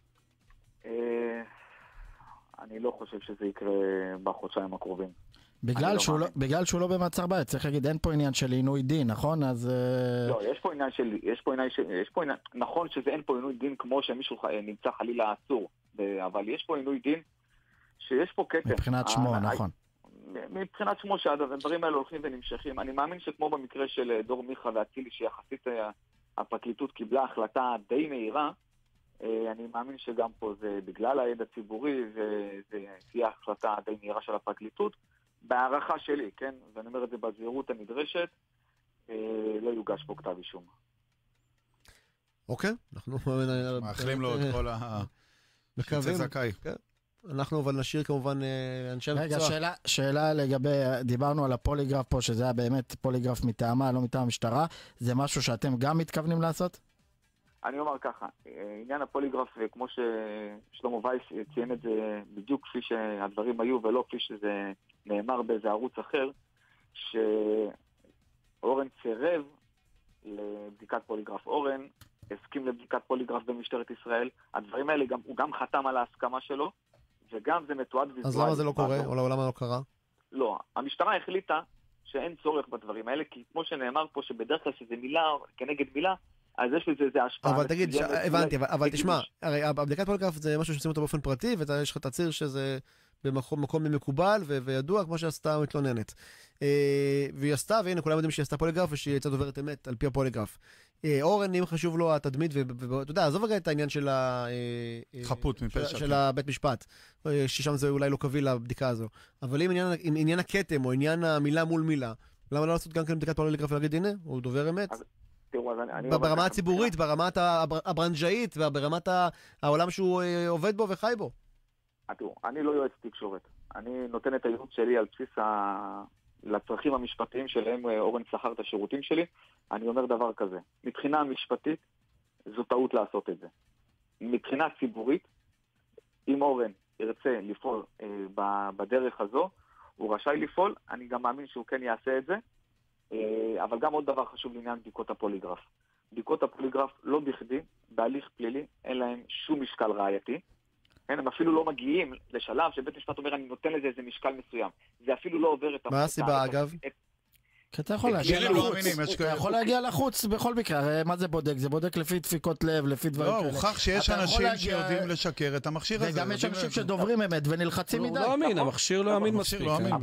A: אני לא חושב שזה יקרה בחודשיים הקרובים.
H: בגלל שהוא, לא, בגלל שהוא לא במעצר בית, צריך להגיד, אין פה עניין של עינוי דין, נכון? אז...
A: לא, יש פה עניין של... יש פה עניין של... יש פה עניין, נכון שזה אין פה עינוי דין כמו שמישהו נמצא חלילה עצור, אבל יש פה עינוי דין שיש פה קטן.
H: מבחינת שמו, נכון.
A: מבחינת שמו שהדברים האלה הולכים ונמשכים. אני מאמין שכמו במקרה של דור מיכה ואצילי, שיחסית הפרקליטות קיבלה החלטה די מהירה, אני מאמין שגם פה זה בגלל העד הציבורי, וזה תהיה החלטה די מהירה של הפרקליטות. בהערכה שלי, כן, ואני אומר את זה בזהירות הנדרשת, לא יוגש פה כתב אישום.
F: אוקיי, אנחנו
G: מאחלים לו את כל ה...
F: מקווים.
G: זכאי.
F: אנחנו אבל נשאיר כמובן אנשי מקצוע.
H: רגע, שאלה, שאלה לגבי, דיברנו על הפוליגרף פה, שזה היה באמת פוליגרף מטעמה, לא מטעם המשטרה. זה משהו שאתם גם מתכוונים לעשות?
A: אני אומר ככה, עניין הפוליגרף, כמו ששלמה וייס ציין את זה בדיוק כפי שהדברים היו, ולא כפי שזה נאמר באיזה ערוץ אחר, שאורן סירב לבדיקת פוליגרף. אורן הסכים לבדיקת פוליגרף במשטרת ישראל. הדברים האלה, גם, הוא גם חתם על ההסכמה שלו, וגם זה מתועד ויזואלית.
F: אז למה זה לא קורה? או למה לא קרה?
A: לא, המשטרה החליטה שאין צורך בדברים האלה, כי כמו שנאמר פה, שבדרך כלל שזה מילה כנגד מילה, אז יש לזה איזה השפעה.
F: אבל תגיד, הבנתי, אבל תשמע, הרי הבדיקת פוליגרף זה משהו שעושים אותו באופן פרטי, ויש לך תצהיר שזה במקום מקובל וידוע, כמו שעשתה המתלוננת. והיא עשתה, והנה כולם יודעים שהיא עשתה פוליגרף, ושהיא יצאה דוברת אמת על פי הפוליגרף. אורן, אם חשוב לו התדמית, ואתה יודע, עזוב רגע את העניין של
G: חפות מפשע,
F: של הבית משפט, ששם זה אולי לא קביל לבדיקה הזו. אבל אם עניין הכתם, או עניין המילה מול מילה, למה לא לעשות גם כן בדיקת פוליגרף ולהגיד, הנה, הוא דובר אמת? ברמה הציבורית, ברמת הברנג'אית, וברמת העולם שהוא עובד בו וחי בו.
A: אני לא יועץ תקשורת. אני נותן את הייעוץ שלי על בסיס לצרכים המשפטיים שלהם אורן שכר את השירותים שלי. אני אומר דבר כזה, מבחינה משפטית זו טעות לעשות את זה. מבחינה ציבורית, אם אורן ירצה לפעול בדרך הזו, הוא רשאי לפעול, אני גם מאמין שהוא כן יעשה את זה. אבל גם עוד דבר חשוב לעניין בדיקות הפוליגרף. בדיקות הפוליגרף לא בכדי, בהליך פלילי, אין להם שום משקל ראייתי. הם אפילו לא מגיעים לשלב שבית משפט אומר, אני נותן לזה איזה משקל מסוים. זה אפילו לא עובר את...
F: מה הסיבה אגב?
H: כי אתה יכול להגיע לחוץ, אתה יכול להגיע לחוץ בכל מקרה, הרי מה זה בודק? זה בודק לפי דפיקות לב, לפי דברים כאלה.
G: לא, הוכח שיש אנשים שיודעים לשקר את המכשיר הזה.
H: וגם יש אנשים שדוברים אמת ונלחצים מדי.
I: הוא לא אמין, המכשיר לא אמין מספיק.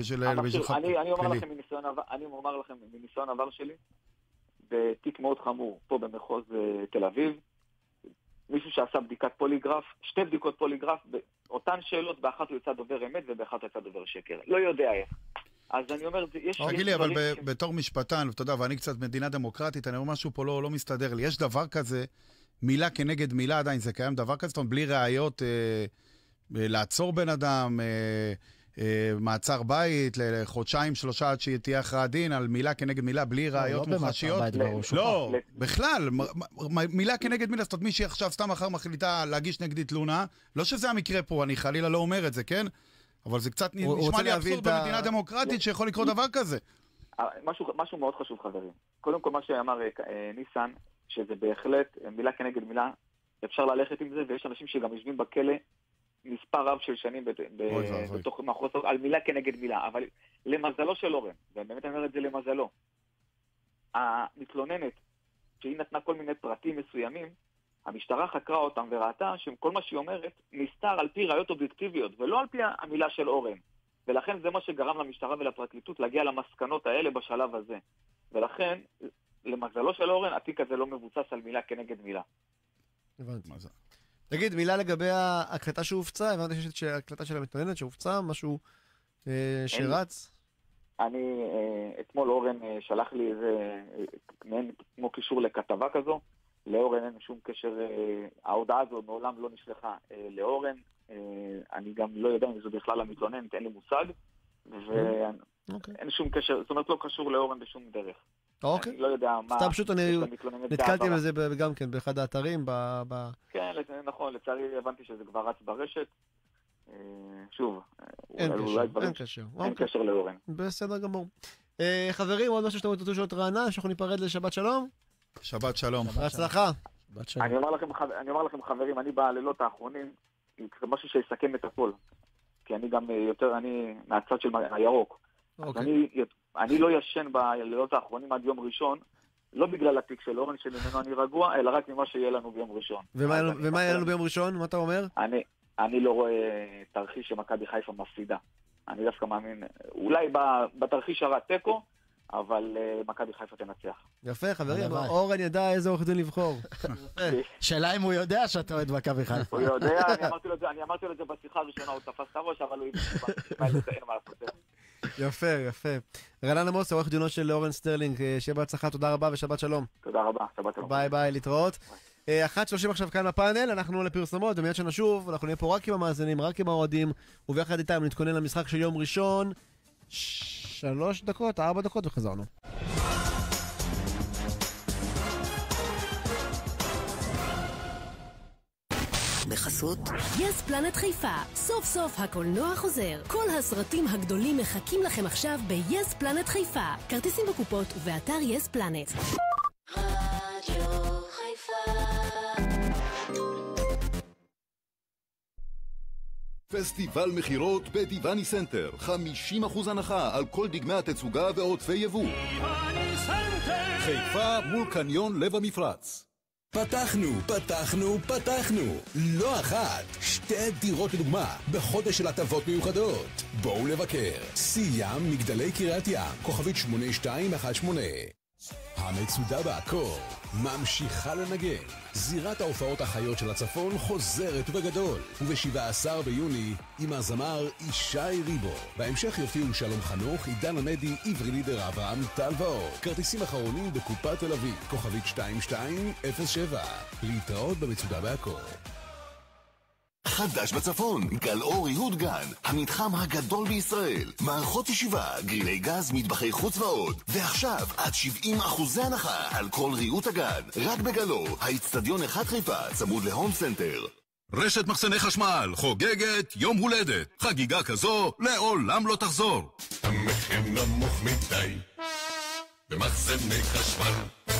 A: אני אומר לכם מניסיון עבר שלי, בתיק מאוד חמור, פה במחוז תל אביב, מישהו שעשה בדיקת פוליגרף, שתי בדיקות פוליגרף, אותן שאלות, באחת הוא יצא דובר אמת ובאחת הוא יצא דובר שקר. לא יודע איך. אז אני אומר, יש...
G: תגיד לי, אבל בתור משפטן, אתה יודע, ואני קצת מדינה דמוקרטית, אני אומר משהו פה לא מסתדר לי. יש דבר כזה, מילה כנגד מילה עדיין, זה קיים דבר כזה, זאת אומרת, בלי ראיות לעצור בן אדם, מעצר בית, לחודשיים, שלושה, עד שתהיה הכרעת דין, על מילה כנגד מילה, בלי ראיות מוחשיות. לא, בכלל, מילה כנגד מילה, זאת אומרת, מישהי עכשיו סתם אחר מחליטה להגיש נגדי תלונה, לא שזה המקרה פה, אני חלילה לא אומר את זה, כן? אבל זה קצת נשמע לי אבסורד במדינה דמוקרטית שיכול לקרות דבר כזה.
A: משהו מאוד חשוב, חברים. קודם כל, מה שאמר ניסן, שזה בהחלט מילה כנגד מילה, אפשר ללכת עם זה, ויש אנשים שגם יושבים בכלא מספר רב של שנים בתוך מחוז על מילה כנגד מילה. אבל למזלו של אורן, ובאמת אני אומר את זה למזלו, המתלוננת, שהיא נתנה כל מיני פרטים מסוימים, המשטרה חקרה אותם וראתה שכל מה שהיא אומרת נסתר על פי ראיות אובייקטיביות, ולא על פי המילה של אורן. ולכן זה מה שגרם למשטרה ולפרקליטות להגיע למסקנות האלה בשלב הזה. ולכן, למזלו של אורן, התיק הזה לא מבוצע על מילה כנגד מילה.
F: הבנתי. תגיד, מילה לגבי ההקלטה שהופצה, הבנתי שההקלטה של המתלוננת שהופצה, משהו שרץ?
A: אני, אתמול אורן שלח לי איזה, כמו קישור לכתבה כזו, לאורן אין שום קשר, ההודעה הזו מעולם לא נשלחה לאורן, אני גם לא יודע אם זו בכלל המתלוננת, אין לי מושג, ואין שום קשר, זאת אומרת לא קשור לאורן בשום דרך.
F: אוקיי.
A: אני לא יודע מה...
F: סתם פשוט אני נתקלתי בזה גם כן באחד האתרים.
A: כן, נכון, לצערי הבנתי שזה כבר רץ ברשת. שוב,
F: אין קשר.
A: אין קשר לאורן.
F: בסדר גמור. חברים, עוד משהו שאתם רוצים לשאול את רענן, שאנחנו ניפרד לשבת שלום?
G: שבת שלום.
F: בהצלחה.
A: אני אומר לכם חברים, אני בלילות האחרונים, זה משהו שיסכם את הכל. כי אני גם יותר, אני מהצד של הירוק. אני לא ישן בלילות האחרונים עד יום ראשון, לא בגלל התיק של אורן שממנו אני רגוע, אלא רק ממה שיהיה לנו ביום ראשון.
F: ומה יהיה לנו ביום ראשון? מה אתה אומר?
A: אני לא רואה תרחיש שמכבי חיפה מפסידה. אני דווקא מאמין, אולי בתרחיש הרע תיקו, אבל מכבי חיפה תנצח.
F: יפה, חברים, אורן ידע איזה עורך דין לבחור.
H: שאלה אם הוא יודע שאתה אוהד מכבי חיפה.
A: הוא יודע, אני אמרתי לו את זה בשיחה הראשונה, הוא תפס את הראש, אבל הוא אין מה לעשות.
F: יפה, יפה. רענן עמוס, עורך דינו של אורן סטרלינג, שיהיה בהצלחה, תודה רבה ושבת שלום.
A: תודה רבה, שבת שלום.
F: ביי ביי, להתראות. אחת שלושים עכשיו כאן בפאנל, אנחנו לפרסומות, ומיד שנשוב, אנחנו נהיה פה רק עם המאזינים, רק עם האוהדים, וביחד איתם נתכונן למשחק של יום ראשון, שלוש דקות, ארבע דקות וחזרנו.
J: בחסות יס פלנט חיפה, סוף סוף הקולנוע חוזר. כל הסרטים הגדולים מחכים לכם עכשיו ב-יס פלנט חיפה. כרטיסים בקופות ובאתר יס פלנט.
D: רדיו חיפה.
K: פסטיבל מחירות בדיווני סנטר, חמישים אחוז הנחה על כל דגמי התצוגה ועודפי יבוא. חיפה מול קניון לב המפרץ.
X: פתחנו, פתחנו, פתחנו. לא אחת, שתי דירות לדוגמה, בחודש של הטבות מיוחדות. בואו לבקר. סיים מגדלי קריית ים, כוכבית שמונה שתיים אחת שמונה. המצודה בעקור ממשיכה לנגן. זירת ההופעות החיות של הצפון חוזרת בגדול, וב-שבעה עשר ביוני עם הזמר ישי ריבו. בהמשך יופיעו שלום חנוך, עידן עמדי, עברי לידר אברהם, טל ואור. כרטיסים אחרונים בקופת תל אביב, כוכבית שתיים שתיים אפס שבע. להתראות במצודה בעקור.
S: חדש בצפון, גלאור יהוד גן, המתחם הגדול בישראל, מערכות ישיבה, גרילי גז, מטבחי חוץ ועוד. ועכשיו עד שבעים אחוזי הנחה על כל ריהוט הגן, רק בגלאור, האצטדיון אחד חיפה, צמוד להום סנטר.
Y: רשת מחסני חשמל חוגגת יום הולדת, חגיגה כזו לעולם לא תחזור.
U: המחיר נמוך מדי במחסני חשמל.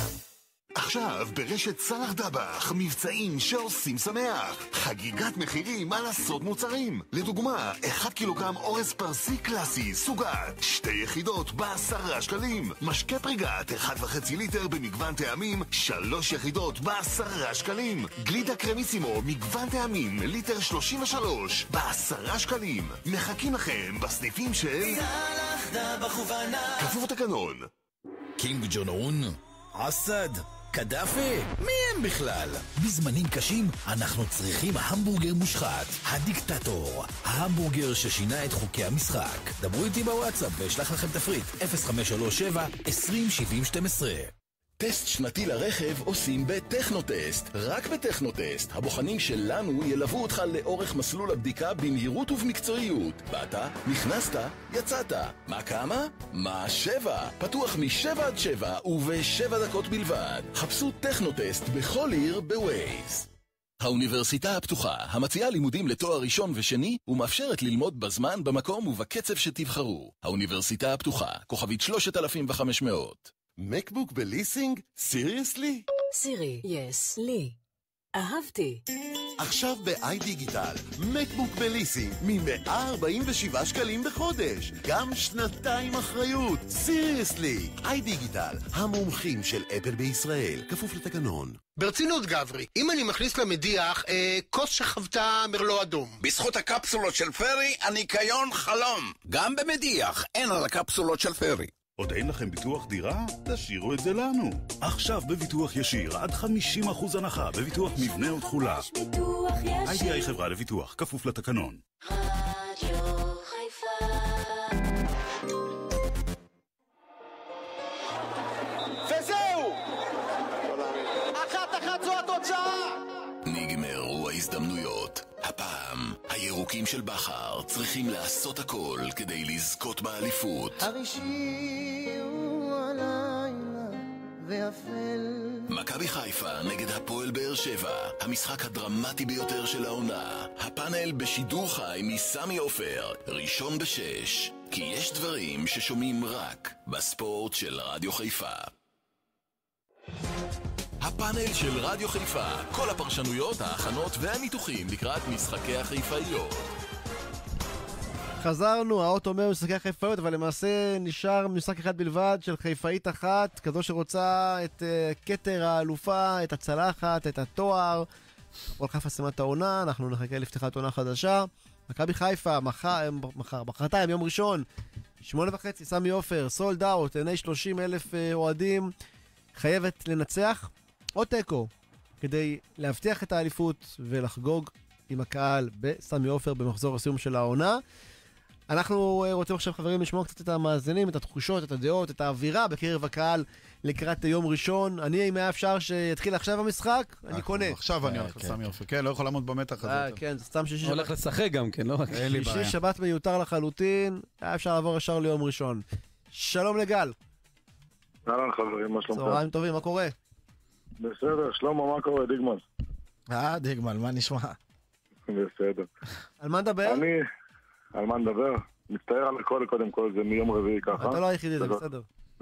S: עכשיו ברשת סלח דבח, מבצעים שעושים שמח. חגיגת מחירים על עשרות מוצרים. לדוגמה, אחד קילוגרם אורז פרסי קלאסי, סוגת, שתי יחידות בעשרה שקלים. משקה פריגת, אחד וחצי ליטר במגוון טעמים, שלוש יחידות בעשרה שקלים. גלידה קרמיסימו, מגוון טעמים, ליטר שלושים ושלוש, בעשרה שקלים. מחכים לכם בסניפים של
U: סלח דבח ובנה.
S: כפוף התקנון.
X: קינג ג'ון-און, אסד, קדאפי, מי הם בכלל? בזמנים קשים אנחנו צריכים המבורגר מושחת, הדיקטטור, ההמבורגר ששינה את חוקי המשחק. דברו איתי בוואטסאפ ואשלח לכם תפריט אפס חמש שלוש שבע עשרים שבעים שתים עשרה.
S: טסט שנתי לרכב עושים בטכנוטסט, רק בטכנוטסט. הבוחנים שלנו ילוו אותך לאורך מסלול הבדיקה במהירות ובמקצועיות. באת, נכנסת, יצאת. מה כמה? מה שבע. פתוח משבע עד שבע ובשבע דקות בלבד. חפשו טכנוטסט בכל עיר בווייז. האוניברסיטה הפתוחה, המציעה לימודים לתואר ראשון ושני, ומאפשרת ללמוד בזמן, במקום ובקצב שתבחרו. האוניברסיטה הפתוחה, כוכבית שלושת אלפים וחמש מאות.
U: מקבוק בליסינג? סיריוסלי?
J: סירי, יס, לי. אהבתי.
U: עכשיו ב-איי דיגיטל, מקבוק בליסינג מ-מאה ארבעים ושבעה שקלים בחודש. גם שנתיים אחריות. סיריוסלי. איי דיגיטל, המומחים של אפל בישראל. כפוף לתקנון.
E: ברצינות גברי, אם אני מכניס למדיח אה, כוס שחוותה מרלו אדום.
X: בזכות הקפסולות של פרי, הניקיון חלום. גם במדיח, אין על הקפסולות של פרי.
Y: עוד אין לכם ביטוח דירה? תשאירו את זה לנו. עכשיו בביטוח ישיר עד חמישים אחוז הנחה בביטוח מבנה ותכולה. איי די איי חברה לביטוח, כפוף לתקנון.
D: רדיו חיפה.
U: וזהו! אחת אחת זו התוצאה!
S: נגמרו ההזדמנויות. הפעם, הירוקים של בחר צריכים לעשות הכל כדי לזכות באליפות.
Z: הרשי הוא הלילה ואפל.
S: מכבי חיפה נגד הפועל באר שבע, המשחק הדרמטי ביותר של העונה. הפאנל בשידור חי מסמי עופר, ראשון בשש. כי יש דברים ששומעים רק בספורט של רדיו חיפה. הפאנל של רדיו חיפה, כל הפרשנויות, ההכנות והניתוחים לקראת משחקי החיפאיות.
F: חזרנו, האות אומר משחקי החיפאיות, אבל למעשה נשאר משחק אחד בלבד של חיפאית אחת, כזו שרוצה את uh, כתר האלופה, את הצלחת, את התואר. הפועל חיפה סיימה את העונה, אנחנו נחכה לפתיחת עונה חדשה. מכבי חיפה, מחר, מחר, מחרתיים, יום ראשון, שמונה וחצי, סמי עופר, סולד אאוט, עיני שלושים אלף אוהדים, חייבת לנצח או תיקו, כדי להבטיח את האליפות ולחגוג עם הקהל בסמי עופר במחזור הסיום של העונה. אנחנו רוצים עכשיו, חברים, לשמוע קצת את המאזינים, את התחושות, את הדעות, את האווירה בקרב הקהל לקראת יום ראשון. אני, אם היה אפשר שיתחיל עכשיו המשחק, אני קונה.
G: עכשיו אני הולך לסמי עופר, כן, לא יכול לעמוד במתח הזה.
F: כן, זה סתם שישי.
I: הולך לשחק גם כן, לא רק.
F: שישי שבת מיותר לחלוטין, היה אפשר לעבור ישר ליום ראשון. שלום לגל.
O: אהלן חברים, מה שלומך?
F: צהריים טובים, מה קורה?
O: בסדר, שלמה, מה קורה, דיגמל?
H: אה, דיגמל, מה נשמע?
O: בסדר.
F: על מה נדבר?
O: אני... על מה נדבר? מצטער על הכל, קודם כל, זה מיום רביעי ככה.
F: אתה לא היחידי, זה בסדר.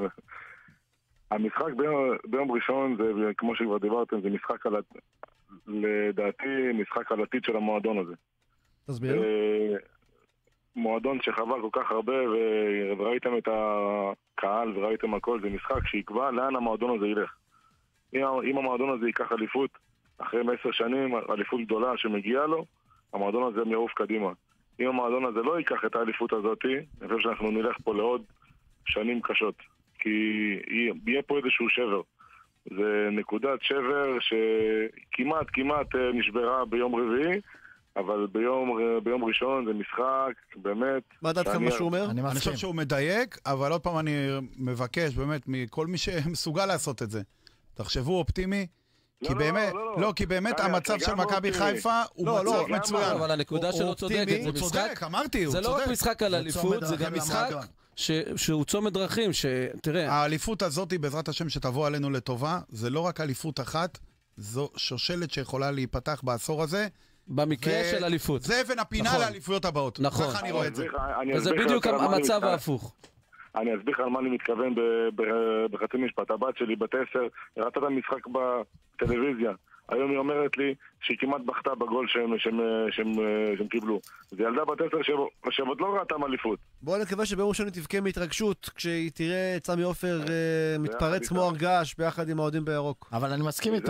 O: המשחק ביום, ביום ראשון, זה, כמו שכבר דיברתם, זה משחק על... לדעתי, משחק על עתיד של המועדון הזה.
F: תסביר.
O: מועדון שחווה כל כך הרבה, וראיתם את הקהל וראיתם הכל, זה משחק שיקבע לאן המועדון הזה ילך. אם המועדון הזה ייקח אליפות, אחרי עשר שנים, אליפות גדולה שמגיעה לו, המועדון הזה יעוף קדימה. אם המועדון הזה לא ייקח את האליפות הזאת, אני חושב שאנחנו נלך פה לעוד שנים קשות. כי יהיה פה איזשהו שבר. זה נקודת שבר שכמעט, כמעט נשברה ביום רביעי, אבל ביום, ביום ראשון זה משחק, באמת...
F: מה דעתכם מה שהוא אומר?
G: אני, אני חושב שהוא מדייק, אבל עוד פעם אני מבקש באמת מכל מי שמסוגל לעשות את זה. תחשבו אופטימי, כי
O: לא,
G: באמת,
O: לא, לא,
G: לא, כי באמת המצב של מכבי חיפה הוא מצב מצוין.
I: אבל הנקודה שלו צודקת,
G: הוא צודק, אמרתי, הוא צודק.
I: זה לא רק משחק על אליפות, זה גם משחק שהוא צומת דרכים, שתראה...
G: האליפות הזאת, בעזרת השם שתבוא עלינו לטובה, זה לא רק אליפות אחת, זו שושלת שיכולה להיפתח בעשור הזה.
I: במקרה של אליפות.
G: זה אבן הפינה לאליפויות הבאות.
I: נכון.
G: ככה אני רואה את זה.
I: וזה בדיוק המצב ההפוך.
O: אני אסביר לך על מה אני מתכוון בחצי משפט. הבת שלי, בת עשר, ראתה את המשחק בטלוויזיה. היום היא אומרת לי שהיא כמעט בכתה בגול שהם, שהם, שהם, שהם קיבלו. זו ילדה בת עשר שעוד לא ראתה אליפות.
F: בואו נקווה שביום ראשון תבכה מהתרגשות כשהיא תראה את סמי עופר מתפרץ כמו הרגש ביחד עם האוהדים בירוק.
H: אבל אני מסכים איתו.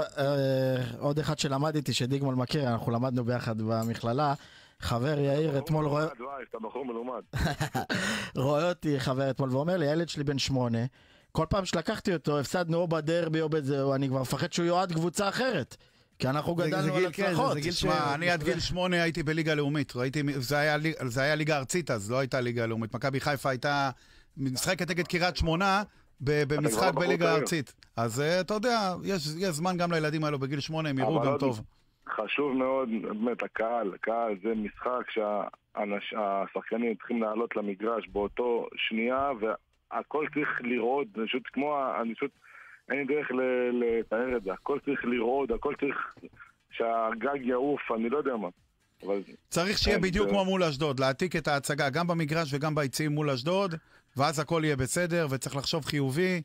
H: עוד אחד שלמד איתי שדיגמל מכיר, אנחנו למדנו ביחד במכללה. חבר יאיר אתמול רואה...
O: אתה בחור מלומד.
H: רואה אותי חבר אתמול ואומר לי, הילד שלי בן שמונה, כל פעם שלקחתי אותו, הפסדנו או בדרבי או בזה, אני כבר מפחד שהוא יועד קבוצה אחרת. כי אנחנו גדלנו על הצלחות.
G: תשמע, אני עד גיל שמונה הייתי בליגה לאומית. זה היה ליגה ארצית אז, לא הייתה ליגה לאומית. מכבי חיפה הייתה משחקת נגד קריית שמונה במשחק בליגה ארצית. אז אתה יודע, יש זמן גם לילדים האלו בגיל שמונה, הם יראו גם טוב.
O: חשוב מאוד, באמת, הקהל, הקהל זה משחק שהשחקנים צריכים לעלות למגרש באותו שנייה, והכל צריך לראות, פשוט כמו, אני פשוט, אין לי דרך לתאר את זה, הכל צריך לראות, הכל צריך שהגג יעוף, אני לא יודע מה.
G: צריך שיהיה בדיוק כמו מול אשדוד, להעתיק את ההצגה גם במגרש וגם ביציעים מול אשדוד, ואז הכל יהיה בסדר, וצריך לחשוב חיובי,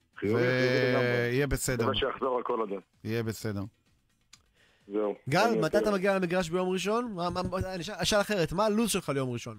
G: ויהיה בסדר.
O: זה שיחזור הכל עד.
G: יהיה בסדר.
F: גל, מתי אתה מגיע למגרש ביום ראשון? אני אשאל אחרת, מה הלו"ז שלך ליום ראשון?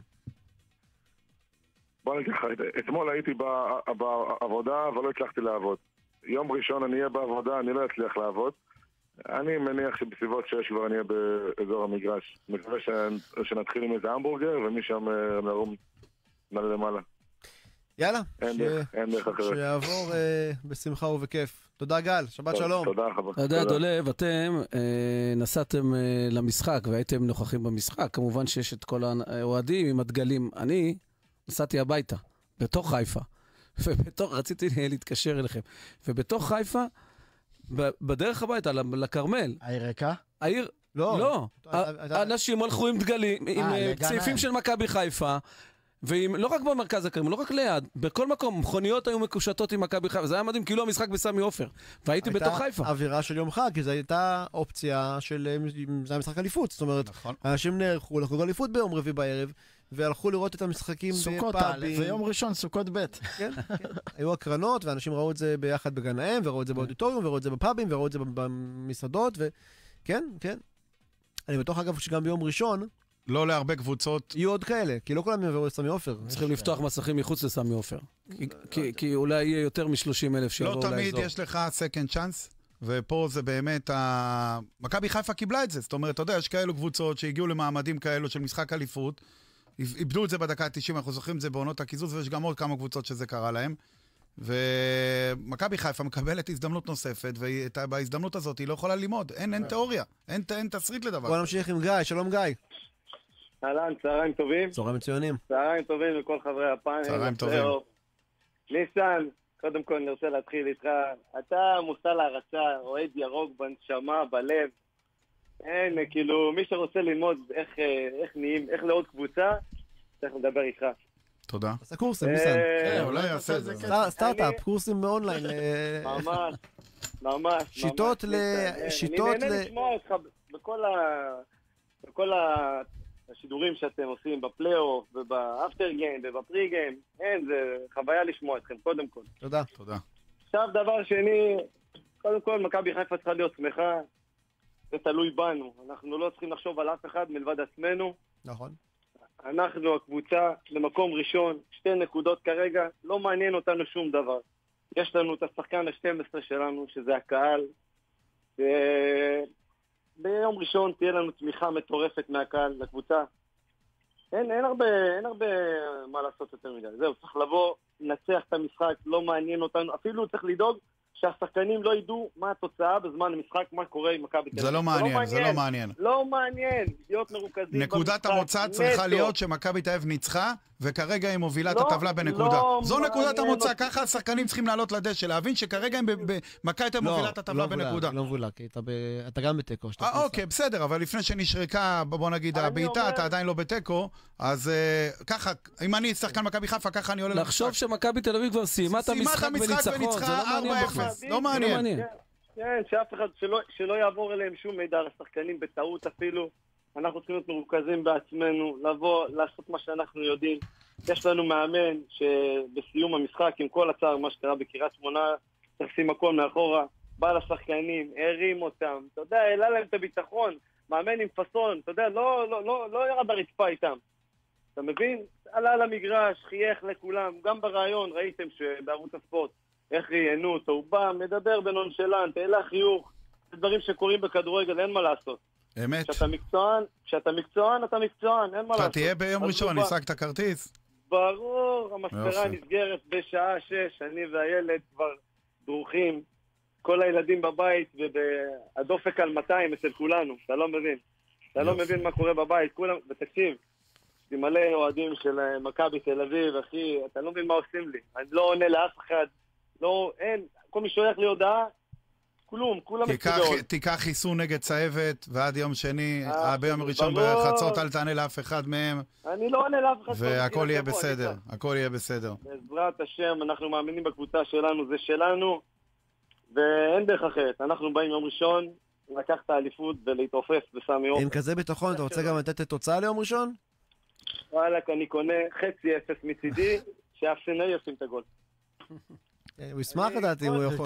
O: בוא נגיד לך, אתמול הייתי בעבודה אבל לא הצלחתי לעבוד. יום ראשון אני אהיה בעבודה, אני לא אצליח לעבוד. אני מניח שבסביבות שש כבר אני אהיה באזור המגרש. מקווה שנתחיל עם איזה המבורגר ומשם נרום נעלה למעלה.
F: יאללה,
O: אין דרך אחרת.
F: שיעבור בשמחה ובכיף. תודה גל, שבת שלום.
O: תודה חבר.
I: אתה יודע, דולב, אתם נסעתם למשחק והייתם נוכחים במשחק. כמובן שיש את כל האוהדים עם הדגלים. אני נסעתי הביתה, בתוך חיפה. ובתוך, רציתי להתקשר אליכם. ובתוך חיפה, בדרך הביתה, לקרמל.
H: העיר ריקה?
I: העיר, לא. אנשים הלכו עם דגלים, עם צעיפים של מכבי חיפה. ולא רק במרכז הקרמל, לא רק ליד, בכל מקום, מכוניות היו מקושטות עם מכבי חיפה, זה היה מדהים, כאילו המשחק בסמי עופר, והייתי בתוך חיפה.
F: הייתה אווירה של יום חג, כי זו הייתה אופציה של, זה היה משחק אליפות, זאת אומרת, אנשים נערכו לחגוג אליפות ביום רביעי בערב, והלכו לראות את המשחקים בפאבים.
H: זה יום ראשון, סוכות ב'.
F: כן, כן. היו הקרנות, ואנשים ראו את זה ביחד בגן האם, וראו את זה באודיטוריום, וראו את זה בפאבים, וראו את זה במסעדות, וכן, כן. אני בטוח אגב שגם ביום ראשון,
G: לא להרבה קבוצות.
F: יהיו עוד כאלה, כי לא כולם יעברו לסמי עופר.
I: צריכים לפתוח מסכים מחוץ לסמי עופר. כי אולי יהיה יותר מ-שלושים אלף שיעברו
G: לאזור.
I: לאזור.
G: לא תמיד יש לך second chance, ופה זה באמת, ה... מכבי חיפה קיבלה את זה. זאת אומרת, אתה יודע, יש כאלו קבוצות שהגיעו למעמדים כאלו של משחק אליפות, איבדו את זה בדקה ה-תשעים, אנחנו זוכרים את זה בעונות הקיזוז, ויש גם עוד כמה קבוצות שזה קרה להם. ומכבי חיפה מקבלת הזדמנות נוספת, ובהזדמנות הזאת היא לא יכולה ללמוד. אין, אין תיאוריה, אין, אין תסריט לדבר.
F: בוא נמשיך עם גיא, שלום גיא.
P: אהלן, צהריים טובים.
F: צהריים מצוינים.
P: צהריים טובים לכל חברי הפאנל.
G: צהריים טובים.
P: ניסן, קודם כל אני רוצה להתחיל איתך. אתה מושא להרצה, אוהד ירוק בנשמה, בלב. אין, כאילו, מי שרוצה ללמוד איך, איך נהיים, איך לעוד קבוצה, צריך לדבר איתך.
G: תודה.
F: עשה קורסים, ניסן.
G: כן, אולי יעשה את זה.
F: סטארט-אפ, קורסים באונליין.
P: ממש, ממש.
F: שיטות ל... שיטות ל...
P: אני נהנה לשמוע אותך בכל השידורים שאתם עושים בפלייאוף ובאפטר גיים ובפרי גיים. אין, זה חוויה לשמוע אתכם, קודם כל.
F: תודה.
G: תודה.
P: עכשיו, דבר שני, קודם כל, מכבי חיפה צריכה להיות שמחה. זה תלוי בנו. אנחנו לא צריכים לחשוב על אף אחד מלבד עצמנו.
F: נכון.
P: אנחנו, הקבוצה, למקום ראשון, שתי נקודות כרגע, לא מעניין אותנו שום דבר. יש לנו את השחקן ה-שתים עשרה שלנו, שזה הקהל. ביום ראשון תהיה לנו תמיכה מטורפת מהקהל לקבוצה. אין, אין הרבה, אין הרבה מה לעשות יותר מדי. זהו, צריך לבוא, לנצח את המשחק, לא מעניין אותנו. אפילו צריך לדאוג שהשחקנים לא ידעו מה התוצאה בזמן המשחק, מה קורה עם מכבי תל אביב.
G: זה לא מעניין, זה לא מעניין.
P: לא מעניין, להיות מרוכזים במשחק.
G: נקודת המוצא צריכה להיות שמכבי תל אביב ניצחה, וכרגע היא מובילה את הטבלה בנקודה. זו נקודת המוצא, ככה השחקנים צריכים לעלות לדשא, להבין שכרגע הם במכבי תל אביב מובילה את הטבלה בנקודה.
F: לא מבולה, כי אתה גם בטקו.
G: אוקיי, בסדר, אבל לפני שנשרקה, בוא נגיד, הבעיטה, אתה עדיין לא בטקו, אז ככה, אם אני שחקן מכבי חיפה, ככה אני עולה למשחק.
I: לחשוב שמכבי תל אביב כבר סיימה את המשחק בניצחון, זה לא מעניין בכלל.
G: לא מעניין.
P: כן, שאף אחד, שלא יעבור אליהם שום מידע על השחקנים בטעות אפילו. אנחנו צריכים להיות מרוכזים בעצמנו, לבוא, לעשות מה שאנחנו יודעים. יש לנו מאמן שבסיום המשחק, עם כל הצער, מה שקרה בקריית שמונה, תחסים הכל מאחורה, בא לשחקנים, הרים אותם, אתה יודע, העלה להם את הביטחון, מאמן עם פסון, אתה יודע, לא, לא, לא, לא ירד הרצפה איתם. אתה מבין? עלה למגרש, חייך לכולם, גם ברעיון, ראיתם שבערוץ הספורט, איך ראיינו אותו, הוא בא, מדבר בנונשלנט, העלה חיוך, זה דברים שקורים בכדורגל, אין מה לעשות.
G: אמת.
P: כשאתה מקצוען, כשאתה מקצוען, אתה מקצוען, אין מה לעשות.
G: אתה תהיה ביום ראשון, השגת כרטיס.
P: ברור, המספרה נסגרת בשעה שש, אני והילד כבר דרוכים, כל הילדים בבית, והדופק על מאתיים אצל כולנו, אתה לא מבין. אתה לא מבין מה קורה בבית, כולם, ותקשיב, יש לי מלא אוהדים של מכבי תל אביב, אחי, אתה לא מבין מה עושים לי. אני לא עונה לאף אחד, לא, אין, כל מי שולח לי הודעה, כלום, כולם מצדות.
G: תיקח חיסון נגד צהבת, ועד יום שני, ביום ראשון בחצות, אל תענה לאף אחד מהם.
P: אני לא עונה לאף אחד.
G: והכל יהיה בסדר, הכל יהיה בסדר.
P: בעזרת השם, אנחנו מאמינים בקבוצה שלנו, זה שלנו, ואין דרך אחרת. אנחנו באים יום ראשון, לקח את האליפות ולהתרופף בסמי אופן.
F: עם כזה ביטחון, אתה רוצה גם לתת תוצאה ליום ראשון?
P: וואלק, אני קונה חצי אפס מצידי, שאפסנאי ישים את הגול.
F: הוא ישמח לדעתי, הוא יכול.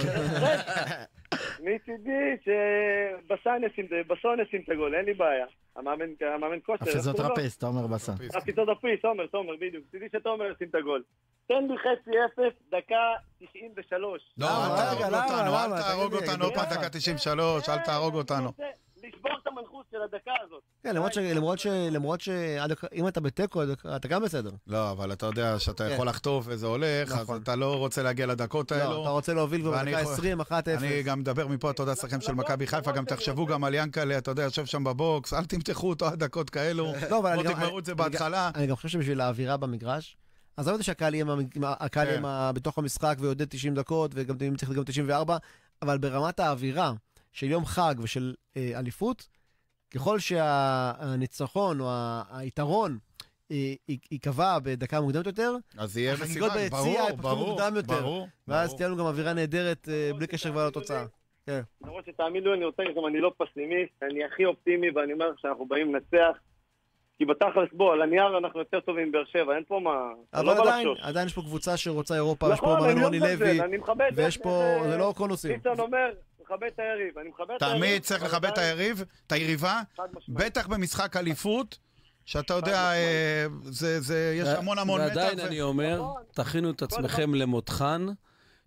P: מצידי שבסן ישים את הגול, אין לי בעיה. המאמן כושר.
H: הפיזיותרפיסט, תומר בסן.
P: הפיזיותרפיסט, תומר, תומר, בדיוק. מצידי שתומר ישים את הגול. תן לי חצי אפס, דקה תשעים ושלוש.
G: לא, אל תהרוג אותנו, אל תהרוג אותנו, עוד פעם דקה תשעים ושלוש, אל תהרוג אותנו.
P: לשבור את המנחוס של הדקה הזאת.
F: כן, למרות שאם אתה בטקו, אתה גם בסדר.
G: לא, אבל אתה יודע שאתה יכול לחטוף וזה הולך, אז אתה לא רוצה להגיע לדקות האלו.
F: לא, אתה רוצה להוביל בדקה עשרים, אחת אפס.
G: אני גם מדבר מפה, אתה יודע, שחקנים של מכבי חיפה, גם תחשבו גם על ינקלה, אתה יודע, יושב שם בבוקס, אל תמתחו אותו עד דקות כאלו. בוא תגמרו את זה בהתחלה.
F: אני גם חושב שבשביל האווירה במגרש, אז אני יודע שהקהל יהיה בתוך המשחק ויודד תשעים דקות, וגם צריך גם תשעים וארבע, אבל ברמת האווירה של יום חג ושל אליפות, ככל שהניצחון או היתרון ייקבע בדקה מוקדמת יותר,
G: אז יהיה
F: החגיגות ביציע יפתחו מוקדם יותר, ואז תהיה לנו גם אווירה נהדרת בלי קשר כבר לתוצאה.
P: למרות שתאמינו, אני רוצה להגיד, אני לא פסימיסט, אני הכי אופטימי, ואני אומר שאנחנו באים לנצח, כי בתכלס בו, על הנייר אנחנו יותר טובים באר שבע, אין פה מה...
F: אבל עדיין, עדיין יש פה קבוצה שרוצה אירופה, יש פה רוני לוי, ויש פה, זה לא קונוסים.
P: ניצן אומר, מכבד את היריב, אני מכבד את היריב.
G: תמיד צריך לכבד את היריב, את היריבה, בטח במשחק אליפות, שאתה יודע, יש המון המון מתח.
I: ועדיין אני אומר, תכינו את עצמכם למותחן,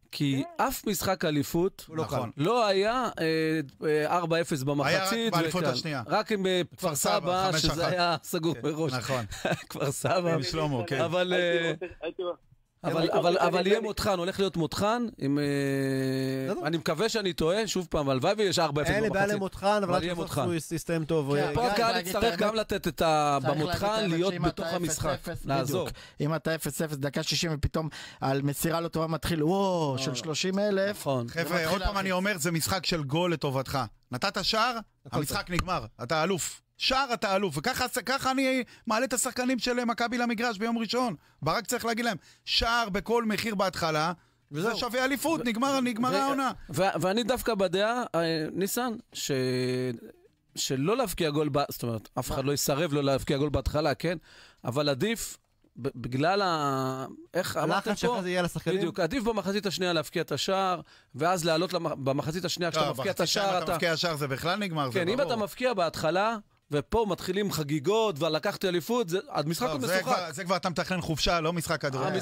I: כי אף משחק אליפות לא היה ארבע אפס במחצית.
G: היה רק באליפות השנייה.
I: רק עם כפר סבא, שזה היה סגור מראש.
G: נכון.
I: כפר סבא.
G: עם שלמה, כן.
I: אבל... אבל, אבל, אבל יהיה מותחן, הולך להיות מותחן, עם, אני מקווה שאני טועה, שוב פעם, הלוואי ויש ארבע אפס במחצית.
F: אין לי בעיה למותחן, אבל יהיה מותחן. הוא יסתיים טוב.
I: פה הקהל יצטרך גם לתת את ה... במותחן, להיות בתוך המשחק, לעזור.
H: אם אתה אפס אפס, דקה שישים, ופתאום על מסירה לא טובה מתחיל, וואו, של שלושים אלף.
G: חבר'ה, עוד פעם אני אומר, זה משחק של גול לטובתך. נתת שער, המשחק נגמר, אתה אלוף. שער אתה אלוף, וככה אני מעלה את השחקנים של מכבי למגרש ביום ראשון. ברק צריך להגיד להם, שער בכל מחיר בהתחלה, וזה שווה אליפות, נגמר העונה.
I: ואני דווקא בדעה, ניסן, שלא להבקיע גול, זאת אומרת, אף אחד לא יסרב לא להבקיע גול בהתחלה, כן? אבל עדיף, בגלל ה... איך אמרתם פה? בדיוק, עדיף במחצית השנייה להבקיע את השער, ואז לעלות במחצית השנייה, כשאתה מבקיע את השער,
G: אתה מבקיע השער, זה בכלל נגמר,
I: כן, אם אתה מבקיע בהתחלה, ופה מתחילים חגיגות, ולקחתי אליפות, המשחק עוד משוחק.
G: זה כבר אתה מתכנן חופשה, לא משחק כדורגל.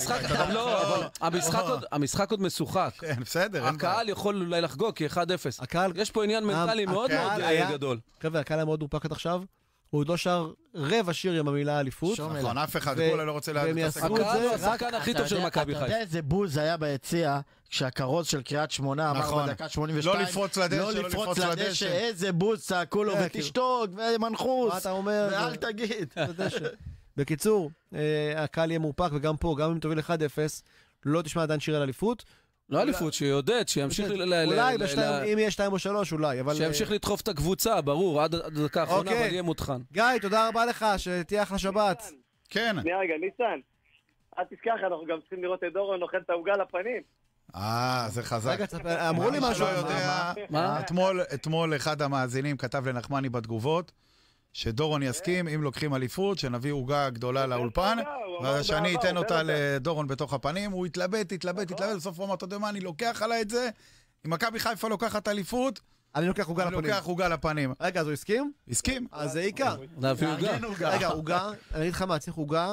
I: המשחק עוד משוחק.
G: כן, בסדר.
I: הקהל יכול אולי לחגוג, כי אחד אפס. יש פה עניין מנטלי מאוד מאוד גדול.
F: חבר'ה, הקהל היה מאוד מופק עד עכשיו. הוא עוד לא שר רבע שיר עם המילה אליפות.
G: נכון, אף אחד כולה לא רוצה להתעסק.
I: הקהל הוא השחקן הכי טוב של מכבי חיפה.
H: אתה יודע איזה בוז היה ביציע, כשהכרוז של קריית שמונה אמר בדקה שמונים ושתיים,
G: לא לפרוץ לדשא,
H: לא לפרוץ לדשא, איזה בוז צעקו לו, ותשתוק, ומנחוס,
F: מה אתה אומר?
H: ואל תגיד.
F: בקיצור, הקהל יהיה מורפק, וגם פה, גם אם תוביל אחד אפס, לא תשמע עדיין שיר על אליפות.
I: לא אליפות, שיודד, שימשיך...
F: אולי, אם יהיה שתיים או שלוש, אולי, אבל...
I: שימשיך לדחוף את הקבוצה, ברור, עד הדקה האחרונה, אבל יהיה מותחן.
F: גיא, תודה רבה לך, שתהיה אחלה שבת.
G: כן.
P: שנייה רגע, ניסן, אל תשכח, אנחנו גם צריכים לראות את דורון נוחל את העוגה לפנים.
G: אה, זה חזק.
F: רגע, אמרו לי משהו.
G: אתמול אחד המאזינים כתב לנחמני בתגובות, שדורון יסכים, אם לוקחים אליפות, שנביא עוגה גדולה לאולפן, ושאני אתן אותה לדורון בתוך הפנים, הוא יתלבט, יתלבט, יתלבט, בסוף הוא אמר, אתה יודע מה, אני לוקח עליי את זה, אם מכבי חיפה לוקחת אליפות,
F: אני לוקח עוגה לפנים.
G: אני לוקח עוגה לפנים.
F: רגע, אז הוא הסכים?
G: הסכים.
F: אז זה עיקר.
I: נביא עוגה.
F: רגע, עוגה, אני אגיד לך מה, צריך עוגה,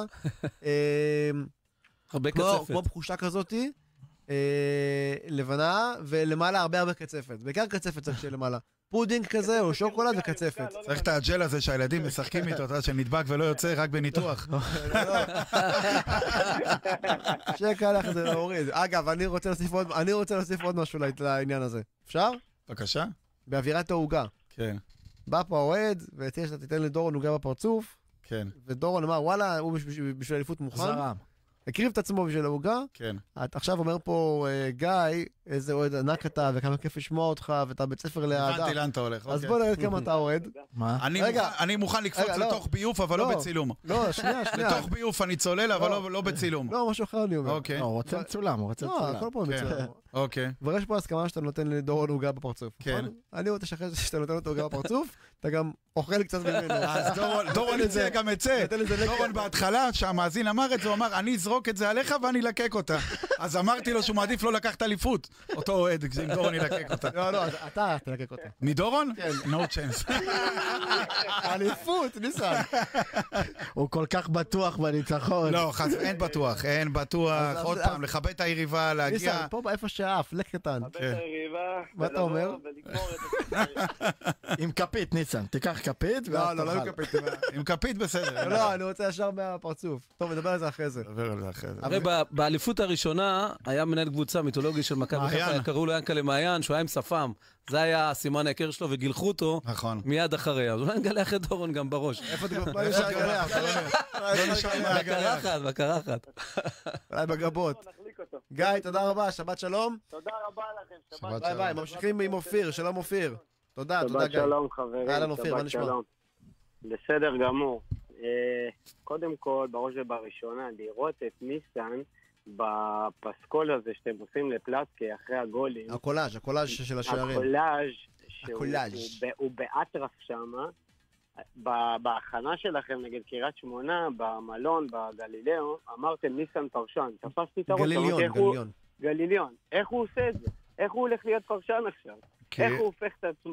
I: הרבה קצפת.
F: כמו בחושה כזאתי, לבנה, ולמעלה הרבה הרבה קצפת. בעיקר קצפת צריך שיהיה למעלה. פודינג כזה, או שוקולד וקצפת.
G: צריך את הג'ל הזה שהילדים משחקים איתו, אתה יודע, שנדבק ולא יוצא רק בניתוח.
F: שקע לך זה להוריד. אגב, אני רוצה להוסיף עוד משהו לעניין הזה. אפשר?
G: בבקשה.
F: באווירת העוגה.
G: כן.
F: בא פה האוהד, והציע שאתה תיתן לדורון עוגה בפרצוף.
G: כן.
F: ודורון אמר, וואלה, הוא בשביל אליפות מוכן.
H: זרם.
F: הקריב את עצמו בשביל העוגה.
G: כן.
F: את עכשיו אומר פה, גיא, איזה אוהד ענק אתה, וכמה כיף לשמוע אותך, ואתה בית ספר לאהדה.
G: הבנתי לאן אתה הולך.
F: אז בוא נראה כמה אתה אוהד.
H: מה?
G: אני מוכן לקפוץ לתוך ביוף, אבל לא בצילום.
F: לא, שנייה, שנייה.
G: לתוך ביוף אני צולל, אבל לא בצילום.
F: לא, משהו אחר אני אומר.
G: אוקיי.
H: הוא רוצה מצולם, הוא רוצה מצולם.
F: לא, הכל פה מצולם.
G: אוקיי.
F: ויש פה הסכמה שאתה נותן לדורון עוגה בפרצוף.
G: כן.
F: אני רוצה שאחרי שאתה נותן אותו עוגה בפרצוף, אתה גם אוכל קצת ממנו.
G: אז דורון הציע גם את זה. דורון בהתחלה, שהמאזין אמר את זה, הוא אמר, אני אזרוק את זה עליך ואני אלקק אותה. אז אמרתי לו שהוא מעדיף לא לקחת אליפות. אותו אוהד, אם דורון ילקק אותה.
F: לא, לא, אתה תלקק אותה.
G: מדורון? כן. No chance.
F: אליפות, ניסן.
H: הוא כל כך בטוח בניצחון.
G: לא, אין בטוח, אין בטוח. עוד פעם, לכבד את היריבה, להגיע...
F: ניסן, פה באיפה שאף, לק קטן.
P: לכבד את היריבה.
F: מה אתה אומר?
H: עם כפית, ניסן. תיקח כפית
F: לא, לא, לא עם כפית.
G: עם כפית בסדר.
F: לא, אני רוצה ישר מהפרצוף. טוב, נדבר על זה אחרי זה.
G: נדבר על זה אחרי זה.
I: הרי באליפות הראשונה היה מנהל קבוצה מיתולוגי של מכבי חיפה, קראו לו ינקלה מעיין, שהוא היה עם שפם. זה היה סימן ההיכר שלו, וגילחו אותו מיד אחריה. אז אולי נגלח את דורון גם בראש.
F: איפה אתה לא נשאר גלח?
G: לא נשאר מהגלח.
I: בקרחת, בקרחת.
F: אולי בגבות. גיא, תודה רבה, שבת שלום.
P: תודה רבה לכם, שבת שלום.
F: ביי ביי, ממשיכים עם אופיר, שלום אופיר. תודה, תודה גיא.
P: שבת שלום חברים.
F: אהלן אופיר, מה נשמע?
P: בסדר גמור. קודם כל, בראש ובראשונה, לראות את ניסן בפסקול הזה שאתם עושים לפלטקי אחרי הגולים.
F: הקולאז', הקולאז' של השערים.
P: הקולאז' שהוא באטרף שמה. בהכנה שלכם נגד קריית שמונה, במלון, בגלילאו, אמרתם ניסן פרשן. תפסתי את הראש.
F: גליליון, גליליון.
P: גליליון. איך הוא עושה את זה? איך הוא הולך להיות פרשן עכשיו? איך הוא הופך את עצמו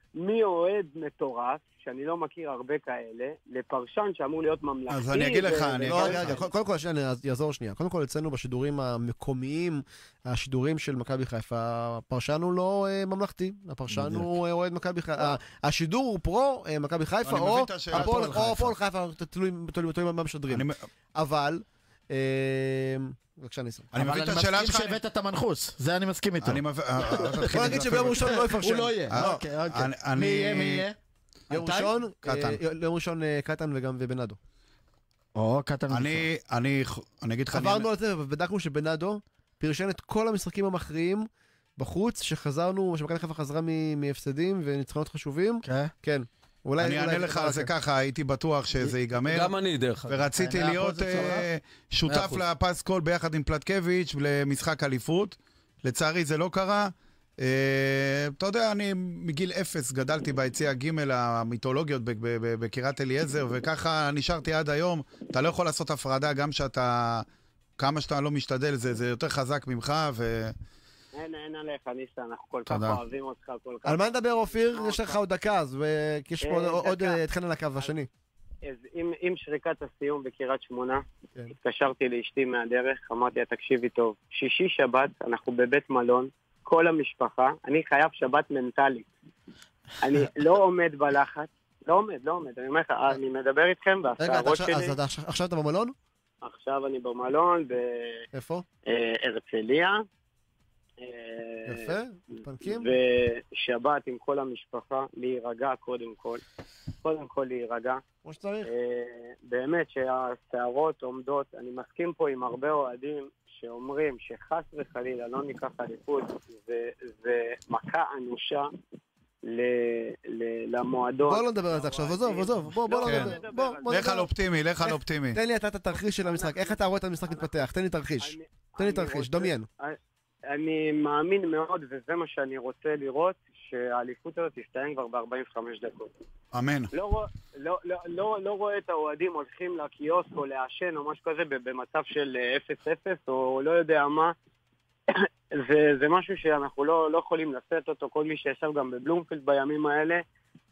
B: מי אוהד מטורף, שאני לא מכיר הרבה כאלה, לפרשן שאמור להיות ממלכתי.
G: אז אני אגיד לך, אני...
F: לא, רגע, רגע, קודם כל, אני אעזור שנייה. קודם כל, אצלנו בשידורים המקומיים, השידורים של מכבי חיפה, הפרשן הוא לא ממלכתי, הפרשן הוא אוהד מכבי חיפה. השידור הוא פרו, מכבי חיפה, או הפועל חיפה, תלויים מה משדרים. אבל... בבקשה ניסו.
H: אבל אני מסכים שהבאת את המנחוס, זה אני מסכים איתו.
F: בוא נגיד שביום ראשון לא יפרשן.
H: הוא לא יהיה. אוקיי, אוקיי. מי יהיה? מי יהיה?
F: יום ראשון, יום ראשון קטן וגם ובנאדו.
H: או, קטן.
G: אני, אני, אני אגיד לך...
F: עברנו על זה ובדקנו שבנאדו פרשן את כל המשחקים המכריעים בחוץ, שחזרנו, שמכבי חיפה חזרה מהפסדים וניצחונות חשובים. כן. כן.
G: אני אענה לך על זה ככה, הייתי בטוח שזה ייגמר.
I: גם אני דרך אגב.
G: ורציתי להיות שותף לפסקול ביחד עם פלטקביץ' למשחק אליפות. לצערי זה לא קרה. אתה יודע, אני מגיל אפס גדלתי ביציע ג' המיתולוגיות בקירת אליעזר, וככה נשארתי עד היום. אתה לא יכול לעשות הפרדה גם שאתה, כמה שאתה לא משתדל, זה יותר חזק ממך ו...
B: אין, אין עליך, ניסה, אנחנו כל כך אוהבים אותך, כל כך...
F: על מה נדבר, אופיר? יש לך עוד דקה, אז יש פה עוד אתכן על הקו השני.
B: אז עם שריקת הסיום בקירת שמונה, התקשרתי לאשתי מהדרך, אמרתי, תקשיבי טוב, שישי שבת, אנחנו בבית מלון, כל המשפחה, אני חייב שבת מנטלית. אני לא עומד בלחץ, לא עומד, לא עומד, אני אומר לך, אני מדבר איתכם בהפתעות שלי.
F: רגע, אז עכשיו אתה במלון?
B: עכשיו אני במלון, ב...
F: איפה?
B: הרצליה.
F: יפה, פנקים.
B: ושבת עם כל המשפחה, להירגע קודם כל. קודם כל להירגע.
F: כמו שצריך.
B: באמת שהשערות עומדות, אני מסכים פה עם הרבה אוהדים שאומרים שחס וחלילה לא ניקח אליפות, זה מכה אנושה למועדון.
F: בוא לא נדבר על זה עכשיו, עזוב, עזוב, בוא לא נדבר.
G: לך על אופטימי, לך על אופטימי.
F: תן לי אתה את התרחיש של המשחק, איך אתה רואה את המשחק מתפתח? תן לי תרחיש. תן לי תרחיש, דמיין.
B: אני מאמין מאוד, וזה מה שאני רוצה לראות, שהאליפות הזאת תסתיים כבר ב-ארבעים וחמש דקות.
G: אמן.
B: לא, לא, לא, לא, לא רואה את האוהדים הולכים לקיוסק או לעשן או משהו כזה במצב של אפס אפס או לא יודע מה. זה, זה משהו שאנחנו לא, לא יכולים לשאת אותו, כל מי שישב גם בבלומפילד בימים האלה.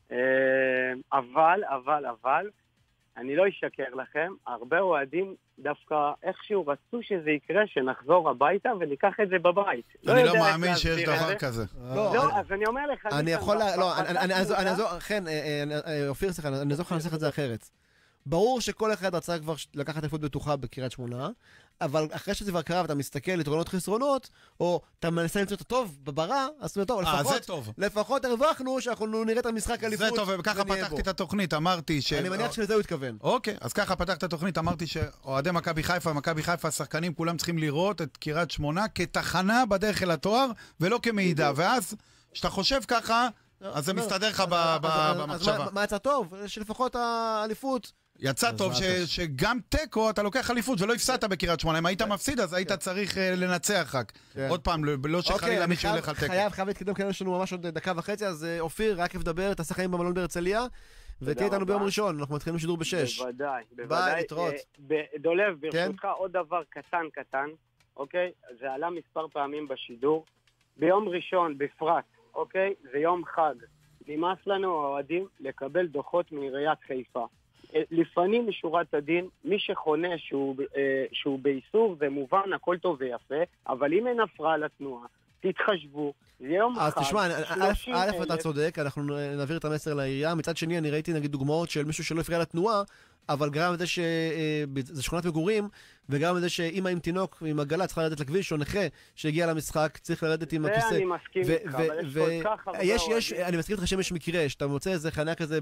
B: אבל, אבל, אבל, אני לא אשקר לכם, הרבה אוהדים דווקא איכשהו רצו שזה יקרה, שנחזור הביתה וניקח את זה בבית.
G: אני לא מאמין שיש דבר כזה.
B: לא, אז אני אומר לך...
F: אני יכול... לא, אני אעזור... כן, אופיר, סליחה, אני אעזור לך לנסח את זה אחרת. ברור שכל אחד רצה כבר לקחת אליפות בטוחה בקריית שמונה, אבל אחרי שזה כבר קרה ואתה מסתכל יתרונות חסרונות, או אתה מנסה למצוא את הטוב בברע, אז זה טוב, לפחות, לפחות הרווחנו שאנחנו נראה את המשחק אליפות.
G: זה טוב, וככה פתחתי את התוכנית, אמרתי ש...
F: אני מניח שלזה הוא התכוון.
G: אוקיי, אז ככה פתחתי את התוכנית, אמרתי שאוהדי מכבי חיפה, מכבי חיפה, השחקנים, כולם צריכים לראות את קריית שמונה כתחנה בדרך אל התואר, ולא כמידע, ואז, כשאתה חושב ככה, אז זה מסתדר לך במחשבה.
F: מה יצא טוב? שלפחות האליפות
G: יצא טוב שגם טקו אתה לוקח אליפות ולא הפסדת בקריית שמונה. אם היית מפסיד אז היית צריך לנצח רק. עוד פעם, לא שחלילה מישהו ילך על טקו.
F: חייב, חייב להתקדם, כי יש לנו ממש עוד דקה וחצי, אז אופיר, רק ידבר, תעשה חיים במלון בהרצליה, ותהיה איתנו ביום ראשון, אנחנו מתחילים לשידור בשש.
B: בוודאי,
F: בוודאי. ביי, להתראות.
B: דולב, ברשותך עוד דבר קטן קטן, אוקיי? זה עלה מספר פעמים בשידור. ביום ראשון, בפרט, אוקיי? זה יום חג. נמאס לנו האוהדים לקבל דוחות מעיריית חיפה. לפנים משורת הדין, מי שחונה שהוא, שהוא באיסור זה מובן, הכל טוב ויפה, אבל אם אין הפרעה לתנועה, תתחשבו, זה יום
F: אז חג. אז תשמע, א' אתה צודק, אנחנו נעביר את המסר לעירייה, מצד שני אני ראיתי נגיד דוגמאות של מישהו שלא הפריע לתנועה, אבל גרם לזה שזה שכונת מגורים, וגם לזה שאמא עם תינוק, עם עגלה, צריכה לרדת לכביש, או נכה שהגיע למשחק, צריך לרדת עם הכיסא.
B: זה אני מסכים איתך, אבל יש כל כך הרבה אוהדים.
F: אני מסכים איתך שיש מקרה, שאתה מוצא איזה חניה כזה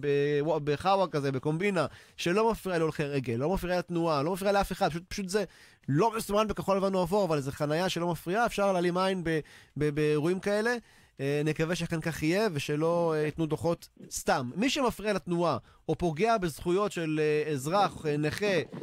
F: בחווה כזה, בקומבינה, שלא מפריע להולכי רגל, לא מפריע לתנועה, לא מפריע לאף אחד, פשוט זה לא מסומן בכחול לבן או אפור, אבל איזה חניה שלא מפריעה, אפשר להעלים עין באירועים כאלה. נקווה שכן כך יהיה ושלא ייתנו דוחות סתם. מי שמפריע לתנועה או פוגע בזכויות של אזרח, נכה,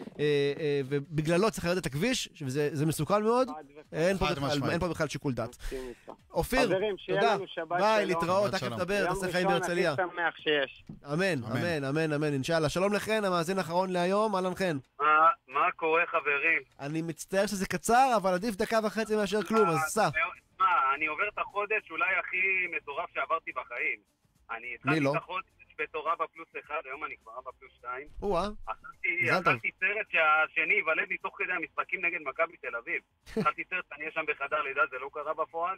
F: ובגללו צריך לרדת הכביש, וזה מסוכן מאוד, אין פה בכלל שיקול דעת. אופיר, תודה. ביי, להתראות, תכף דבר, תעשה חיים בהרצליה. אמן, אמן, אמן, אמן, אינשאללה. שלום לכן, המאזין האחרון להיום, אהלן חן.
Q: מה קורה חברים?
F: אני מצטער שזה קצר, אבל עדיף דקה וחצי מאשר כלום, אז סע.
Q: אני עובר את החודש אולי הכי מטורף שעברתי בחיים. אני התחלתי את החודש בתור רבא פלוס אחד, היום אני כבר רבא פלוס שתיים.
F: וואה.
Q: אכלתי סרט שהשני יוולד לי תוך כדי המשחקים נגד מכבי תל אביב. אכלתי סרט, אני אהיה שם בחדר לידה, זה לא קרה בפועל.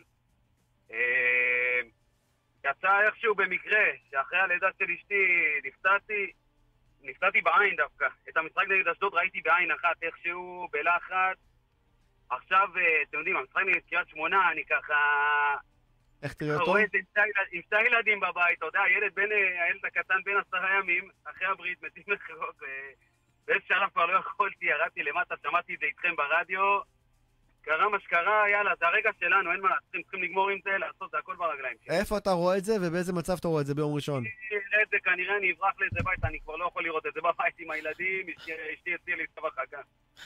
Q: יצא איכשהו במקרה, שאחרי הלידה של אשתי נפצעתי, נפצעתי בעין דווקא. את המשחק נגד אשדוד ראיתי בעין אחת, איכשהו בלחץ. עכשיו, אתם יודעים, המשחק נגד קריית שמונה, אני ככה...
F: איך תראה אותו?
Q: רואה את זה עם שתי ילדים בבית, אתה יודע, הילד בין, הילד הקטן בין עשרה ימים, אחרי הברית, מתים לחגוג, באיזה שלב כבר לא יכולתי, ירדתי למטה, שמעתי את זה איתכם ברדיו, קרה מה שקרה, יאללה, זה הרגע שלנו, אין מה לעשות, צריכים לגמור עם זה, לעשות, זה הכל ברגליים.
F: איפה אתה רואה את זה ובאיזה מצב אתה רואה את זה ביום ראשון?
Q: אני אראה את זה, כנראה אני אברח לאיזה בית, אני כבר לא יכול לראות את זה בבית עם הילדים, אשתי הציעה לי צבא חכה.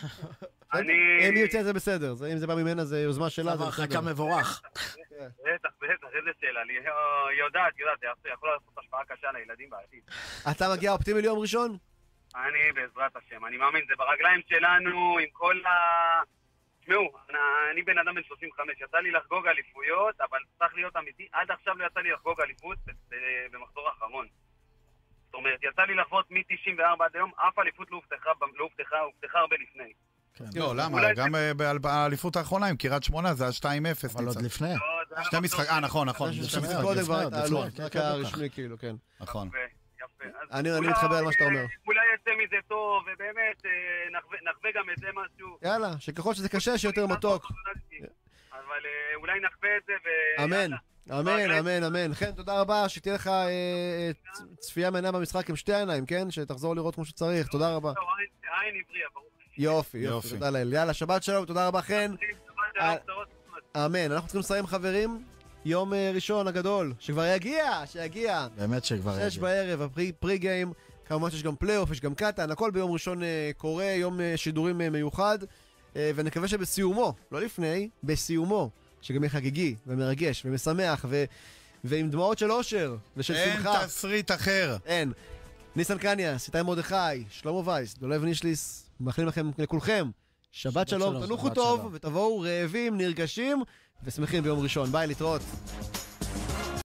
F: אם היא יוצא זה בסדר, אם זה בא ממנה זה יוזמה שלה,
H: זה חכה מבורך.
Q: בטח, בטח, איזה שאלה, היא יודעת, יודעת, זה יכול לעשות השפעה קשה לילדים בעתיד.
F: אתה מגיע אופטימי ליום ראשון?
Q: אני בעזרת השם, אני מאמין, זה ברגליים שלנו, עם כל ה... תשמעו, אני בן אדם בן שלושים וחמש, יצא לי לחגוג אליפויות, אבל צריך להיות אמיתי, עד עכשיו לא יצא לי לחגוג אליפות במחזור האחרון. זאת אומרת, יצא לי לחוות מ-תשעים וארבע עד היום, אף אליפות לא הובטחה, לא הובטחה, הובטחה הרבה לפני.
G: לא, למה? גם באליפות האחרונה עם קריית שמונה זה היה שתיים אפס.
H: אבל עוד לפני.
G: שני משחקים, אה, נכון, נכון.
F: שני משחקים קודם כבר את העלות, רק הרשמי כאילו, כן.
G: נכון.
F: אני מתחבר על מה שאתה אומר.
Q: אולי יצא מזה טוב, ובאמת נחווה גם את זה משהו.
F: יאללה, שככל שזה קשה, שיותר מתוק.
Q: אבל אולי נחווה את זה ו...
F: אמן, אמן, אמן, אמן. כן, תודה רבה, שתהיה לך צפייה מענה במשחק עם שתי העיניים, כן? שתחזור לראות כמו שצריך, תודה רבה.
Q: עין עברי, ברוך.
F: יופי, יופי, תודה לאל. יאללה, שבת שלום, תודה רבה, חן. אמן, אנחנו צריכים לסיים חברים. יום ראשון הגדול, שכבר יגיע, שיגיע.
H: באמת שכבר יגיע.
F: שש בערב, הפרי גיים, כמובן שיש גם פלייאוף, יש גם קטן, הכל ביום ראשון קורה, יום שידורים מיוחד, ונקווה שבסיומו, לא לפני, בסיומו, שגם יהיה חגיגי ומרגש ומשמח ו... ועם דמעות של אושר ושל
G: אין
F: שמחה.
G: אין תסריט אחר.
F: אין. ניסן קניאס, איתי מרדכי, שלמה וייס, דולב נישליס, מאחלים לכם לכולכם שבת, שבת שלום, שלום, תנוחו טוב שלום. ותבואו רעבים, נרגשים ושמחים ביום ראשון. ביי, להתראות.